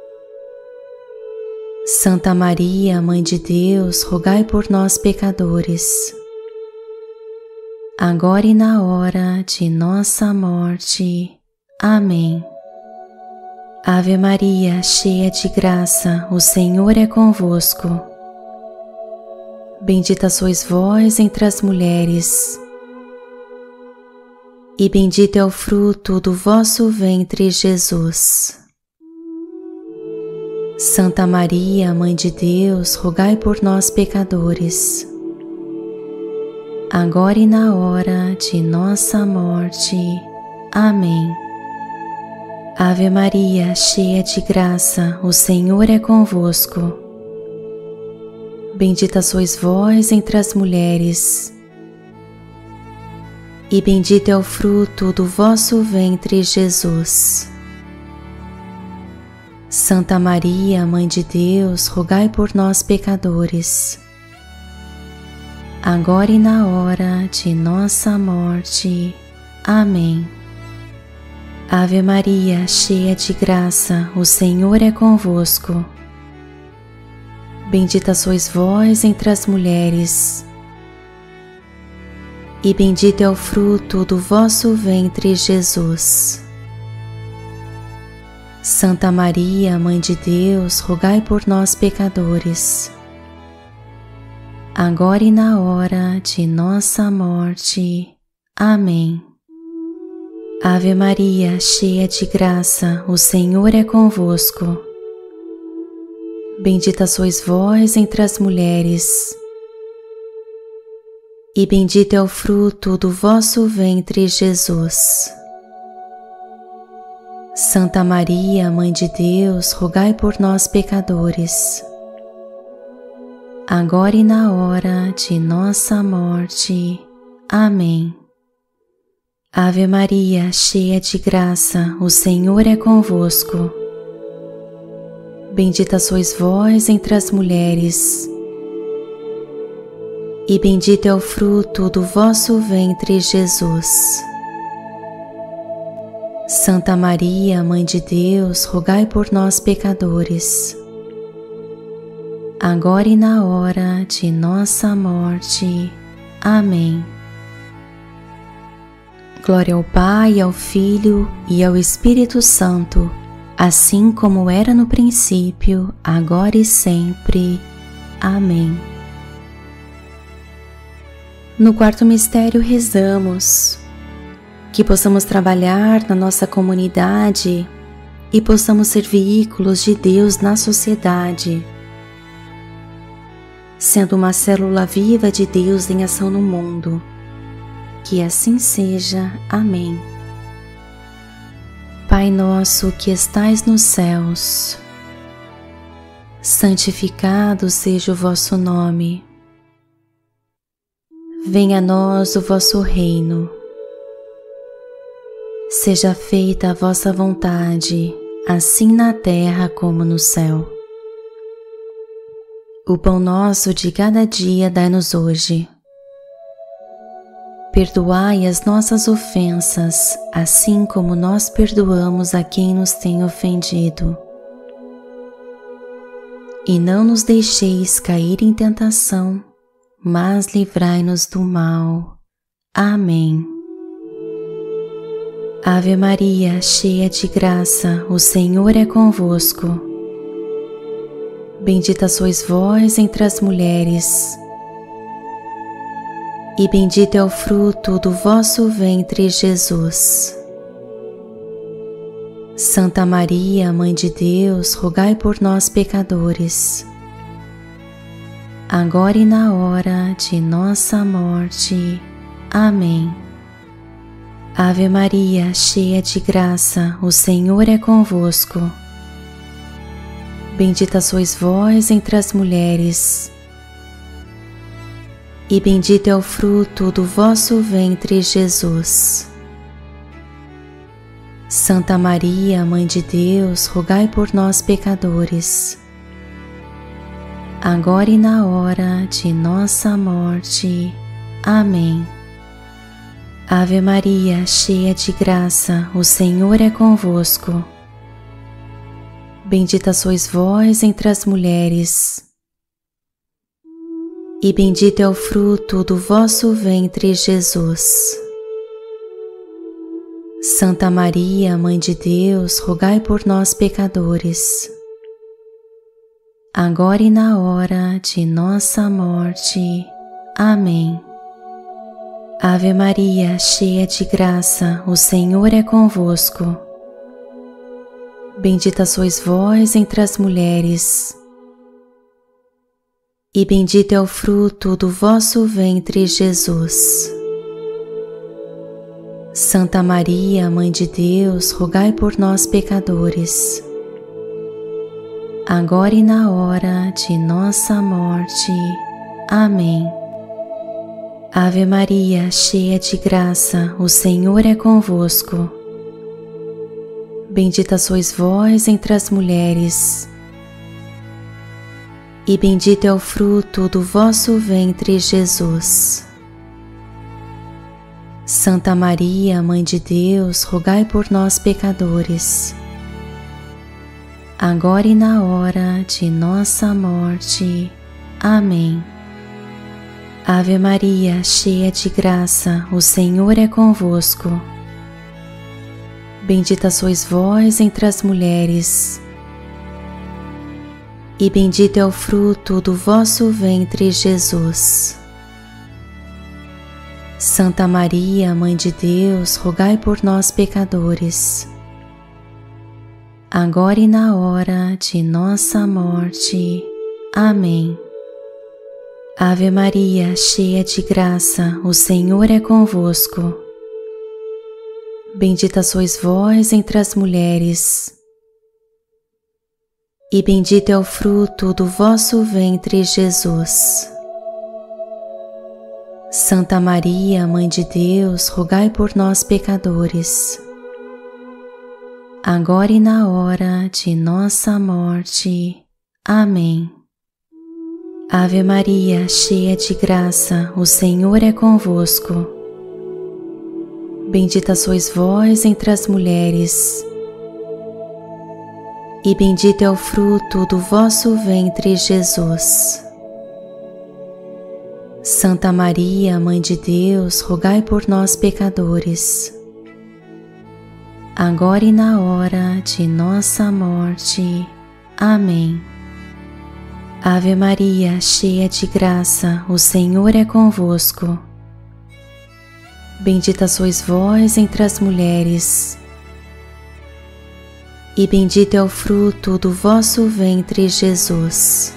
Santa Maria, Mãe de Deus, rogai por nós, pecadores, agora e na hora de nossa morte. Amém. Ave Maria, cheia de graça, o Senhor é convosco. Bendita sois vós entre as mulheres, e bendito é o fruto do vosso ventre, Jesus. Santa Maria, Mãe de Deus, rogai por nós, pecadores, agora e na hora de nossa morte. Amém. Ave Maria, cheia de graça, o Senhor é convosco. Bendita sois vós entre as mulheres, e bendito é o fruto do vosso ventre, Jesus. Santa Maria, Mãe de Deus, rogai por nós, pecadores, agora e na hora de nossa morte. Amém. Ave Maria, cheia de graça, o Senhor é convosco. Bendita sois vós entre as mulheres, e bendito é o fruto do vosso ventre, Jesus. Santa Maria, Mãe de Deus, rogai por nós, pecadores, agora e na hora de nossa morte. Amém. Ave Maria, cheia de graça, o Senhor é convosco. Bendita sois vós entre as mulheres, e bendito é o fruto do vosso ventre, Jesus. Santa Maria, Mãe de Deus, rogai por nós, pecadores, agora e na hora de nossa morte. Amém. Ave Maria, cheia de graça, o Senhor é convosco. Bendita sois vós entre as mulheres, e bendito é o fruto do vosso ventre, Jesus. Santa Maria, Mãe de Deus, rogai por nós, pecadores, agora e na hora de nossa morte. Amém. Glória ao Pai, ao Filho e ao Espírito Santo, assim como era no princípio, agora e sempre. Amém. No quarto mistério rezamos que possamos trabalhar na nossa comunidade e possamos ser veículos de Deus na sociedade, sendo uma célula viva de Deus em ação no mundo. Que assim seja. Amém. Pai nosso que estais nos céus, santificado seja o vosso nome. Venha a nós o vosso reino. Seja feita a vossa vontade, assim na terra como no céu. O pão nosso de cada dia dai-nos hoje. Perdoai as nossas ofensas, assim como nós perdoamos a quem nos tem ofendido. E não nos deixeis cair em tentação, mas livrai-nos do mal. Amém. Ave Maria, cheia de graça, o Senhor é convosco. Bendita sois vós entre as mulheres, e bendito é o fruto do vosso ventre, Jesus. Santa Maria, Mãe de Deus, rogai por nós, pecadores, agora e na hora de nossa morte. Amém. Ave Maria, cheia de graça, o Senhor é convosco. Bendita sois vós entre as mulheres, e bendito é o fruto do vosso ventre, Jesus. Santa Maria, Mãe de Deus, rogai por nós, pecadores, agora e na hora de nossa morte. Amém. Ave Maria, cheia de graça, o Senhor é convosco. Bendita sois vós entre as mulheres, e bendito é o fruto do vosso ventre, Jesus. Santa Maria, Mãe de Deus, rogai por nós, pecadores, agora e na hora de nossa morte. Amém. Ave Maria, cheia de graça, o Senhor é convosco. Bendita sois vós entre as mulheres, e bendito é o fruto do vosso ventre, Jesus. Santa Maria, Mãe de Deus, rogai por nós, pecadores, agora e na hora de nossa morte. Amém. Ave Maria, cheia de graça, o Senhor é convosco. Bendita sois vós entre as mulheres, e bendito é o fruto do vosso ventre, Jesus. Santa Maria, Mãe de Deus, rogai por nós, pecadores, agora e na hora de nossa morte. Amém. Ave Maria, cheia de graça, o Senhor é convosco. Bendita sois vós entre as mulheres, e bendito é o fruto do vosso ventre, Jesus. Santa Maria, Mãe de Deus, rogai por nós, pecadores, agora e na hora de nossa morte. Amém. Ave Maria, cheia de graça, o Senhor é convosco. Bendita sois vós entre as mulheres, e bendito é o fruto do vosso ventre, Jesus. Santa Maria, Mãe de Deus, rogai por nós, pecadores, agora e na hora de nossa morte. Amém. Ave Maria, cheia de graça, o Senhor é convosco. Bendita sois vós entre as mulheres, e bendito é o fruto do vosso ventre, Jesus. Santa Maria, Mãe de Deus, rogai por nós, pecadores, agora e na hora de nossa morte. Amém. Ave Maria, cheia de graça, o Senhor é convosco. Bendita sois vós entre as mulheres, e bendito é o fruto do vosso ventre, Jesus.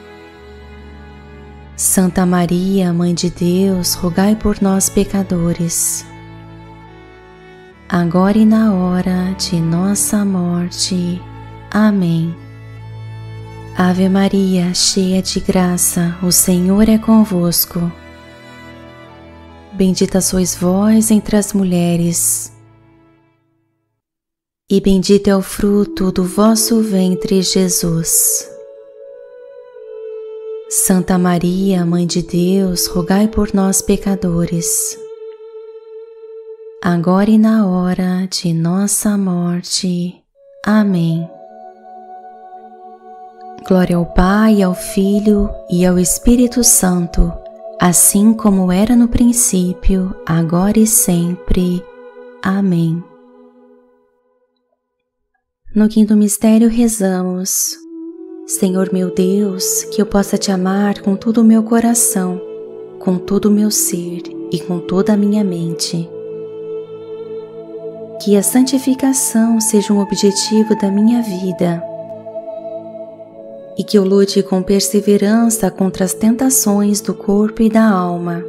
Santa Maria, Mãe de Deus, rogai por nós, pecadores, agora e na hora de nossa morte. Amém. Ave Maria, cheia de graça, o Senhor é convosco. Bendita sois vós entre as mulheres, e bendito é o fruto do vosso ventre, Jesus. Santa Maria, Mãe de Deus, rogai por nós, pecadores, agora e na hora de nossa morte. Amém. Glória ao Pai, ao Filho e ao Espírito Santo, assim como era no princípio, agora e sempre. Amém. No quinto mistério rezamos: Senhor meu Deus, que eu possa te amar com todo o meu coração, com todo o meu ser e com toda a minha mente. Que a santificação seja um objetivo da minha vida, e que eu lute com perseverança contra as tentações do corpo e da alma.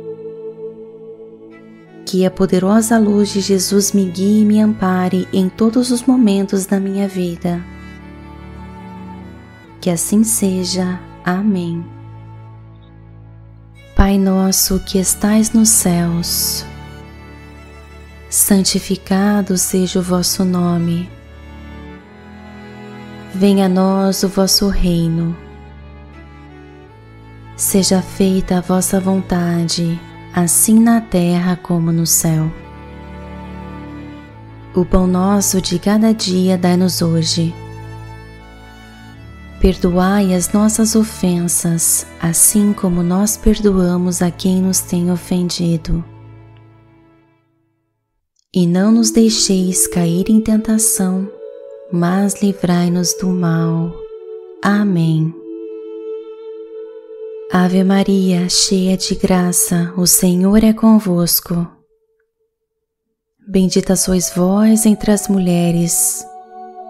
Que a poderosa luz de Jesus me guie e me ampare em todos os momentos da minha vida. Que assim seja. Amém. Pai nosso que estais nos céus, santificado seja o vosso nome. Venha a nós o vosso reino. Seja feita a vossa vontade, assim na terra como no céu. O pão nosso de cada dia dai-nos hoje. Perdoai as nossas ofensas, assim como nós perdoamos a quem nos tem ofendido. E não nos deixeis cair em tentação, mas livrai-nos do mal. Amém. Ave Maria, cheia de graça, o Senhor é convosco. Bendita sois vós entre as mulheres,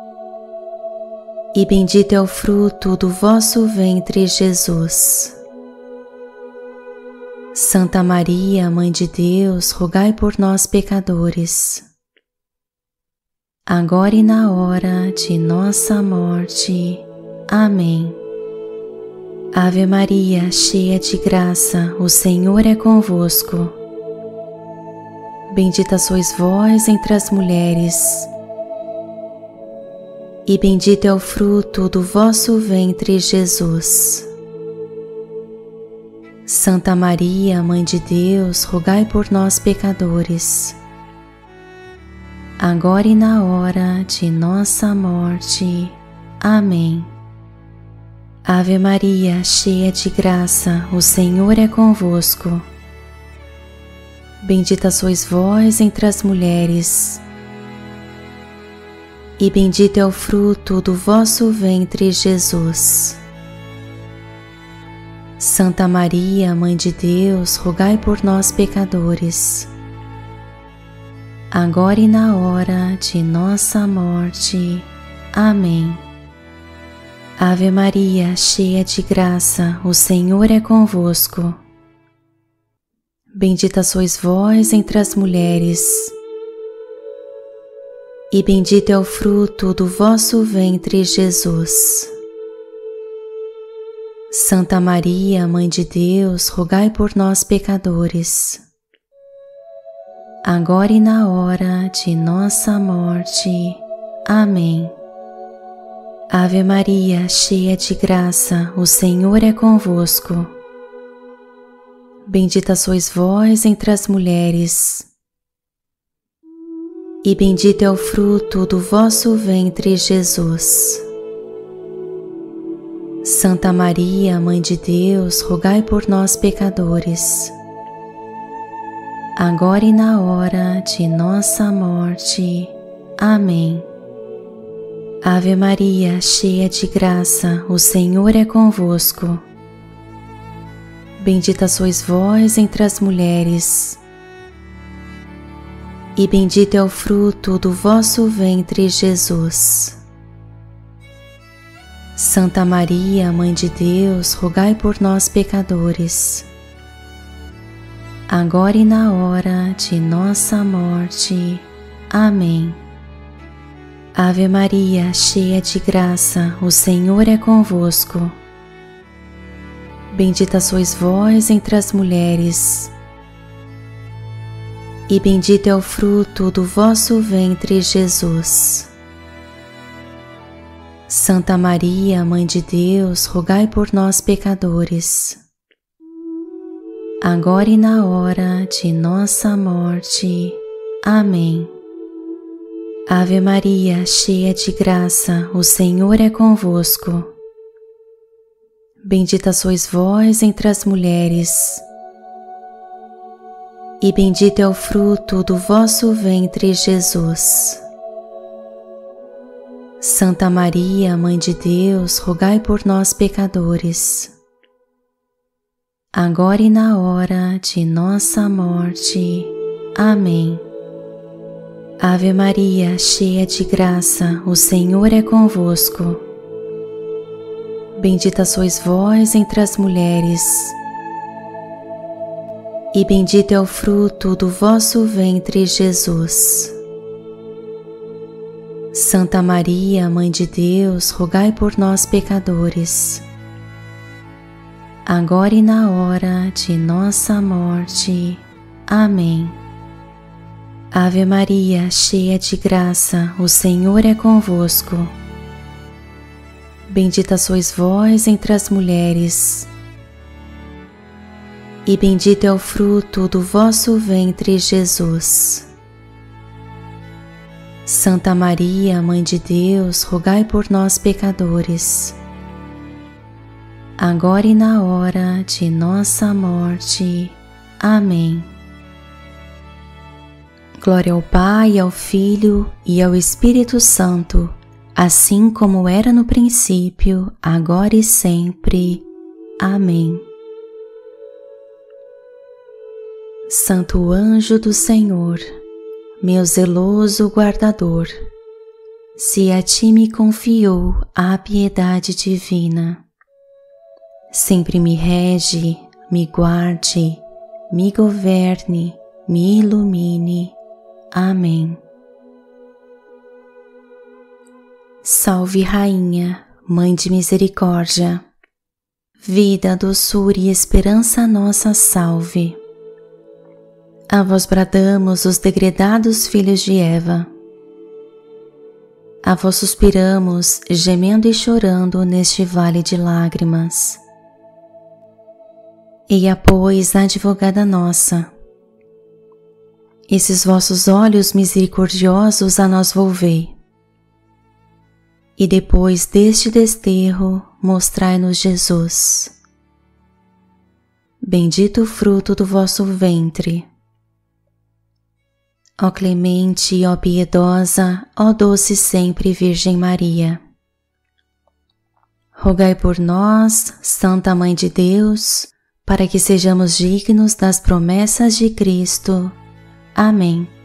e bendito é o fruto do vosso ventre, Jesus. Santa Maria, Mãe de Deus, rogai por nós, pecadores, agora e na hora de nossa morte. Amém. Ave Maria, cheia de graça, o Senhor é convosco. Bendita sois vós entre as mulheres, e bendito é o fruto do vosso ventre, Jesus. Santa Maria, Mãe de Deus, rogai por nós, pecadores, agora e na hora de nossa morte. Amém. Ave Maria, cheia de graça, o Senhor é convosco. Bendita sois vós entre as mulheres, e bendito é o fruto do vosso ventre, Jesus. Santa Maria, Mãe de Deus, rogai por nós, pecadores, agora e na hora de nossa morte. Amém. Ave Maria, cheia de graça, o Senhor é convosco. Bendita sois vós entre as mulheres, e bendito é o fruto do vosso ventre, Jesus. Santa Maria, Mãe de Deus, rogai por nós, pecadores, agora e na hora de nossa morte. Amém. Ave Maria, cheia de graça, o Senhor é convosco. Bendita sois vós entre as mulheres, e bendito é o fruto do vosso ventre, Jesus. Santa Maria, Mãe de Deus, rogai por nós, pecadores, agora e na hora de nossa morte. Amém. Ave Maria, cheia de graça, o Senhor é convosco. Bendita sois vós entre as mulheres, e bendito é o fruto do vosso ventre, Jesus. Santa Maria, Mãe de Deus, rogai por nós, pecadores, agora e na hora de nossa morte. Amém. Ave Maria, cheia de graça, o Senhor é convosco. Bendita sois vós entre as mulheres, e bendito é o fruto do vosso ventre, Jesus. Santa Maria, Mãe de Deus, rogai por nós, pecadores, agora e na hora de nossa morte. Amém. Ave Maria, cheia de graça, o Senhor é convosco. Bendita sois vós entre as mulheres, e bendito é o fruto do vosso ventre, Jesus. Santa Maria, Mãe de Deus, rogai por nós, pecadores, agora e na hora de nossa morte. Amém. Ave Maria, cheia de graça, o Senhor é convosco. Bendita sois vós entre as mulheres, e bendito é o fruto do vosso ventre, Jesus. Santa Maria, Mãe de Deus, rogai por nós, pecadores, agora e na hora de nossa morte. Amém. Ave Maria, cheia de graça, o Senhor é convosco. Bendita sois vós entre as mulheres, e bendito é o fruto do vosso ventre, Jesus. Santa Maria, Mãe de Deus, rogai por nós, pecadores, agora e na hora de nossa morte. Amém. Glória ao Pai, ao Filho e ao Espírito Santo, assim como era no princípio, agora e sempre. Amém. Santo anjo do Senhor, meu zeloso guardador, se a ti me confiou a piedade divina, sempre me rege, me guarde, me governe, me ilumine. Amém. Salve Rainha, Mãe de Misericórdia, vida, doçura e esperança nossa, salve. A vós bradamos os degredados filhos de Eva. A vós suspiramos, gemendo e chorando neste vale de lágrimas. Eia, pois, advogada nossa, esses vossos olhos misericordiosos a nós volvei, e depois deste desterro mostrai-nos Jesus. Bendito o fruto do vosso ventre. Ó clemente, ó piedosa, ó doce sempre Virgem Maria. Rogai por nós, Santa Mãe de Deus, para que sejamos dignos das promessas de Cristo. Amém.